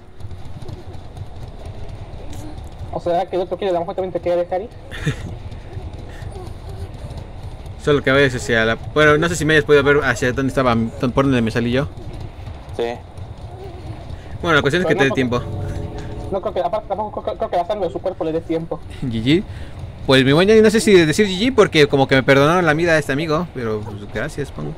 D: O sea que el otro quiere, a lo mejor también te quiere dejar ir.
A: Solo que vayas hacia la... Bueno, no sé si me hayas podido ver hacia dónde estaba, por dónde me salí yo.
E: Sí.
A: Bueno, la cuestión es que te dé tiempo.
D: No creo que, aparte tampoco creo que la sangre de su cuerpo le dé tiempo.
A: GG. Pues mi buen Yanni, no sé si decir GG porque como que me perdonaron la vida a este amigo. Pero pues, gracias, pongo.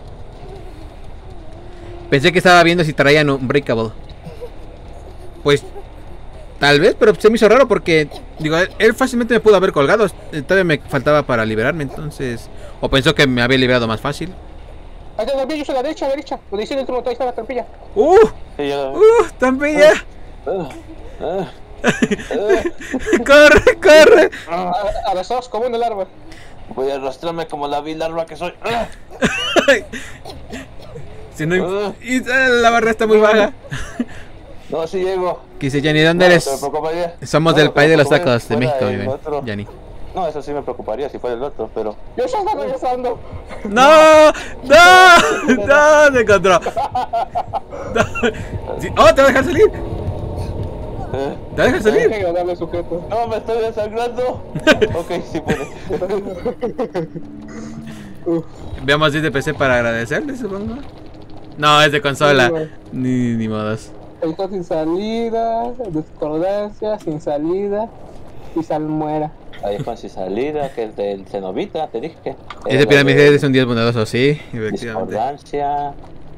A: Pensé que estaba viendo si traían un Breakable. Pues tal vez, pero se me hizo raro porque digo, él fácilmente me pudo haber colgado. Todavía me faltaba para liberarme, entonces. O pensó que me había liberado más fácil.
D: Ahí está la trampilla, yo soy la derecha. Lo dice el último, ahí está la trampilla.
E: Sí, yo...
A: ¡Trampilla!
E: ah.
A: ¡Corre!
D: A los ojos como en el árbol.
E: Voy a arrastrarme como la vil larva que soy.
A: Si no, y la barra está muy baja.
E: No, sí llego.
A: Quise, Yanni, ¿dónde
E: No,
A: eres?
E: te preocuparía.
A: Somos
E: No,
A: del
E: te
A: país de los
E: preocuparía
A: tacos de
E: si
A: México,
E: fuera el
A: viven.
E: otro.
A: Yanni.
E: No, eso sí me preocuparía si fuera el otro, pero...
D: Yo ya está regresando.
A: ¡No! ¡Me encontró! No. Sí. ¡Oh, te va a dejar salir! ¿Te va a dejar salir?
D: Qué agradable sujeto.
E: No, me estoy desangrando. Ok, sí puede.
A: Veamos si es de PC para agradecerle, supongo. No, es de consola. Ni modos.
D: Está sin salida, discordancia, sin salida y salmuera.
E: Ahí con si salida, que es del Cenovita, te dije que...
A: Ese pirámide es un 10 bondadoso, sí, efectivamente.
E: Discordancia...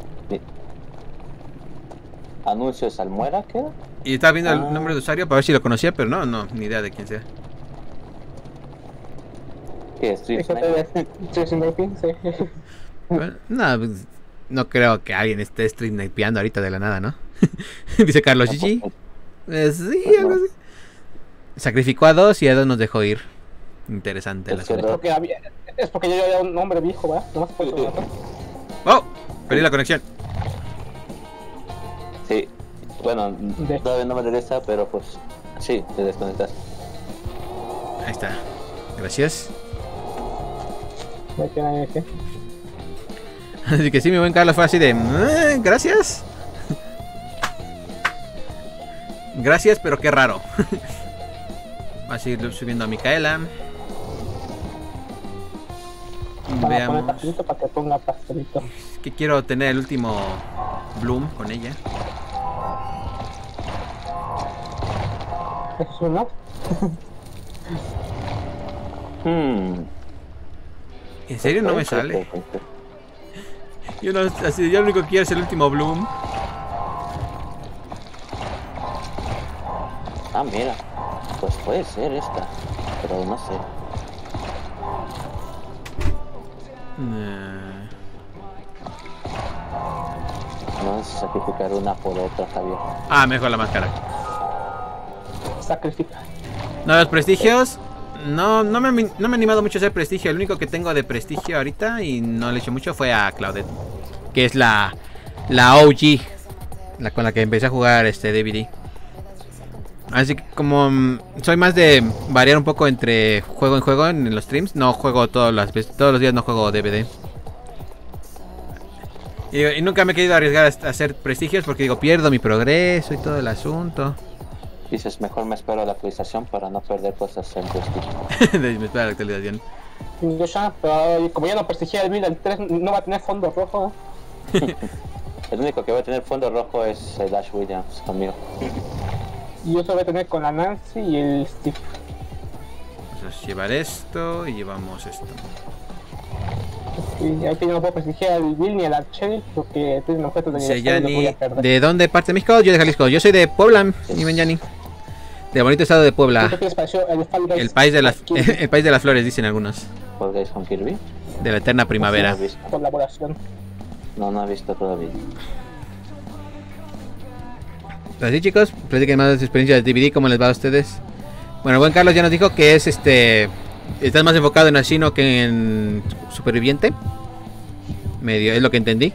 E: Anuncio de salmuera, ¿qué era?
A: Y estaba viendo el nombre de usuario para ver si lo conocía, pero no, ni idea de quién sea.
E: ¿Qué? Street
D: Fíjate,
E: Sniper.
D: estoy haciendo el fin, sí.
A: Bueno, no, pues, no creo que alguien esté streamnepeando ahorita de la nada, ¿no? Dice Carlos Gigi. Sí, algo así. Sacrificó a 2 y a 2 nos dejó ir. Interesante la
E: Es que
A: cosa.
D: Es porque yo ya era un hombre viejo, ¿verdad? Nomás por eso, ¿no?
A: ¡Oh! Perdí la conexión.
E: Sí. Bueno, todavía no me regresa, pero pues sí, te desconectas.
A: Ahí está. Gracias.
D: Me queda ahí, ¿qué?
A: Así que sí, mi buen Carlos fue así de... gracias. Gracias, pero qué raro. Va a seguir subiendo a Micaela.
D: Para poner
A: Veamos.
D: pastelito para que ponga pastelito.
A: Es que quiero tener el último Bloom con ella.
D: ¿Eso es uno?
A: ¿En serio no me sale? Yo no, así, yo lo único que quiero es el último Bloom.
E: Ah, mira. Pues puede ser esta, pero no sé. No es sacrificar una por otra, Javier.
A: Ah, mejor la máscara.
D: Sacrifica.
A: No, los prestigios. No me he animado mucho a hacer prestigio. El único que tengo de prestigio ahorita y no le he hecho mucho fue a Claudette. Que es la OG. La con la que empecé a jugar DVD. Así que como soy más de variar un poco entre juego en juego en los streams. No juego todos los días, no juego DVD. Y nunca me he querido arriesgar a hacer prestigios porque digo, pierdo mi progreso y todo el asunto.
E: Dices, mejor me espero la actualización para no perder cosas en prestigio.
A: Me espera la actualización.
D: Yo ya, pero como ya no prestigié el build, el 3 no va a tener fondo rojo.
E: El único que va a tener fondo rojo es el Ash Williams conmigo.
D: Y yo solo voy a tener con la Nancy y el Steve.
A: Vamos a llevar esto y llevamos esto.
D: Y aquí yo no puedo prestigiar el build ni el Archery porque tienen objetos de
A: Dice
D: nivel 6 y los voy
A: Yanni,
D: a perder.
A: ¿de dónde parte de México? Yo de Jalisco. Yo soy de Puebla, mi buen Yanni. De bonito estado de
D: ¿Qué
A: Puebla.
D: les pareció el Fall Guys?
A: El país de las el país de las flores, dicen algunos.
E: ¿Jugáis con Kirby?
A: De la eterna primavera.
E: No he visto.
D: Colaboración.
E: No he visto todavía.
A: Así chicos, platiquen más de su experiencia de DVD, ¿cómo les va a ustedes? Bueno, el buen Carlos ya nos dijo que es estás más enfocado en asesino que en superviviente. Medio, es lo que entendí.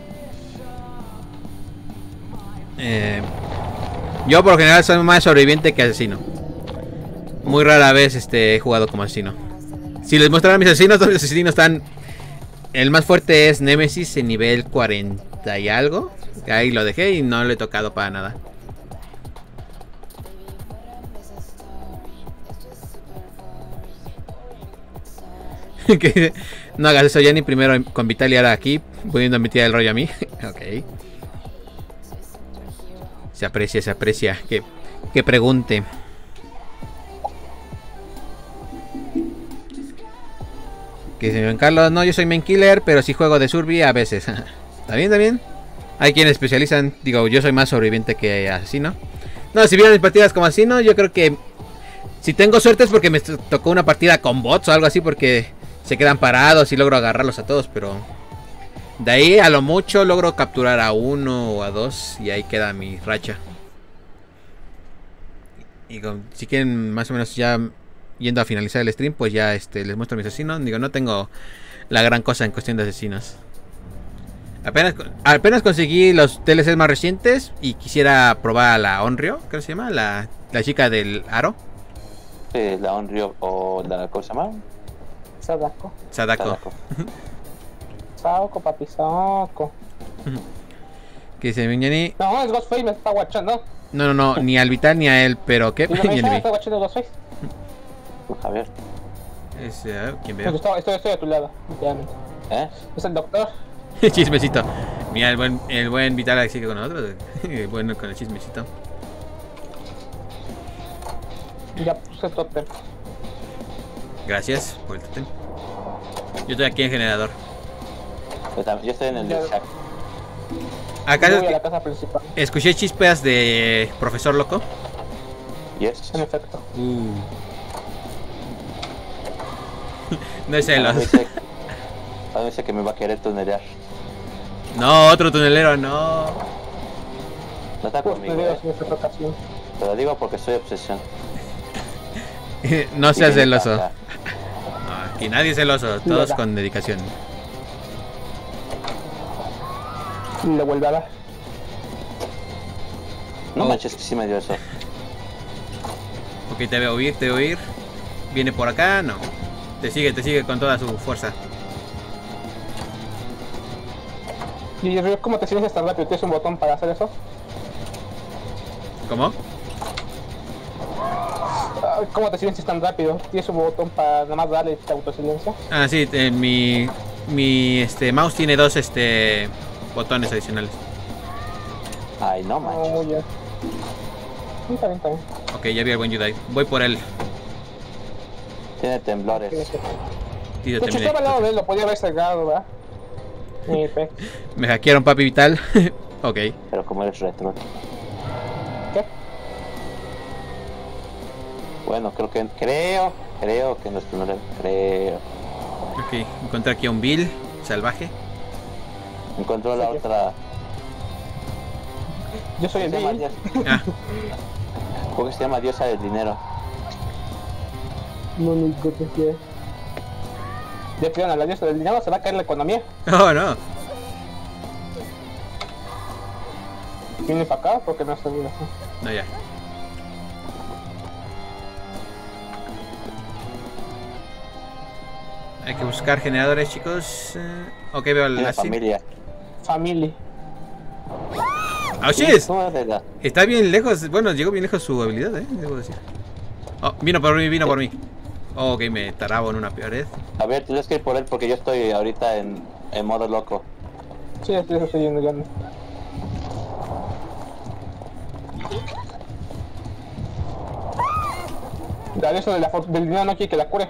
A: Yo por lo general soy más sobreviviente que asesino. Muy rara vez he jugado como asesino. Si les mostrara mis asesinos, todos los asesinos están... El más fuerte es Nemesis en nivel 40 y algo. Ahí lo dejé y no le he tocado para nada. Que no hagas eso, Jenny. Primero con Vital y ahora aquí, pudiendo admitir el rollo a mí. Ok. Se aprecia. Que pregunte. Que dice Juan Carlos, no, yo soy main killer, pero sí juego de survi a veces. ¿Está bien? Hay quienes especializan, digo, yo soy más sobreviviente que asesino. No, si vieran mis partidas como asesino, yo creo que si tengo suerte es porque me tocó una partida con bots o algo así, porque se quedan parados y logro agarrarlos a todos, pero de ahí a lo mucho logro capturar a uno o a dos y ahí queda mi racha. Y si quieren más o menos ya yendo a finalizar el stream, pues ya les muestro mis asesinos. Digo, no tengo la gran cosa en cuestión de asesinos. Apenas conseguí los DLCs más recientes y quisiera probar a la Onryo, creo que se llama, la chica del aro.
E: La Onryo o la cosa más.
D: Sadako.
A: Sadako.
D: Saoko, papi, Saoko.
A: Que dice Miñani.
D: No, es Ghostface, me está guachando.
A: No, ni al Vital ni a él, pero ¿qué?
D: ¿Y no me está guachando Ghostface?
E: A ver.
A: ¿Quién veo?
D: Estoy a tu lado, literalmente. Es el doctor.
A: Chismecito. Mira, el buen Vital sigue con nosotros. Bueno, con el chismecito.
D: Ya puse totem.
A: Gracias por el totem. Yo estoy aquí en generador.
E: Yo estoy en el de Shack.
A: Acá
D: Voy a la casa principal.
A: escuché chispeas de Profesor Loco.
E: Yes.
D: En efecto.
A: No es celos.
E: Dice que me va a querer tunelear.
A: No, otro tunelero, no.
E: No está
D: Pues
E: conmigo,
D: me digas en esta ocasión.
E: Te lo digo porque soy obsesión.
A: No seas
E: Y viene
A: celoso.
E: para acá.
A: No, aquí nadie es celoso, todos
D: Verdad.
A: con dedicación.
D: Y le vuelve a dar.
E: No
A: Oh.
E: manches que sí me dio eso.
A: Ok, te veo huir, te veo huir. Viene por acá, no. Te sigue con toda su fuerza.
D: Y Ryu, ¿cómo te sientes tan rápido? ¿Tienes un botón para hacer eso?
A: ¿Cómo?
D: Ah, ¿Cómo te sientes tan rápido? ¿Tienes un botón para nada más darle esta autosilencia?
A: Ah, sí, mi mouse tiene dos botones adicionales.
E: Ay, no manches.
D: Oh, ya. Está bien, está bien.
A: Ok, ya vi al buen Yudai. Voy por él.
E: Tiene temblores.
A: Tiro
D: De hecho, estaba al lado de él, lo podía haber cerrado, ¿verdad? Ni pe.
A: Me hackearon, papi vital. Ok.
E: Pero como eres retro.
D: ¿Qué?
E: Bueno, creo que nuestro no creo.
A: Ok, encontré aquí a un Bill salvaje.
E: Encontró la
D: Sí,
E: otra.
D: Yo soy el
E: Se llama
D: Bill.
E: Dios-
A: Ah,
E: ¿Cómo que se llama diosa del dinero?
D: No, no, no, no. Ya crearon a la diosa del dinero, se va a caer la economía.
A: oh no.
D: Viene para acá porque no se olvida.
A: No, ya. Hay que buscar generadores, chicos. Ok, veo
E: Tiene
A: la
E: familia.
D: Family.
A: ¡Oh, shit!
E: No, de la-
A: Está bien lejos. Bueno, llegó bien lejos su habilidad, debo decir. Oh, vino por mí. Oh, ok, me tarabo en una pared.
E: A ver, tienes que ir por él porque yo estoy ahorita en modo loco.
D: Sí, estoy yendo ya. La diosa de del dinero no quiere que la cure.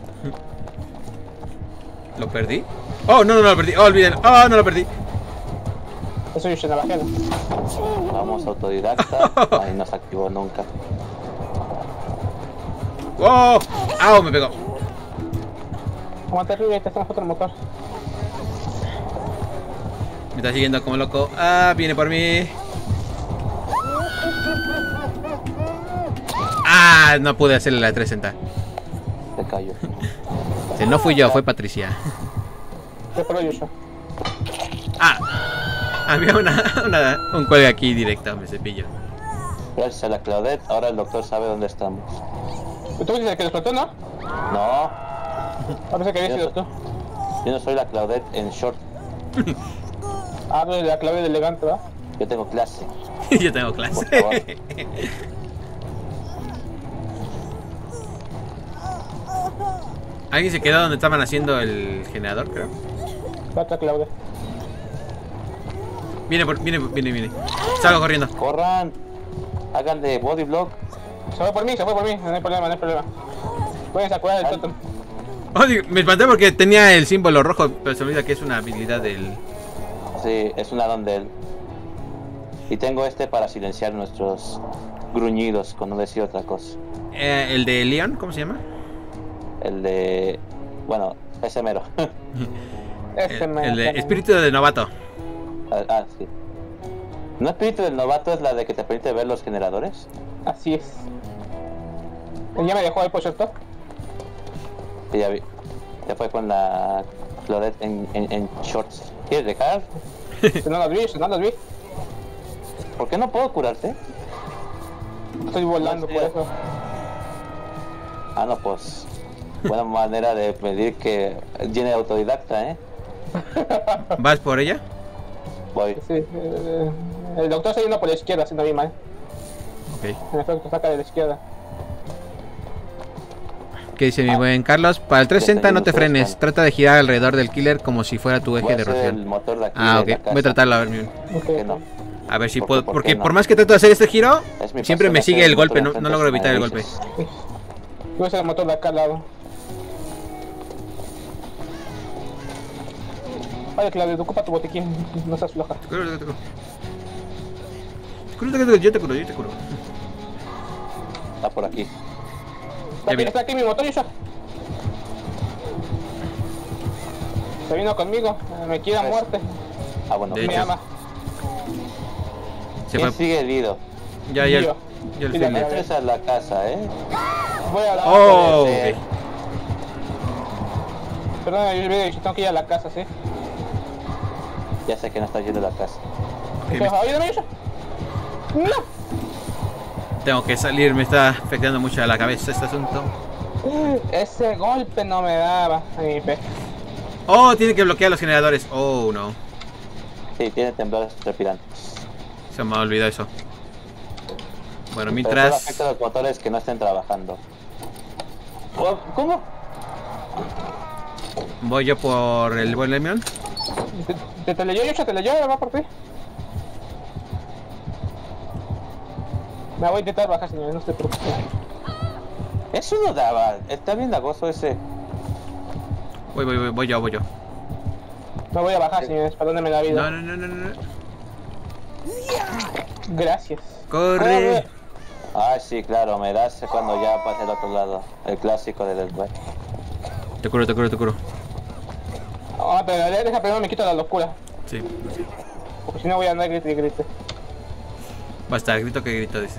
A: ¿Lo perdí? Oh, no lo perdí. Oh, olviden. Oh, no lo perdí.
D: Eso yo la ajena.
E: Vamos, autodidacta. Ay, no se activó nunca.
A: Oh, ¡au! Me pegó.
D: Aguanta arriba y te hacemos otro motor.
A: Me está siguiendo como loco. Ah, viene por mí. Ah, no pude hacerle la 360.
E: Se cayó.
A: No fui yo, fue Patricia.
D: Yo pero yo.
A: Ah, había un cuelgue aquí directo, me cepillo.
E: Gracias a la Claudette, ahora el doctor sabe dónde estamos.
D: ¿Tú dices el que lo explotó, no?
E: No,
D: A veces que había sido tú.
E: yo no soy la Claudette en short.
D: Ah, no, la clave de elegante, ¿verdad?
E: Yo tengo clase.
A: Yo tengo
E: Por
A: clase.
E: favor.
A: Alguien se quedó donde estaban haciendo el generador, creo.
D: La otra clave.
A: Viene. Salgo corriendo.
E: Corran. Hagan de body block.
D: Se fue por mí, no hay problema. Pueden sacudir el totem.
A: Oh, me espanté porque tenía el símbolo rojo, pero se me olvida que es una habilidad del...
E: Sí, es un addon de él. Y tengo este para silenciar nuestros gruñidos, con no decir otra cosa.
A: ¿El de Leon? ¿Cómo se llama?
E: El de... Bueno, ese mero.
A: El de espíritu de novato.
E: Sí. ¿No espíritu del novato es la de que te permite ver los generadores?
D: Así es. Ya me dejó ahí, por cierto.
E: Sí, ya vi. Se fue con la Claudette en shorts. ¿Quieres dejar?
D: Si no las vi.
E: ¿Por qué no puedo curarte?
D: Estoy volando por eso.
E: Ah, no, pues... Buena manera de pedir que llene autodidacta, ¿eh?
A: ¿Vas por ella?
E: Voy.
D: Sí, el doctor está yendo por la izquierda, si no vi mal.
A: Ok.
D: En efecto, saca de la izquierda.
A: ¿Qué dice mi buen Carlos? Para el 360 no te frenes. Trata de girar alrededor del killer como si fuera tu
E: Voy
A: eje
E: a
A: de
E: hacer el
A: rotación.
E: motor de aquí
A: Ah,
E: de la
A: ok.
E: casa.
A: Voy a tratarlo a ver.
D: Ok,
E: ¿Por qué no?
A: A ver si
E: ¿Por qué-
A: puedo.
E: por
A: Porque
E: qué no?
A: por más que trato de hacer este giro,
E: Es mi
A: siempre
E: pasión
A: me
E: hacer
A: sigue el
E: motor
A: golpe. No
E: enfrente
A: logro
E: de sus
A: evitar el golpe.
E: narices.
D: Voy a hacer el motor de acá al lado. Vale, Claudio, ocupa tu botiquín, no seas floja.
A: Yo te curo.
E: Está por aquí.
D: Está aquí mi motor, Yusha. Se vino conmigo, me quiere a muerte.
E: Ah, bueno.
A: De
D: Me
A: hecho.
D: llama.
A: Se
E: ¿Quién
A: fue.
E: sigue herido?
A: Ya
D: Yo.
A: lo
D: Y
A: estoy
D: la
A: viendo.
E: Entres a la casa,
D: Voy a la...
A: Oh,
E: puede
A: ok.
D: Perdón, yo tengo que ir a la casa, ¿sí?
E: Ya sé que no está yendo a la casa.
A: Ok,
D: Ayúdame, Yusha. No.
A: tengo que salir, me está afectando mucho a la cabeza este asunto.
D: Ese golpe no me daba a mi pe.
A: Oh, tiene que bloquear los generadores. Oh, no.
E: Sí, tiene temblores trepidantes.
A: Se me olvidó eso. Bueno,
E: Pero solo
A: mientras...
E: afecta a los motores que no estén trabajando. Oh, ¿cómo?
A: Voy yo por el buen Lemon.
D: Te leyó, Yusha, te leyó, va por ti. Me voy a intentar bajar, señores, no se preocupen.
E: Eso no daba. Está bien lagoso ese.
A: Voy yo.
D: Me voy a bajar, señores, perdónenme la vida.
A: No.
D: Gracias.
A: Corre.
E: Ah, sí, claro, me das cuando ya pase al otro lado. El clásico de después.
A: Te curo.
D: Ah, pero deja primero me quito la locura.
A: Sí.
D: Porque si no voy a andar grite y grite.
A: Basta, grito que grito, dice.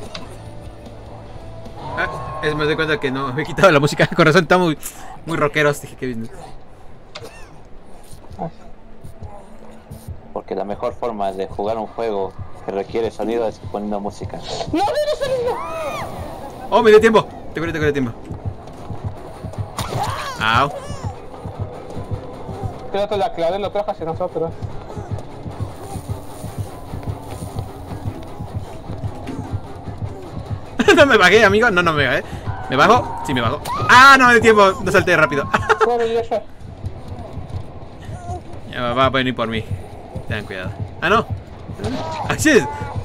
A: Ah, me doy cuenta que no me he quitado la música. Con razón, está muy rockeros. Dije que bien.
E: Porque la mejor forma de jugar un juego que requiere sonido es poniendo música.
D: ¡No, saliendo!
A: Oh, me dio tiempo. Te curo tiempo. Au.
D: Creo que la clave lo trajo hacia nosotros.
A: No me bajé, amigo. No me bajé. ¿Me bajo? Sí, me bajo. Ah, no me dio tiempo. No salté rápido.
D: Corre, Yusha.
A: Ya va a venir por mí. Tengan cuidado. Ah, no. Así es.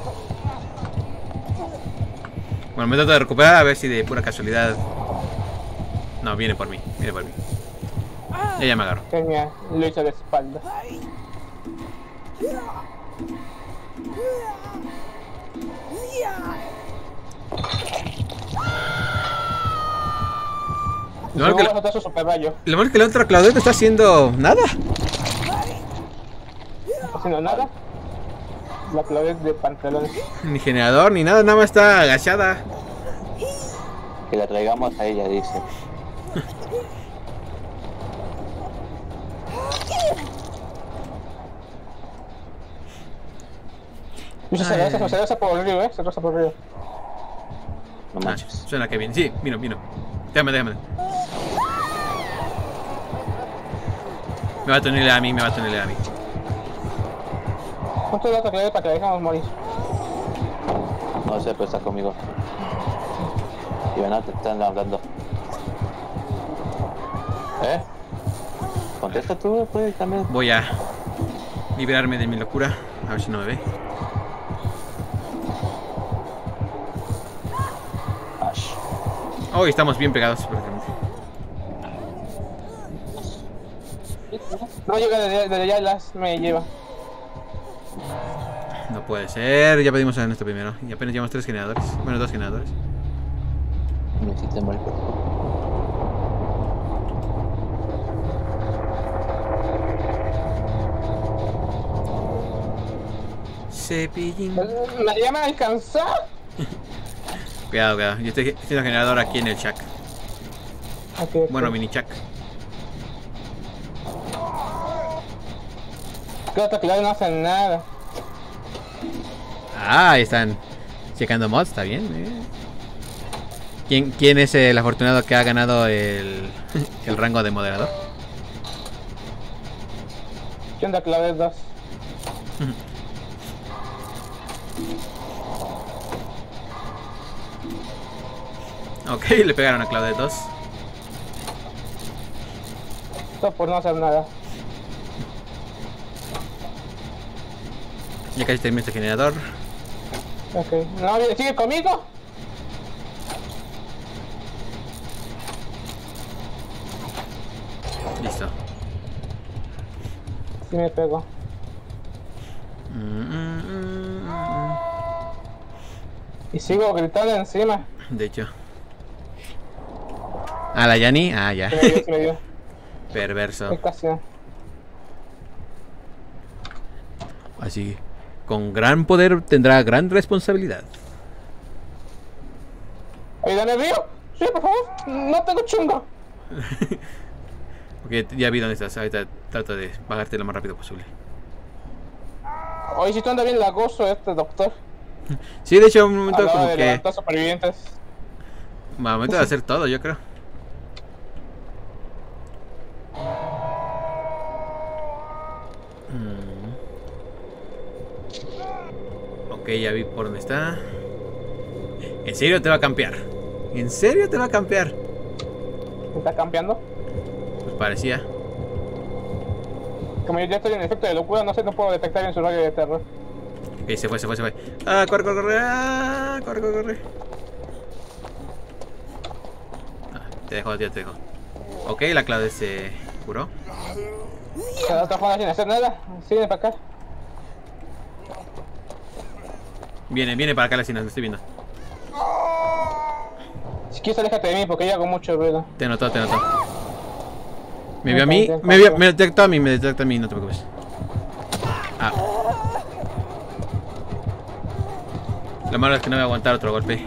A: Bueno, me trato de recuperar a ver si de pura casualidad. No, viene por mí. Ella me agarró.
D: Genial, lo hice de espalda.
A: Lo malo que
D: Vamos a soltar su super rayo.
A: lo malo que la otra Claudette no está haciendo nada.
D: No está haciendo nada. La clave de pantalones.
A: Ni generador, ni nada. Nada más está agachada.
E: Que la traigamos a ella, dice.
D: Yusha se regresa por el río, se regresa por el río.
E: No
A: Ah,
E: manches.
A: suena que viene. Sí, vino. Déjame. Me va a tunnelar a mí.
D: ¿Cuánto da la clave para que la dejamos morir?
E: No sé, pero está conmigo. Y ven, te están hablando. Contesta tú, pues, también.
A: Voy a liberarme de mi locura. A ver si no me ve.
E: Ash.
A: Hoy estamos bien pegados, prácticamente.
D: No llega desde allá, las me lleva.
A: No puede ser. Ya pedimos a nuestro primero. Y apenas llevamos 3 generadores. Bueno, 2 generadores.
E: Me hiciste morir.
A: Cepillín.
D: ¿Me llama a alcanzar?
A: Cuidado. Yo estoy haciendo generador aquí en el shack.
D: Okay,
A: Bueno, mini shack.
D: creo que clave no hacen nada.
A: Ah, ahí están checando mods, está bien. ¿Quién es el afortunado que ha ganado el rango de moderador?
D: ¿Qué onda clave 2?
A: Ok, le pegaron a Claudia 2.
D: Todo por no hacer nada.
A: Ya casi termina este generador.
D: Ok. No, ¿sigue conmigo?
A: Listo.
D: Sí me pego. Y sigo gritando encima.
A: De hecho. Ah, la Yani. Ah, ya.
D: Sí me dio.
A: Perverso.
D: Qué ocasión.
A: Así, con gran poder tendrá gran responsabilidad.
D: ¿Ayúdame el río? Sí, por favor. No tengo chungo.
A: Ok, ya vi dónde estás. Ahorita trata de bajarte lo más rápido posible.
D: Oye, si tú andas bien lagoso doctor.
A: Sí, de hecho, un momento
D: A la hora
A: como
D: de
A: que...
D: levantar supervivientes.
A: Momento de hacer todo, yo creo. Ok, ya vi por dónde está. ¿En serio te va a campear? ¿En serio te va a campear?
D: ¿Me está campeando?
A: Pues parecía.
D: Como yo ya estoy en efecto de locura, no sé, no puedo detectar bien su radio de terror.
A: Ok, se fue. Ah, corre. Ah, corre. Ah, ya te dejo. Ok, la clave se curó.
D: Se la está jugando sin hacer nada. Sigue para acá.
A: Viene para acá la escena, lo estoy viendo.
D: Si quieres, aléjate de mí porque yo hago mucho ruido.
A: Te notó. Me vio a mí, me detectó a mí, no te preocupes. Ah. Lo malo es que no voy a aguantar otro golpe.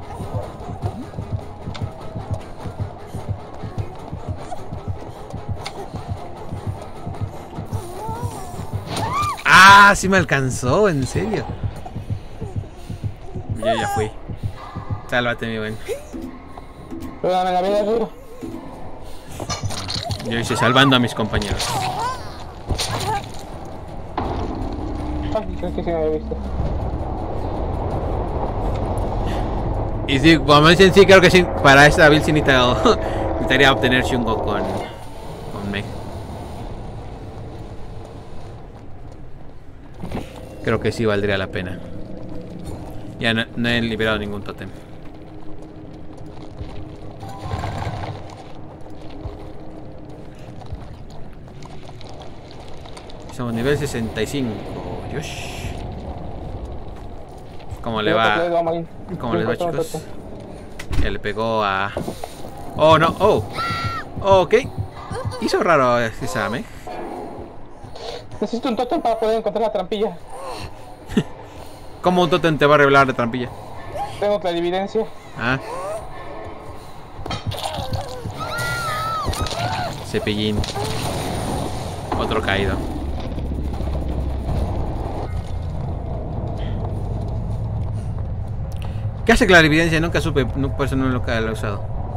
A: ¡Ah! Sí me alcanzó, en serio. Yo ya fui. Sálvate, mi buen.
D: Perdóname la vida, duro.
A: Yo hice salvando a mis compañeros.
D: Ay, creo que sí me había visto.
A: Y sí, como me dicen, sí, creo que sí. Para esta build sí necesitaría obtener Shungo con Meg. Creo que sí valdría la pena. Ya no he liberado ningún tótem. Somos nivel 65. Dios. ¿Cómo le va? ¿Cómo les va, chicos? Ya le pegó a... Oh, no. Oh. Ok. Hizo raro esa Meg.
D: Necesito un tótem para poder encontrar la trampilla.
A: ¿Cómo un tótem te va a revelar de trampilla?
D: Tengo clarividencia.
A: Ah. Cepillín. Otro caído. ¿Qué hace clarividencia? Nunca supe, por eso nunca lo he usado.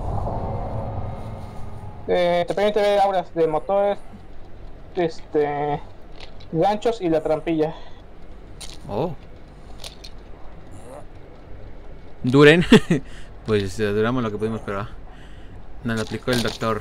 D: Te permite ver auras de motores, ganchos y la trampilla.
A: Oh. Duren. Pues duramos lo que pudimos, pero nos lo aplicó el doctor.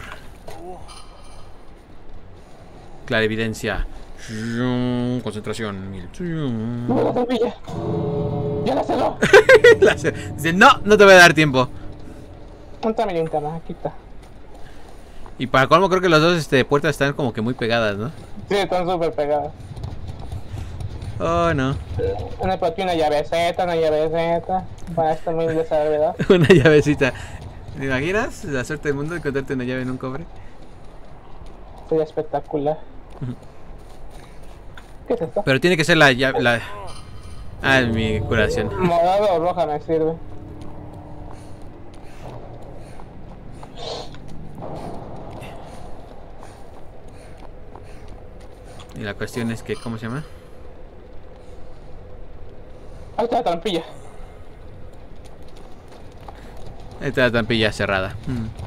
A: Clarividencia. Concentración 1000.
D: No, la trampilla. Ya la cerró.
A: Dice, no te voy a dar tiempo.
D: Ponte mi linterna, aquí está.
A: Y para colmo creo que las dos puertas están como que muy pegadas, ¿no?
D: Sí, están súper pegadas.
A: Oh, no.
D: Por aquí una llaveceta. Para esto muy desagradable.
A: Una llavecita. ¿Te imaginas la suerte del mundo de encontrarte una llave en un cofre?
D: Sería espectacular. ¿Qué es esto?
A: Pero tiene que ser la llave... Ah, mi curación.
D: Morado o roja me sirve.
A: Y la cuestión es que, ¿cómo se llama?
D: Ahí está la trampilla.
A: Ahí está la trampilla cerrada.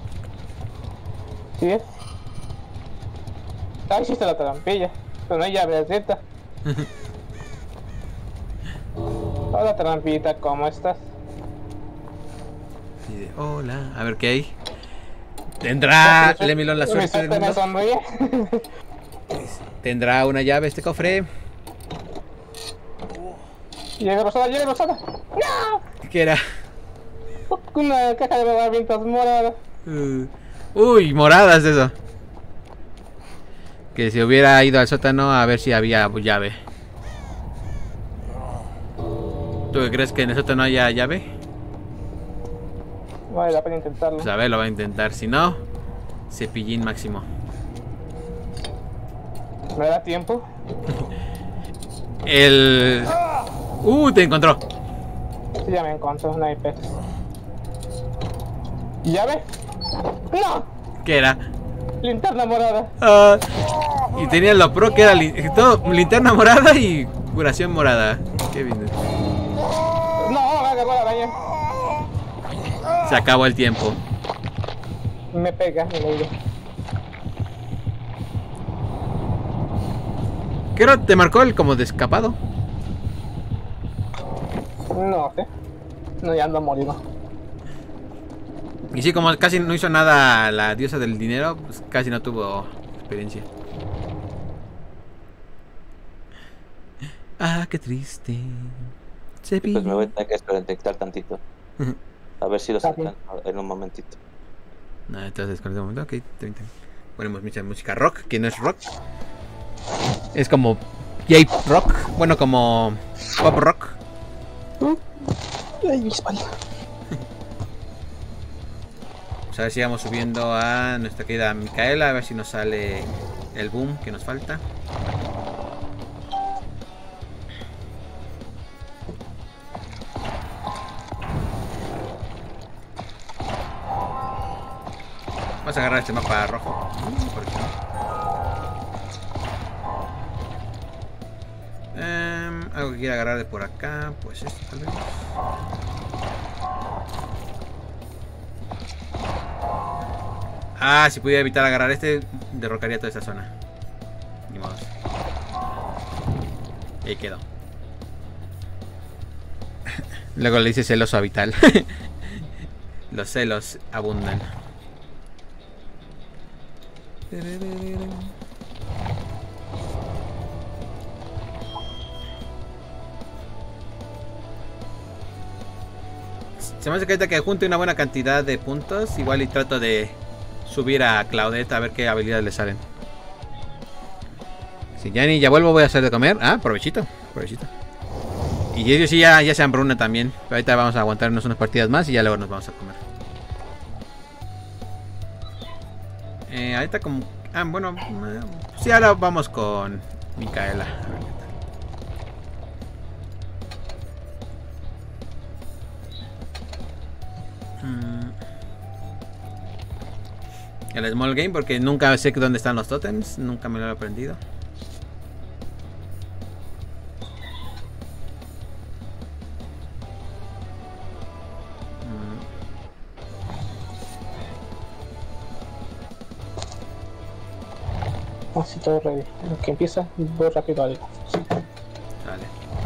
D: ¿Sí es? Ahí sí está la trampilla. Pero no hay llavecita. Hola trampita, ¿cómo estás?
A: Y de, hola, a ver qué hay. ¿Tendrá Lemilon la suerte del
D: Me
A: mundo?
D: sonríe.
A: ¿Tendrá una llave este cofre?
D: Llega Rosada. ¡No!
A: ¿Qué era?
D: Una caja de herramientas moradas.
A: Uy, moradas eso. Que si hubiera ido al sótano a ver si había llave. ¿Tú crees que en el sótano haya llave?
D: Vale la pena intentarlo.
A: Pues a ver, lo va a intentar. Si no, cepillín máximo.
D: ¿Me da tiempo?
A: El... te encontró.
D: Sí, ya me encontré una IP. ¿Llave? ¡No!
A: ¿Qué era?
D: Linterna morada.
A: Y tenía lo pro que era linterna morada y curación morada. Qué bien.
D: No, me agarró la araña.
A: Se acabó el tiempo.
D: Me pega, me lo digo.
A: ¿Qué era? ¿Te marcó el como de escapado?
D: No sé. No, ya ando morido.
A: Y sí, como casi no hizo nada la diosa del dinero, pues casi no tuvo experiencia. Ah, qué triste.
E: Pues me voy a tener que detectar tantito. A ver si lo sacan en un momentito.
A: No, entonces con este momento, ok, ponemos mucha música rock, que no es rock. Es como J-rock, bueno, como pop rock.
D: Ay, mi espalda.
A: Pues a ver si vamos subiendo a nuestra querida Micaela, a ver si nos sale el boom que nos falta. Vamos a agarrar este mapa rojo. Por ejemplo. Algo que quiera agarrar de por acá, pues esto tal vez. Si pudiera evitar agarrar este, derrocaría toda esta zona. Ni modo. Y ahí quedó. Luego le dice celoso a Vital. Los celos abundan. Se me hace que ahorita que junte una buena cantidad de puntos, igual y trato de subir a Claudette a ver qué habilidades le salen. Si ya ni ya vuelvo, voy a hacer de comer. Provechito, provechito. Y ellos sí ya se hambruna también. Pero ahorita vamos a aguantarnos unas partidas más y ya luego nos vamos a comer. Ahorita como... bueno, sí, ahora vamos con Micaela. A ver qué tal. El small game, porque nunca sé dónde están los totems. Nunca me lo he aprendido.
D: Así todo ready. Lo que empieza, voy rápido algo.
A: Vale.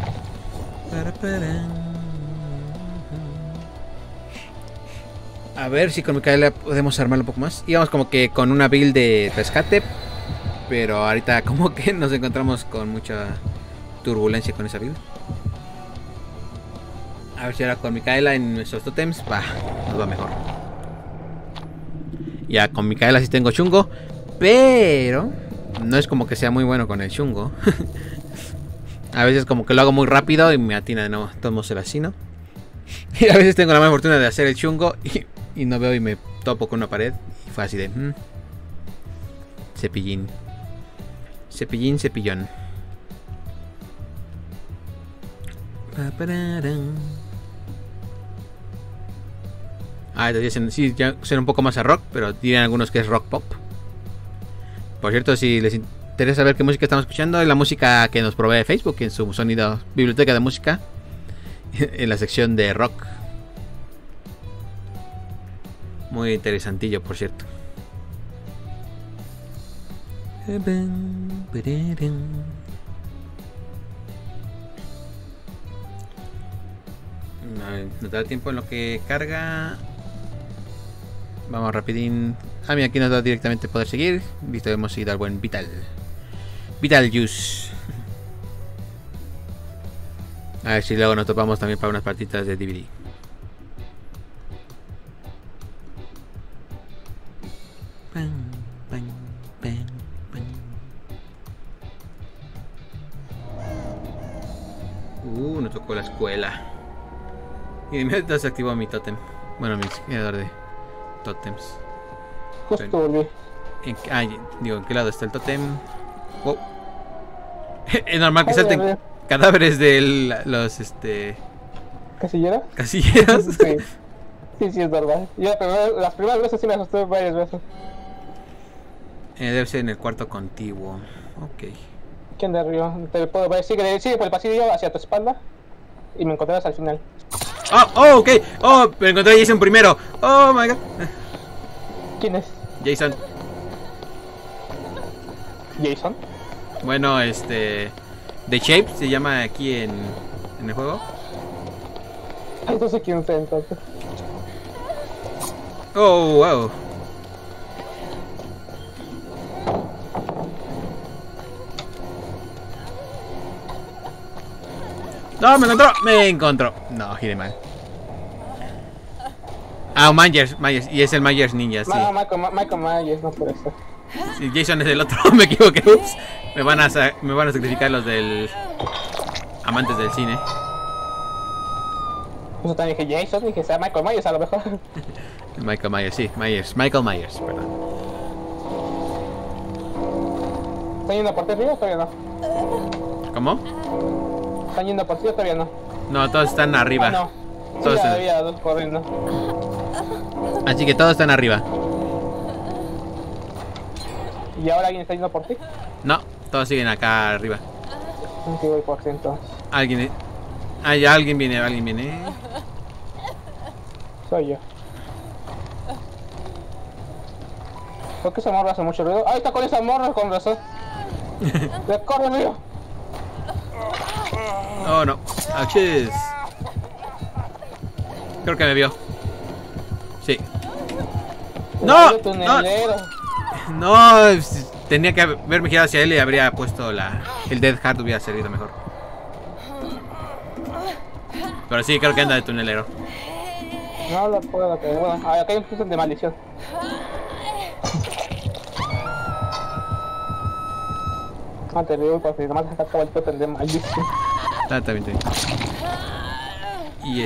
A: A ver si con Micaela podemos armarlo un poco más. Íbamos como que con una build de rescate, pero ahorita como que nos encontramos con mucha turbulencia con esa build. A ver si ahora con Micaela en nuestros totems nos va mejor. Ya con Micaela sí tengo chungo, pero no es como que sea muy bueno con el chungo. A veces como que lo hago muy rápido y me atina de nuevo. Tomo el asino. Y a veces tengo la mala fortuna de hacer el chungo y no veo y me topo con una pared. Y fue así de... Cepillín. Cepillín, cepillón. Entonces sí, ya suena un poco más a rock, pero dirían algunos que es rock pop. Por cierto, si les interesa saber qué música estamos escuchando, es la música que nos provee Facebook en su sonido biblioteca de música, en la sección de rock. Muy interesantillo, por cierto. Nos da tiempo en lo que carga. Vamos rapidín. Mira, aquí nos da directamente poder seguir. Visto que hemos seguido al buen Vital. Vital Juice. A ver si luego nos topamos también para unas partidas de DVD. Nos tocó la escuela. Y de inmediato se activó mi tótem. Bueno, mi generador de tótems.
D: Justo volví.
A: Digo, ¿en qué lado está el tótem? Wow. Es normal que salten cadáveres de los
D: ¿Casillera?
A: casilleros.
D: Sí. Sí, es verdad. Las primeras veces sí me asusté varias veces.
A: Debe ser en el cuarto contiguo. Ok.
D: ¿Quién de arriba? Te puedo ver. Sigue por el pasillo hacia tu espalda. Y me encontrarás al final.
A: Oh, ok. Oh, me encontré a Jason primero. Oh my god.
D: ¿Quién es?
A: Jason.
D: ¿Jason?
A: Bueno, The Shape se llama aquí en el juego.
D: Ay, no sé quién sea entonces.
A: Oh, wow. No, me encontró. No, giré mal. Ah, Myers, y es el Myers Ninja, sí.
D: No, Michael Myers, no puede ser.
A: Sí, Jason es el otro, me equivoqué, ups. Me van a sacrificar los del amantes del cine.
D: Pues también dije Jason, dije sea Michael Myers a lo mejor.
A: Michael Myers, sí, Michael Myers, perdón.
D: ¿Están yendo por ti arriba o todavía no?
A: ¿Cómo?
D: ¿Están yendo por ti o todavía no?
A: No, todos están arriba.
D: Ah, no.
A: Todos
D: Sí,
A: están-
D: había dos corriendo.
A: Así que todos están arriba.
D: ¿Y ahora alguien está yendo por ti?
A: No, todos siguen acá arriba.
D: Sí, voy por ti entonces.
A: Alguien. Ah, ya alguien viene.
D: Soy yo. ¿Por qué esa morra hace mucho ruido? ¡Ahí está con esa morra! Con razón. ¡Le corre, mío!
A: Oh no. Achis. Creo que me vio. Sí. ¡No!
D: ¡Ay,
A: ¡No!
D: tunelero!
A: No, tenía que haberme girado hacia él y habría puesto el Dead Heart, hubiera servido mejor. Pero sí, creo que anda de tunelero.
D: No lo puedo creer. Bueno, acá hay un punto de maldición. No te digo porque nomás acá acaba el totem de maldición.
A: Está bien, está bien. Y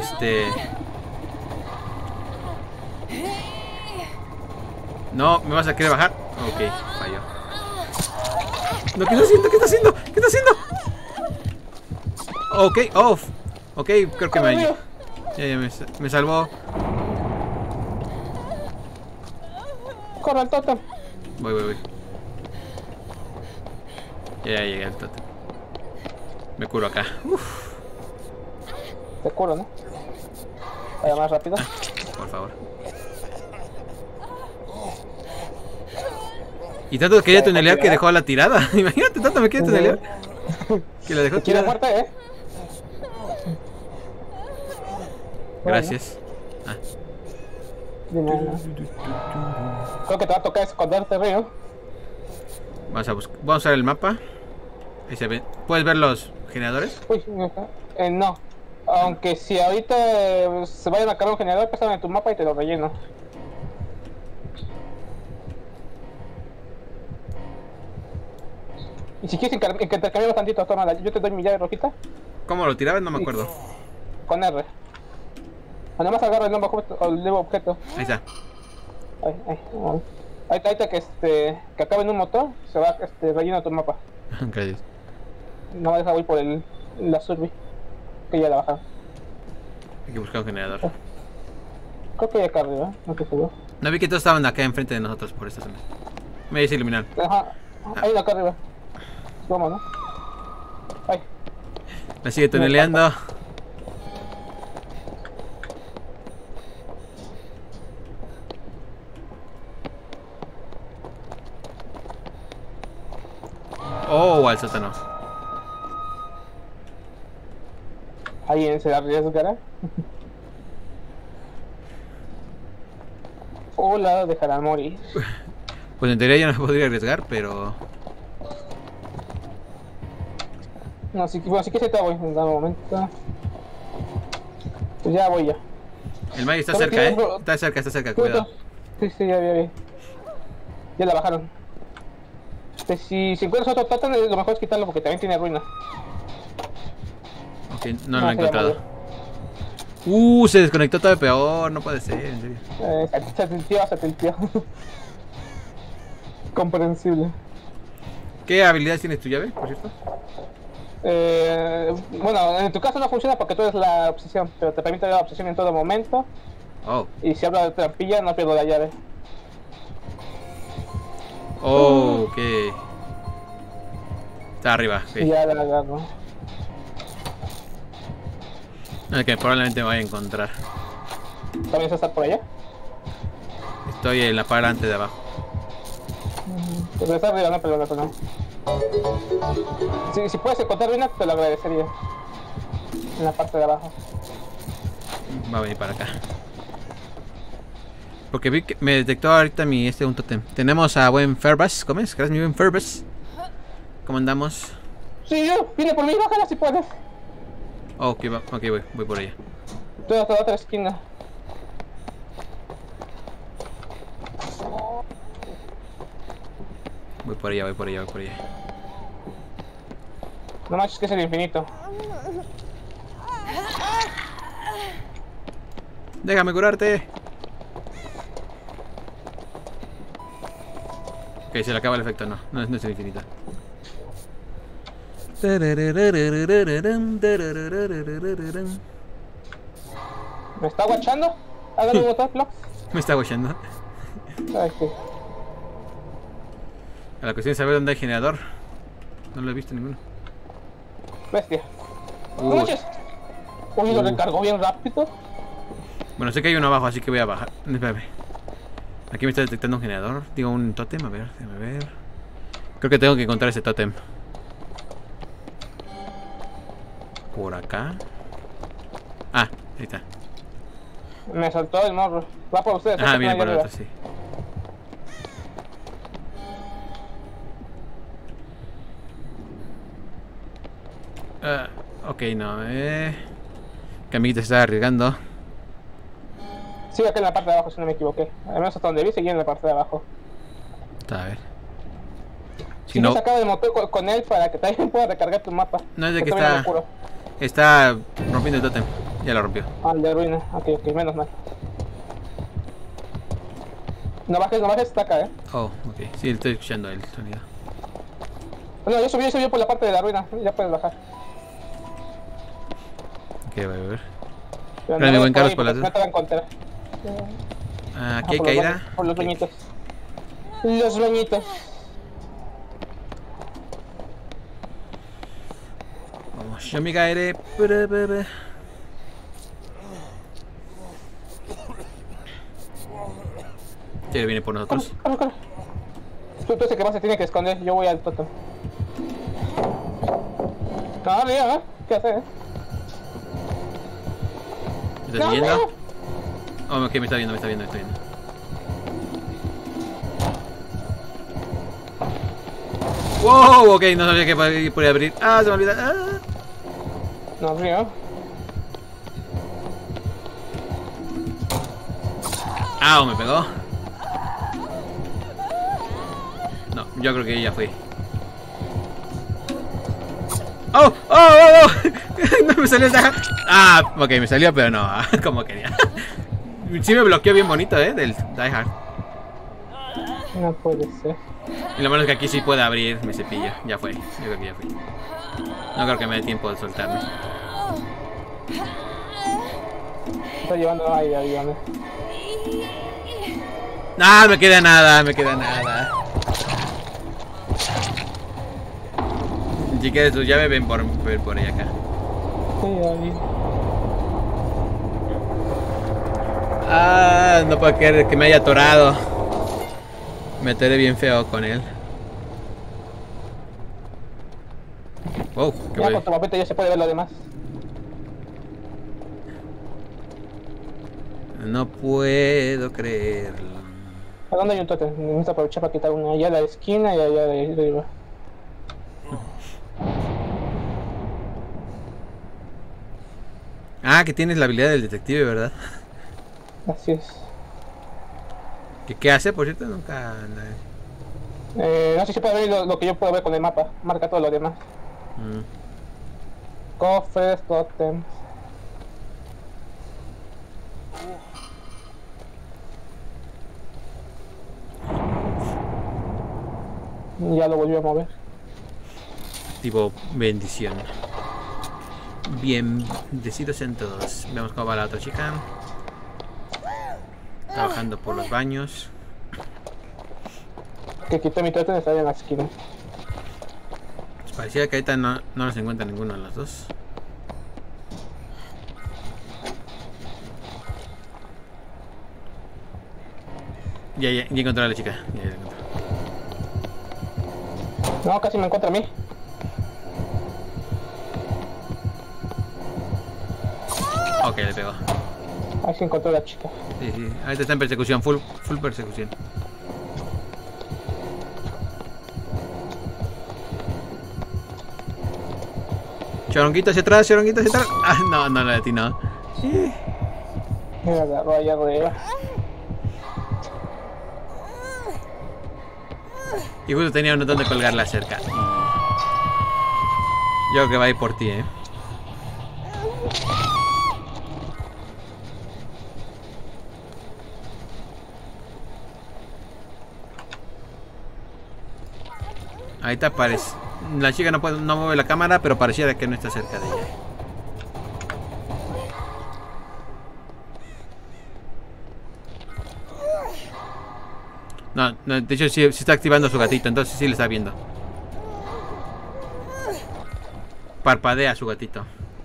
A: No, ¿me vas a querer bajar? Ok, falló. No, ¿qué está haciendo? ¿Qué está haciendo? ¿Qué está haciendo? Ok, off. Ok, creo que ya me salvó.
D: Corre el totem.
A: Voy. Ya llegué al totem. Me curo acá. Uf,
D: Te curo, ¿no? Vaya más rápido.
A: por favor. Y tanto quería tunelear que dejó la tirada. Imagínate, tanto me quería tunelear que la dejó
D: ¿Quieres
A: tirada.
D: muerte,
A: Gracias. Ah.
D: De nada. Creo que te va a tocar esconderte, Río.
A: Vamos a usar el mapa. Ahí se ve. ¿Puedes ver los generadores?
D: Uy, no. Aunque si ahorita se vayan a cargar un generador, pásame en tu mapa y te lo relleno. Y si quieres que intercambiemos tantito, toma, yo te doy mi llave rojita
A: ¿Cómo lo tiraban? No me acuerdo.
D: con R. O nada más agarra el nuevo objeto.
A: Ahí está.
D: Ahí está que acabe en un motor, se va relleno tu mapa.
A: Gracias.
D: No me deja voy por la survey, que ya la bajaron.
A: Hay que buscar un generador.
D: Creo que ya acá arriba, no te seguro.
A: No vi que todos estaban acá enfrente de nosotros por esta zona. Me dice iluminar.
D: Ajá, ahí acá arriba. Vamos, ¿no? Ay,
A: La sigue tuneleando. Oh, al sótano.
D: ¿alguien se arriesgará? O la dejarán morir.
A: Pues en teoría yo no me podría arriesgar, pero...
D: No, si que te voy en un momento. Pues ya voy ya.
A: El May está
D: ¿Cómo
A: cerca,
D: tienes,
A: eh.
D: bro?
A: Está cerca, cuidado.
D: Sí, ya vi. Ya la bajaron. Si encuentras otro totem, lo mejor es quitarlo porque también tiene ruina.
A: Ok, no lo he
D: se ya
A: encontrado.
D: murió.
A: Se desconectó todavía peor, no puede ser, en serio.
D: Se tiltió. Comprensible.
A: ¿Qué habilidades tienes tu llave, por cierto?
D: Bueno, en tu caso no funciona porque tú eres la obsesión, pero te permite la obsesión en todo momento.
A: Oh.
D: Y si hablo de trampilla, no pierdo la llave.
A: Oh, ok. Está arriba,
D: Y
A: sí.
D: ya la agarro.
A: Ok, probablemente me vaya a encontrar.
D: ¿También está por allá?
A: Estoy en la parte delante de abajo.
D: Pues está arriba, no, perdón. Si puedes encontrar ruina, te lo agradecería. En la parte de abajo.
A: Va a venir para acá. Porque vi que me detectó ahorita un totem. Tenemos a buen Ferbas. ¿Cómo es? Gracias, mi buen Ferbas. ¿Cómo andamos?
D: Sí, yo, viene por mí, bájala si puedes.
A: Oh, ok, voy por allá.
D: Estoy hasta la otra esquina.
A: Voy por allá.
D: No manches que es el infinito.
A: Déjame curarte. Ok, se le acaba el efecto, no es el infinito.
D: ¿Me está guachando? Hágale un botón, Flox.
A: Me está guayando.
D: Ay, sí.
A: La cuestión es saber dónde hay generador. No lo he visto ninguno.
D: Bestia. ¡No manches! Uy, lo recargó bien rápido.
A: Bueno, sé que hay uno abajo, así que voy a bajar. Espérame. Aquí me está detectando un generador. Digo, un tótem. A ver, déjame ver. Creo que tengo que encontrar ese tótem. Por acá. Ah, ahí está.
D: Me saltó el morro. Va por ustedes.
A: Ah,
D: que
A: viene
D: están
A: por el
D: allá
A: otro, sí. Ok, no, que amiguito se está arriesgando.
D: arriba. Sí, acá en la parte de abajo, si no me equivoqué. Al menos hasta donde vi, seguía en la parte de abajo.
A: Está, a ver.
D: Si no, sacaba el motor con él para que también pueda recargar tu mapa.
A: No, es de que
D: también
A: está.
D: me curo.
A: Está rompiendo el tótem. Ya lo rompió.
D: Ah, el de ruina. Ok, menos mal. No bajes, está acá,
A: Oh, ok. Sí, estoy escuchando el sonido.
D: No, yo subí por la parte de la ruina. Ya puedes bajar.
A: Ok, voy a ver.
D: Pero
A: Espérame, buen Carlos,
D: ahí,
A: por la.
D: no te va a encontrar.
A: Aquí hay
D: por
A: caída.
D: Por los bañitos. Los bañitos.
A: Vamos, yo me caeré. Sí, viene por nosotros.
D: Corre. Tú ese que más se tiene que esconder. Yo voy al totem. No, arriba, ¿eh? ¿Qué haces,
A: ¿Me estás viendo? Oh, ok, me está viendo. Wow, ok, no sabía que podía abrir. Ah, se me olvidó. Ah.
D: No, arriba.
A: Ah, me pegó. No, yo creo que ya fui. ¡Oh! No me salió esa. Ah, ok, me salió, pero no, como quería. Sí me bloqueó bien bonito, del Die Hard.
D: No puede ser.
A: Y lo malo es que aquí sí puede abrir mi cepillo. Ya fue, yo creo que ya fui. No creo que me dé tiempo de soltarme.
D: Está llevando aire, dígame.
A: No, me queda nada. Si quieres tu llave, ven por ahí acá.
D: Sí, ahí.
A: Ah, no puedo creer que me haya atorado. Me atoré bien feo con él. Wow, qué
D: Ya
A: bueno.
D: con tu mapita ya se puede ver lo demás.
A: No puedo creerlo.
D: ¿A dónde hay un totem? Necesito aprovechar para quitar uno allá de la esquina y allá de arriba.
A: Ah, que tienes la habilidad del detective, ¿verdad?
D: Así es.
A: ¿Qué hace, por cierto? Nunca.
D: No sé si puede ver lo que yo puedo ver con el mapa. Marca todo lo demás. Cofres, totems. Ya lo volvió a mover.
A: tipo bendición. Bien, decidos en todos. Vemos cómo va la otra chica. Trabajando por los baños.
D: Que quita mi totem, está en la esquina.
A: Pues parecía que ahorita no nos encuentra ninguno de los dos. Ya encontré a la chica. Ya la encontré.
D: No, casi me encuentra a mí.
A: Ok, le pegó.
D: Ahí se encontró la chica.
A: Sí, sí. Ahorita está en persecución, full persecución. Choronguito hacia atrás, choronguito hacia atrás. Ah, no la atinó.
D: Me agarró allá arriba.
A: Y justo tenía un botón de colgarla cerca. Yo creo que va a ir por ti, Ahí está, parece. La chica no mueve la cámara, pero pareciera que no está cerca de ella. No, de hecho sí está activando su gatito, entonces sí le está viendo. Parpadea su gatito.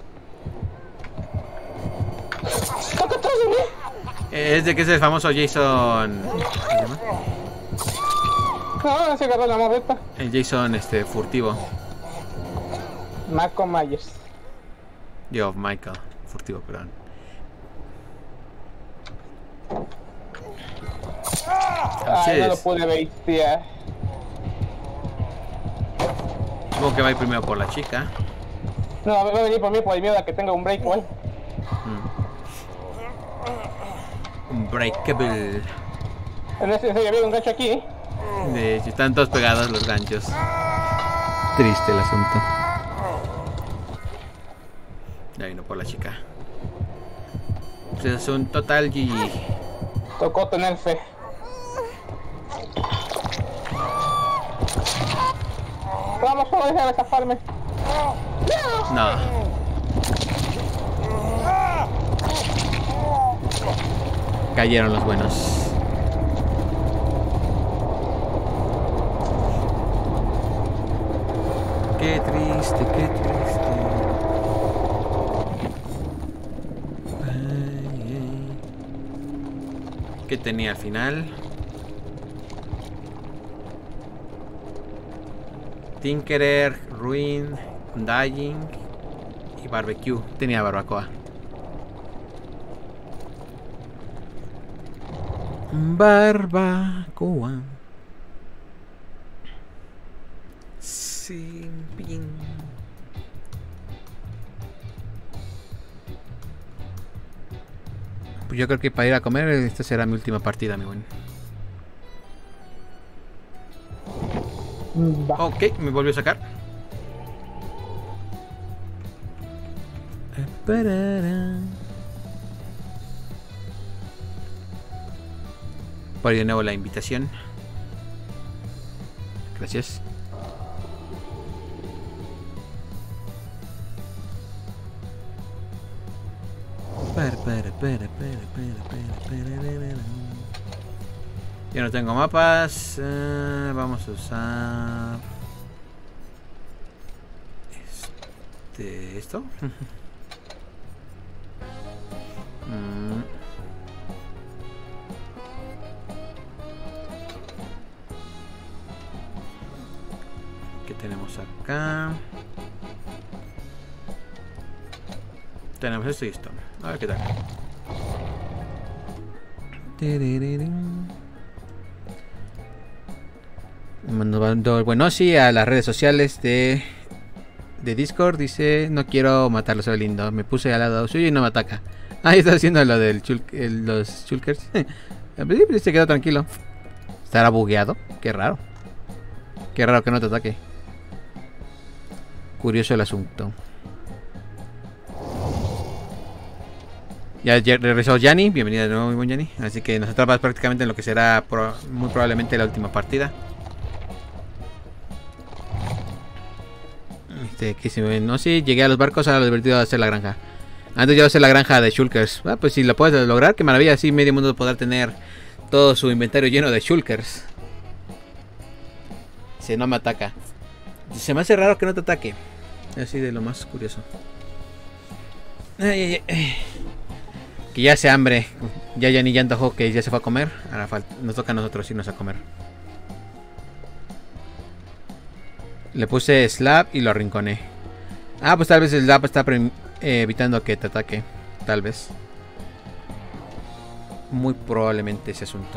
A: Es de que es el famoso Jason. ¿Cómo se llama?
D: No, se agarró la morreta.
A: El Jason furtivo.
D: Marco Myers.
A: Yo, Michael. Furtivo, perdón.
D: Ay, no lo pude baitear.
A: Supongo que va a ir primero por la chica.
D: No, va a venir por mí por el miedo a que tenga un breakaway.
A: Unbreakable.
D: En ese había un gancho aquí.
A: De hecho, están todos pegados los ganchos. Triste el asunto. Ya vino por la chica. Pues es un total GG.
D: Tocó tener fe. Vamos, solo dejar de zafarme.
A: No. Cayeron los buenos. Qué triste, qué triste. ¿Qué tenía al final? Tinkerer, Ruin, Dying y Barbecue. Tenía barbacoa. Barbacoa. Sin pin. Pues yo creo que para ir a comer esta será mi última partida, mi buen.
D: Va.
A: Ok, me volvió a sacar. Por de nuevo la invitación. Gracias. Yo no tengo mapas. Vamos a usar esto. ¿Qué tenemos acá? Tenemos esto y esto. A ver qué tal. Mandando el Buenosi a las redes sociales de Discord. Dice: no quiero matarlo, soy lindo. Me puse al lado suyo y no me ataca. Ahí está haciendo lo del los chulkers. Al principio se quedó tranquilo. ¿Estará bugueado? Qué raro. Qué raro que no te ataque. Curioso el asunto. Ya regresó Yanni, bienvenida de nuevo, mi buen Yanni. Así que nos atrapas prácticamente en lo que será muy probablemente la última partida. Que si no, sí, llegué a los barcos, ahora lo divertido de hacer la granja. Antes yo hacer la granja de shulkers. Pues si lo puedes lograr, qué maravilla. Así medio mundo podrá tener todo su inventario lleno de shulkers. Si no me ataca. Se me hace raro que no te ataque. Así de lo más curioso. Ay. Que ya se hambre. Ya ni ya antojó que ya se fue a comer. Ahora nos toca a nosotros irnos a comer. Le puse slap y lo arrinconé. Pues tal vez el slap está evitando que te ataque. Tal vez. Muy probablemente ese asunto.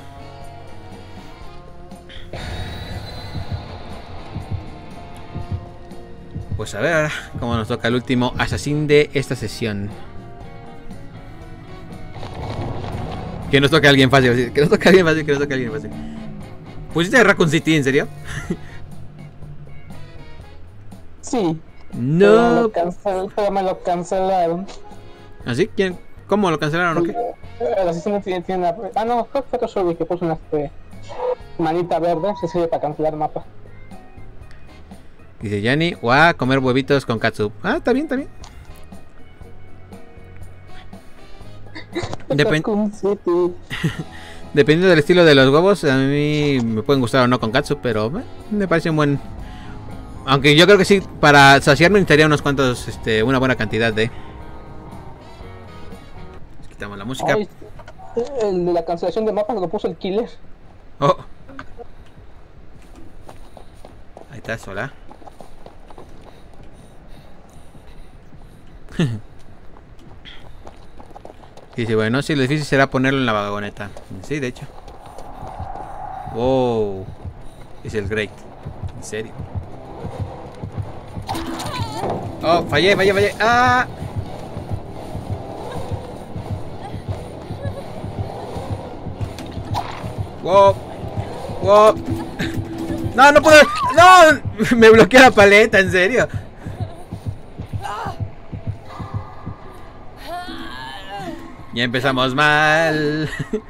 A: Pues a ver ahora cómo nos toca el último asesín de esta sesión. Que nos toque a alguien fácil. Que nos toque a alguien fácil. ¿Pusiste Raccoon City, en serio?
D: Sí.
A: No.
D: Pero me lo cancelaron.
A: ¿Así? ¿Quién? ¿Cómo lo cancelaron o qué?
D: El asistente tiene una... no, fue otro server que puso una manita verde. Se sirve para cancelar mapa.
A: Dice Yanni, comer huevitos con katsup. Está bien. Dependiendo del estilo de los huevos, a mí me pueden gustar o no con katsup, pero me parece un buen... Aunque yo creo que sí, para saciarme necesitaría unos cuantos, una buena cantidad de... Quitamos la música.
D: Ay, el de la cancelación de mapas lo puso el killer.
A: Oh. Ahí está, sola. Dice, bueno, si lo difícil será ponerlo en la vagoneta. Sí, de hecho. Wow. Es el great. En serio. Oh, fallé. Wow. No puedo. No, me bloquea la paleta, en serio. Ya empezamos mal.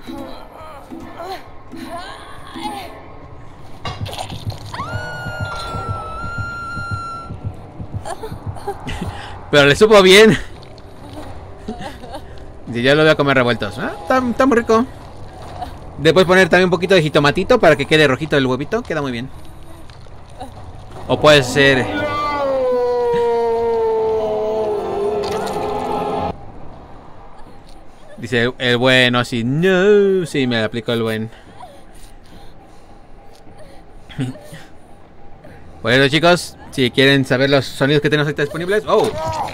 A: Pero le supo bien. Y ya lo voy a comer revueltos. Está muy rico. Después poner también un poquito de jitomatito para que quede rojito el huevito. Queda muy bien. O puede ser... Dice el bueno así. No. Sí, me aplicó el buen. Bueno, chicos, si quieren saber los sonidos que tenemos ahorita disponibles. ¡Oh!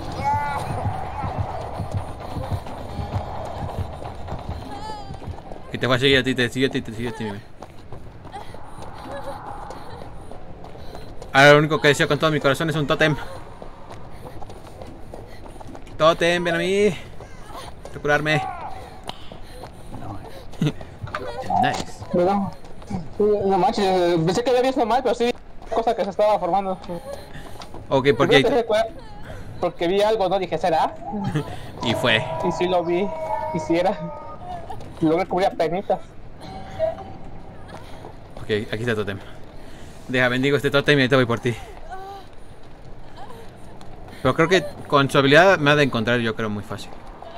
A: Que te fue a seguir a ti, te siguió a ti. Ahora lo único que deseo con todo mi corazón es un tótem. Tótem, ven a mí. Quiero curarme. Nice.
D: Bueno, no manches, pensé que había visto mal, pero sí, cosa que se estaba formando.
A: Ok,
D: porque vi algo, no dije, ¿será?
A: Y fue.
D: Y sí lo vi, quisiera. Logré cubrir a penitas.
A: Ok, aquí está el tótem. Deja, bendigo este tótem y ahorita voy por ti. Pero creo que con su habilidad me ha de encontrar, yo creo, muy fácil.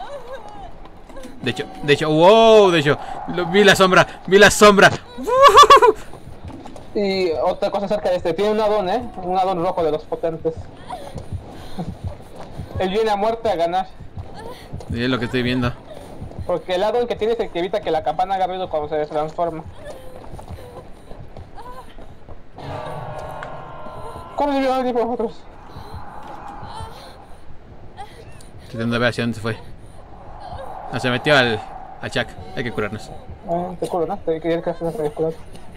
A: De hecho, wow, vi la sombra.
D: Y otra cosa acerca de tiene un addon rojo de los potentes. Él viene a muerte a ganar.
A: Y es lo que estoy viendo.
D: Porque el addon que tiene es el que evita que la campana haga ruido cuando se transforma. ¿Cómo se vio por vosotros?
A: Estoy tratando de ver hacia dónde se fue. No, se metió al Chuck. Hay que curarnos.
D: Te curo, ¿no? Te quería que hagas curar.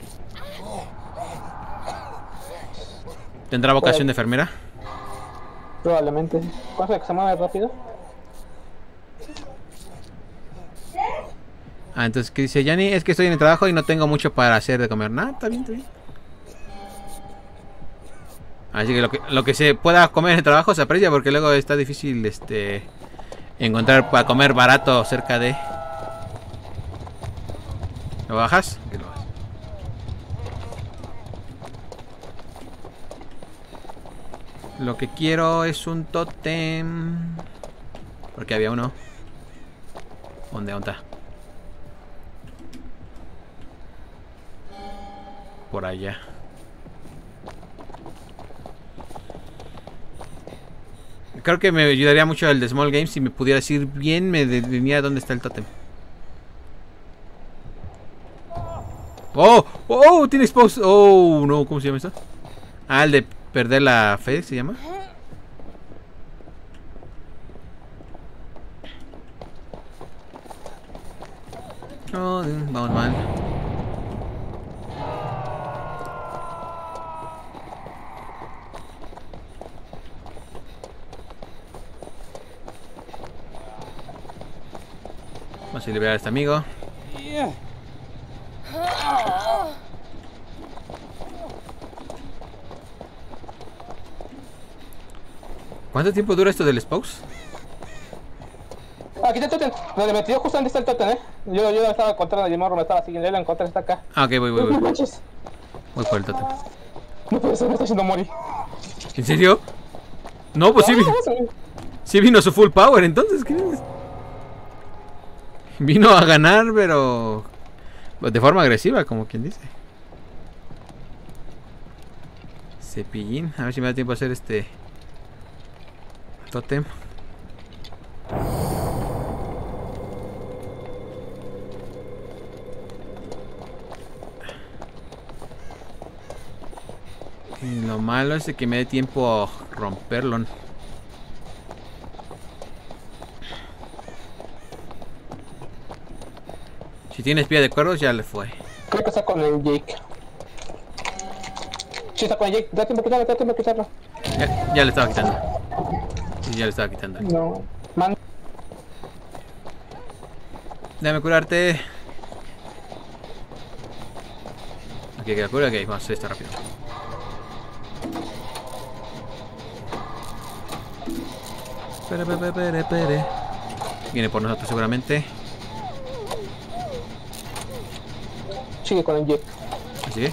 A: ¿Tendrá vocación de enfermera?
D: Probablemente. ¿Cosa que se mueve rápido?
A: Entonces, ¿qué dice Yanni? Es que estoy en el trabajo y no tengo mucho para hacer de comer. Nada, está bien. Así que lo que se pueda comer en el trabajo se aprecia, porque luego está difícil encontrar para comer barato cerca de... ¿Lo bajas? Aquí lo bajas. Lo que quiero es un tótem. Porque había uno. ¿Dónde está? Por allá. Creo que me ayudaría mucho el de Small Games si me pudiera decir bien, me definía dónde está el tótem. ¡Oh! ¡Oh! Tiene expose. ¡Oh! No, ¿cómo se llama eso? Ah, el de perder la fe, ¿se llama? Oh, vamos mal. Vamos a liberar a este amigo. ¿Cuánto tiempo dura esto del spouse?
D: Aquí está el tótem. Me metió justo donde está el tótem, Yo lo estaba encontrando, el morro me estaba siguiendo, yo lo encontré, está acá.
A: Ah, ok, voy.
D: No manches.
A: Voy por el tótem.
D: No puede ser, me está haciendo morir.
A: ¿En serio? No, pues sí vino su full power, entonces, ¿qué es? Vino a ganar, pero de forma agresiva, como quien dice. Cepillín, a ver si me da tiempo a hacer este tótem. Y lo malo es de que me dé tiempo a romperlo. Si tiene espía de cuervos, ya le fue.
D: Creo que está con el Jake. Sí, está con el Jake. Da tiempo de quitarlo,
A: Ya le estaba quitando. Sí, ya le estaba quitando.
D: No. Man.
A: Déjame curarte. Ok, que la cura. Ok, vamos a hacer esto rápido. Pere. Viene por nosotros seguramente.
D: Sigue con el Jake.
A: Así es.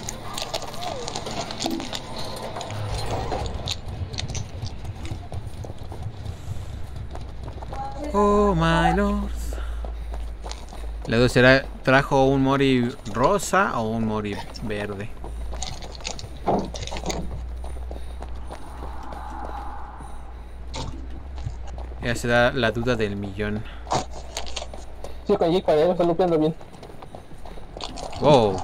A: Oh my lord. La duda será, ¿trajo un Mori rosa o un Mori verde? Ya se da la duda del millón.
D: Sigue con el Jake para él, está lupeando bien.
A: Wow.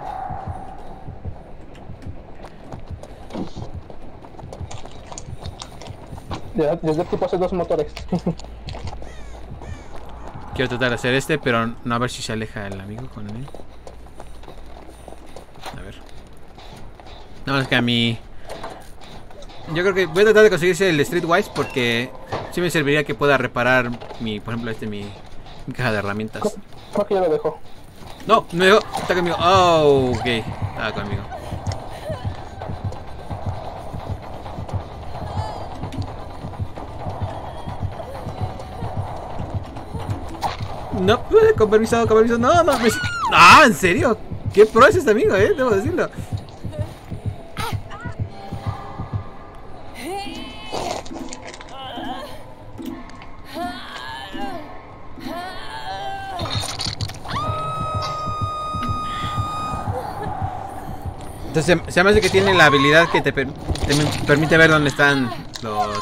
D: Desde aquí posee 2 motores.
A: Quiero tratar de hacer este, pero no, a ver si se aleja el amigo con él. A ver. No, es que a mí... Yo creo que voy a tratar de conseguirse el Streetwise porque sí me serviría que pueda reparar mi, por ejemplo, mi caja de herramientas.
D: Creo que ya lo dejó.
A: No, no me dejó. Está conmigo. Oh, ok. Estaba conmigo. No, con permiso, no, me... Ah, ¿en serio? Qué pro es este amigo, debo decirlo. Entonces, se me hace que tiene la habilidad que te permite ver dónde están los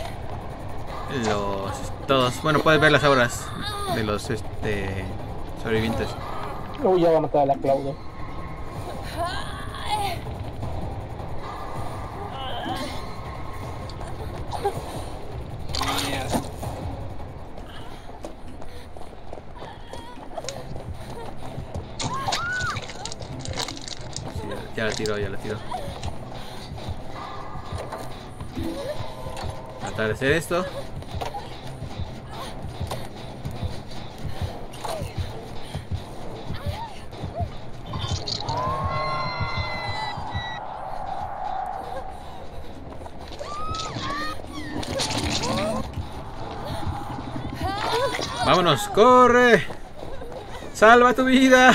A: todos. Bueno, puedes ver las auras de los sobrevivientes.
D: Uy, ya va a matar a la Claudia.
A: Sí, ya la tiro. Tratar de hacer esto. Vámonos, corre. Salva tu vida.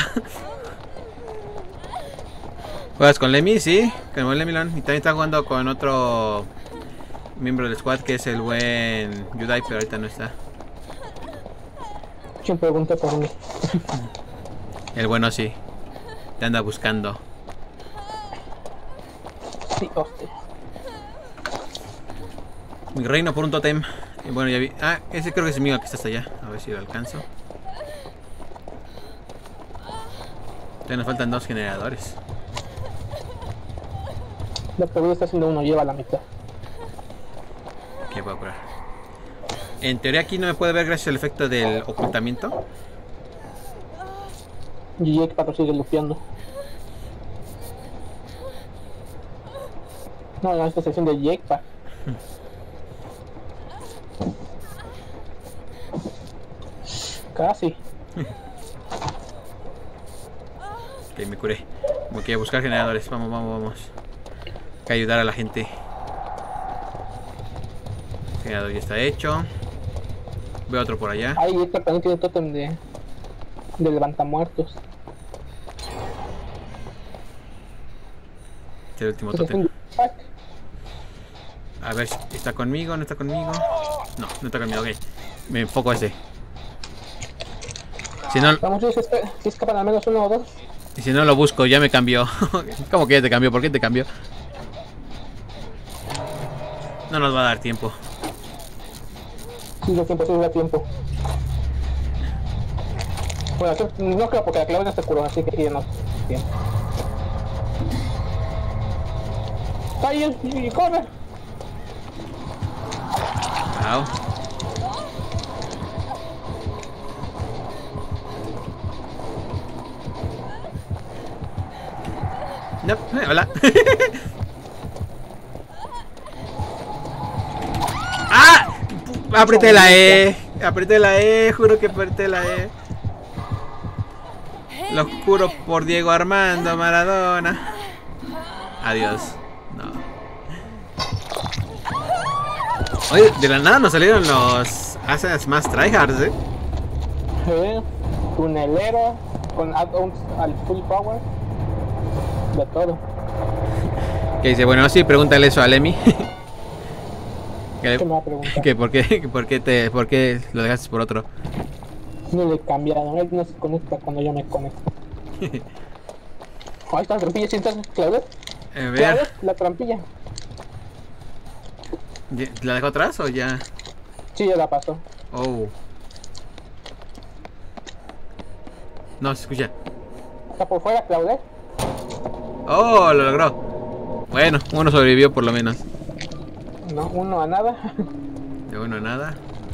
A: Juegas con Lemmy, sí, con el Lemilon. Y también está jugando con otro miembro del squad que es el buen Yudai, pero ahorita no está.
D: ¿Quién pregunta por mí?
A: El bueno sí. Te anda buscando.
D: Sí, hostia.
A: Mi reino por un tótem. Y bueno, ya vi. Ah, ese creo que es mío, que está hasta allá. A ver si lo alcanzo. Todavía nos faltan 2 generadores.
D: La pregunta está haciendo uno, lleva la mitad.
A: ¿Qué puedo curar? En teoría aquí no me puede ver gracias al efecto del ocultamiento.
D: Y Jake Pato sigue lupeando. No, en esta sección de Jake Pato. Casi.
A: Ok, me curé. Como que a buscar generadores. Vamos, vamos, vamos. Hay que ayudar a la gente. El generador ya está hecho. Veo otro por allá.
D: Ahí Jake Pato también tiene tótem de levantamuertos.
A: Este es el último
D: Esta sección
A: tótem.
D: de Pack.
A: A ver si está conmigo, no está conmigo. No, no está conmigo, ok. Me enfoco a ese. Si no,
D: Vamos, si escapan al menos uno o dos.
A: y si no lo busco, ya me cambió. ¿Cómo que ya te cambió? ¿Por qué te cambió? No nos va a dar tiempo.
D: Sí, da tiempo. Bueno, no creo porque la clave no se curó, así que sí, no tiempo. ¡Está ahí y corre!
A: Au. No, hola. ¡Ah! Apreté la E. Apreté la E. Juro que apreté la E. Lo juro por Diego Armando Maradona. Adiós. No. Oye, de la nada nos salieron los Assassin's más tryhards,
D: Tunelero, con add-ons al full power. De todo.
A: Que dice, bueno, sí, pregúntale eso a Lemmy.
D: ¿Qué me va a preguntar?
A: que por qué lo dejaste por otro.
D: No le cambiaron, él no se conecta cuando yo me conecto. Ahí está la trampilla, ¿sientas, Claudia?
A: A ver,
D: Claudia, la trampilla.
A: ¿la dejó atrás o ya?
D: Sí, ya la pasó.
A: Oh. No, se escucha.
D: Está por fuera, Claudia.
A: Oh, lo logró. Bueno, uno sobrevivió por lo menos.
D: No, uno a nada.
A: De uno a nada.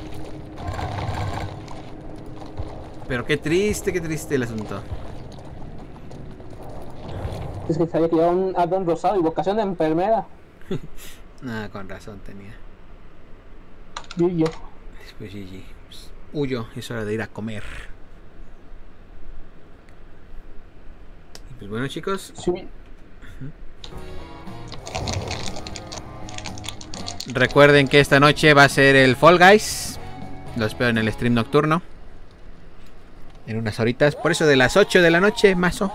A: Pero qué triste el asunto.
D: Es que sabía que llevaba un addon rosado y vocación de enfermera.
A: Nada, con razón tenía.
D: Y yo.
A: Después GG. Huyo, es hora de ir a comer. Y pues bueno, chicos.
D: Subí.
A: Recuerden que esta noche va a ser el Fall Guys. Lo espero en el stream nocturno. En unas horitas. Por eso de las 8 de la noche, mazo.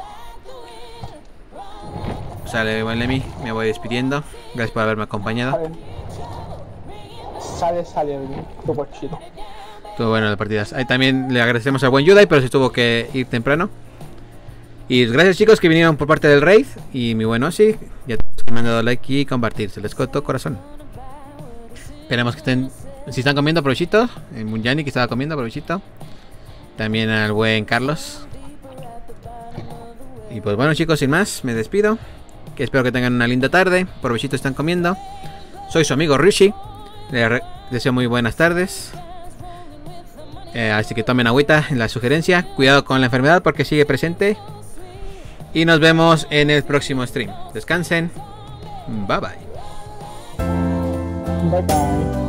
A: Sale, buen Lemmy. Me voy despidiendo. Gracias por haberme acompañado.
D: Sale, estuvo chido.
A: Estuvo bueno las partidas. Ahí también le agradecemos al buen Yudai, pero se tuvo que ir temprano. Y gracias, chicos, que vinieron por parte del raid. Y mi buen Osi, ya me han dado like y compartir. Se les cortó corazón. Esperemos que estén. Si están comiendo, provechito. Munyani, que estaba comiendo, provechito. También al buen Carlos. Y pues bueno, chicos, sin más, me despido. Que espero que tengan una linda tarde. Provechito, están comiendo. Soy su amigo Rishi. Les deseo muy buenas tardes. Así que tomen agüita en la sugerencia. Cuidado con la enfermedad porque sigue presente. Y nos vemos en el próximo stream. Descansen. Bye bye.
D: Bye bye.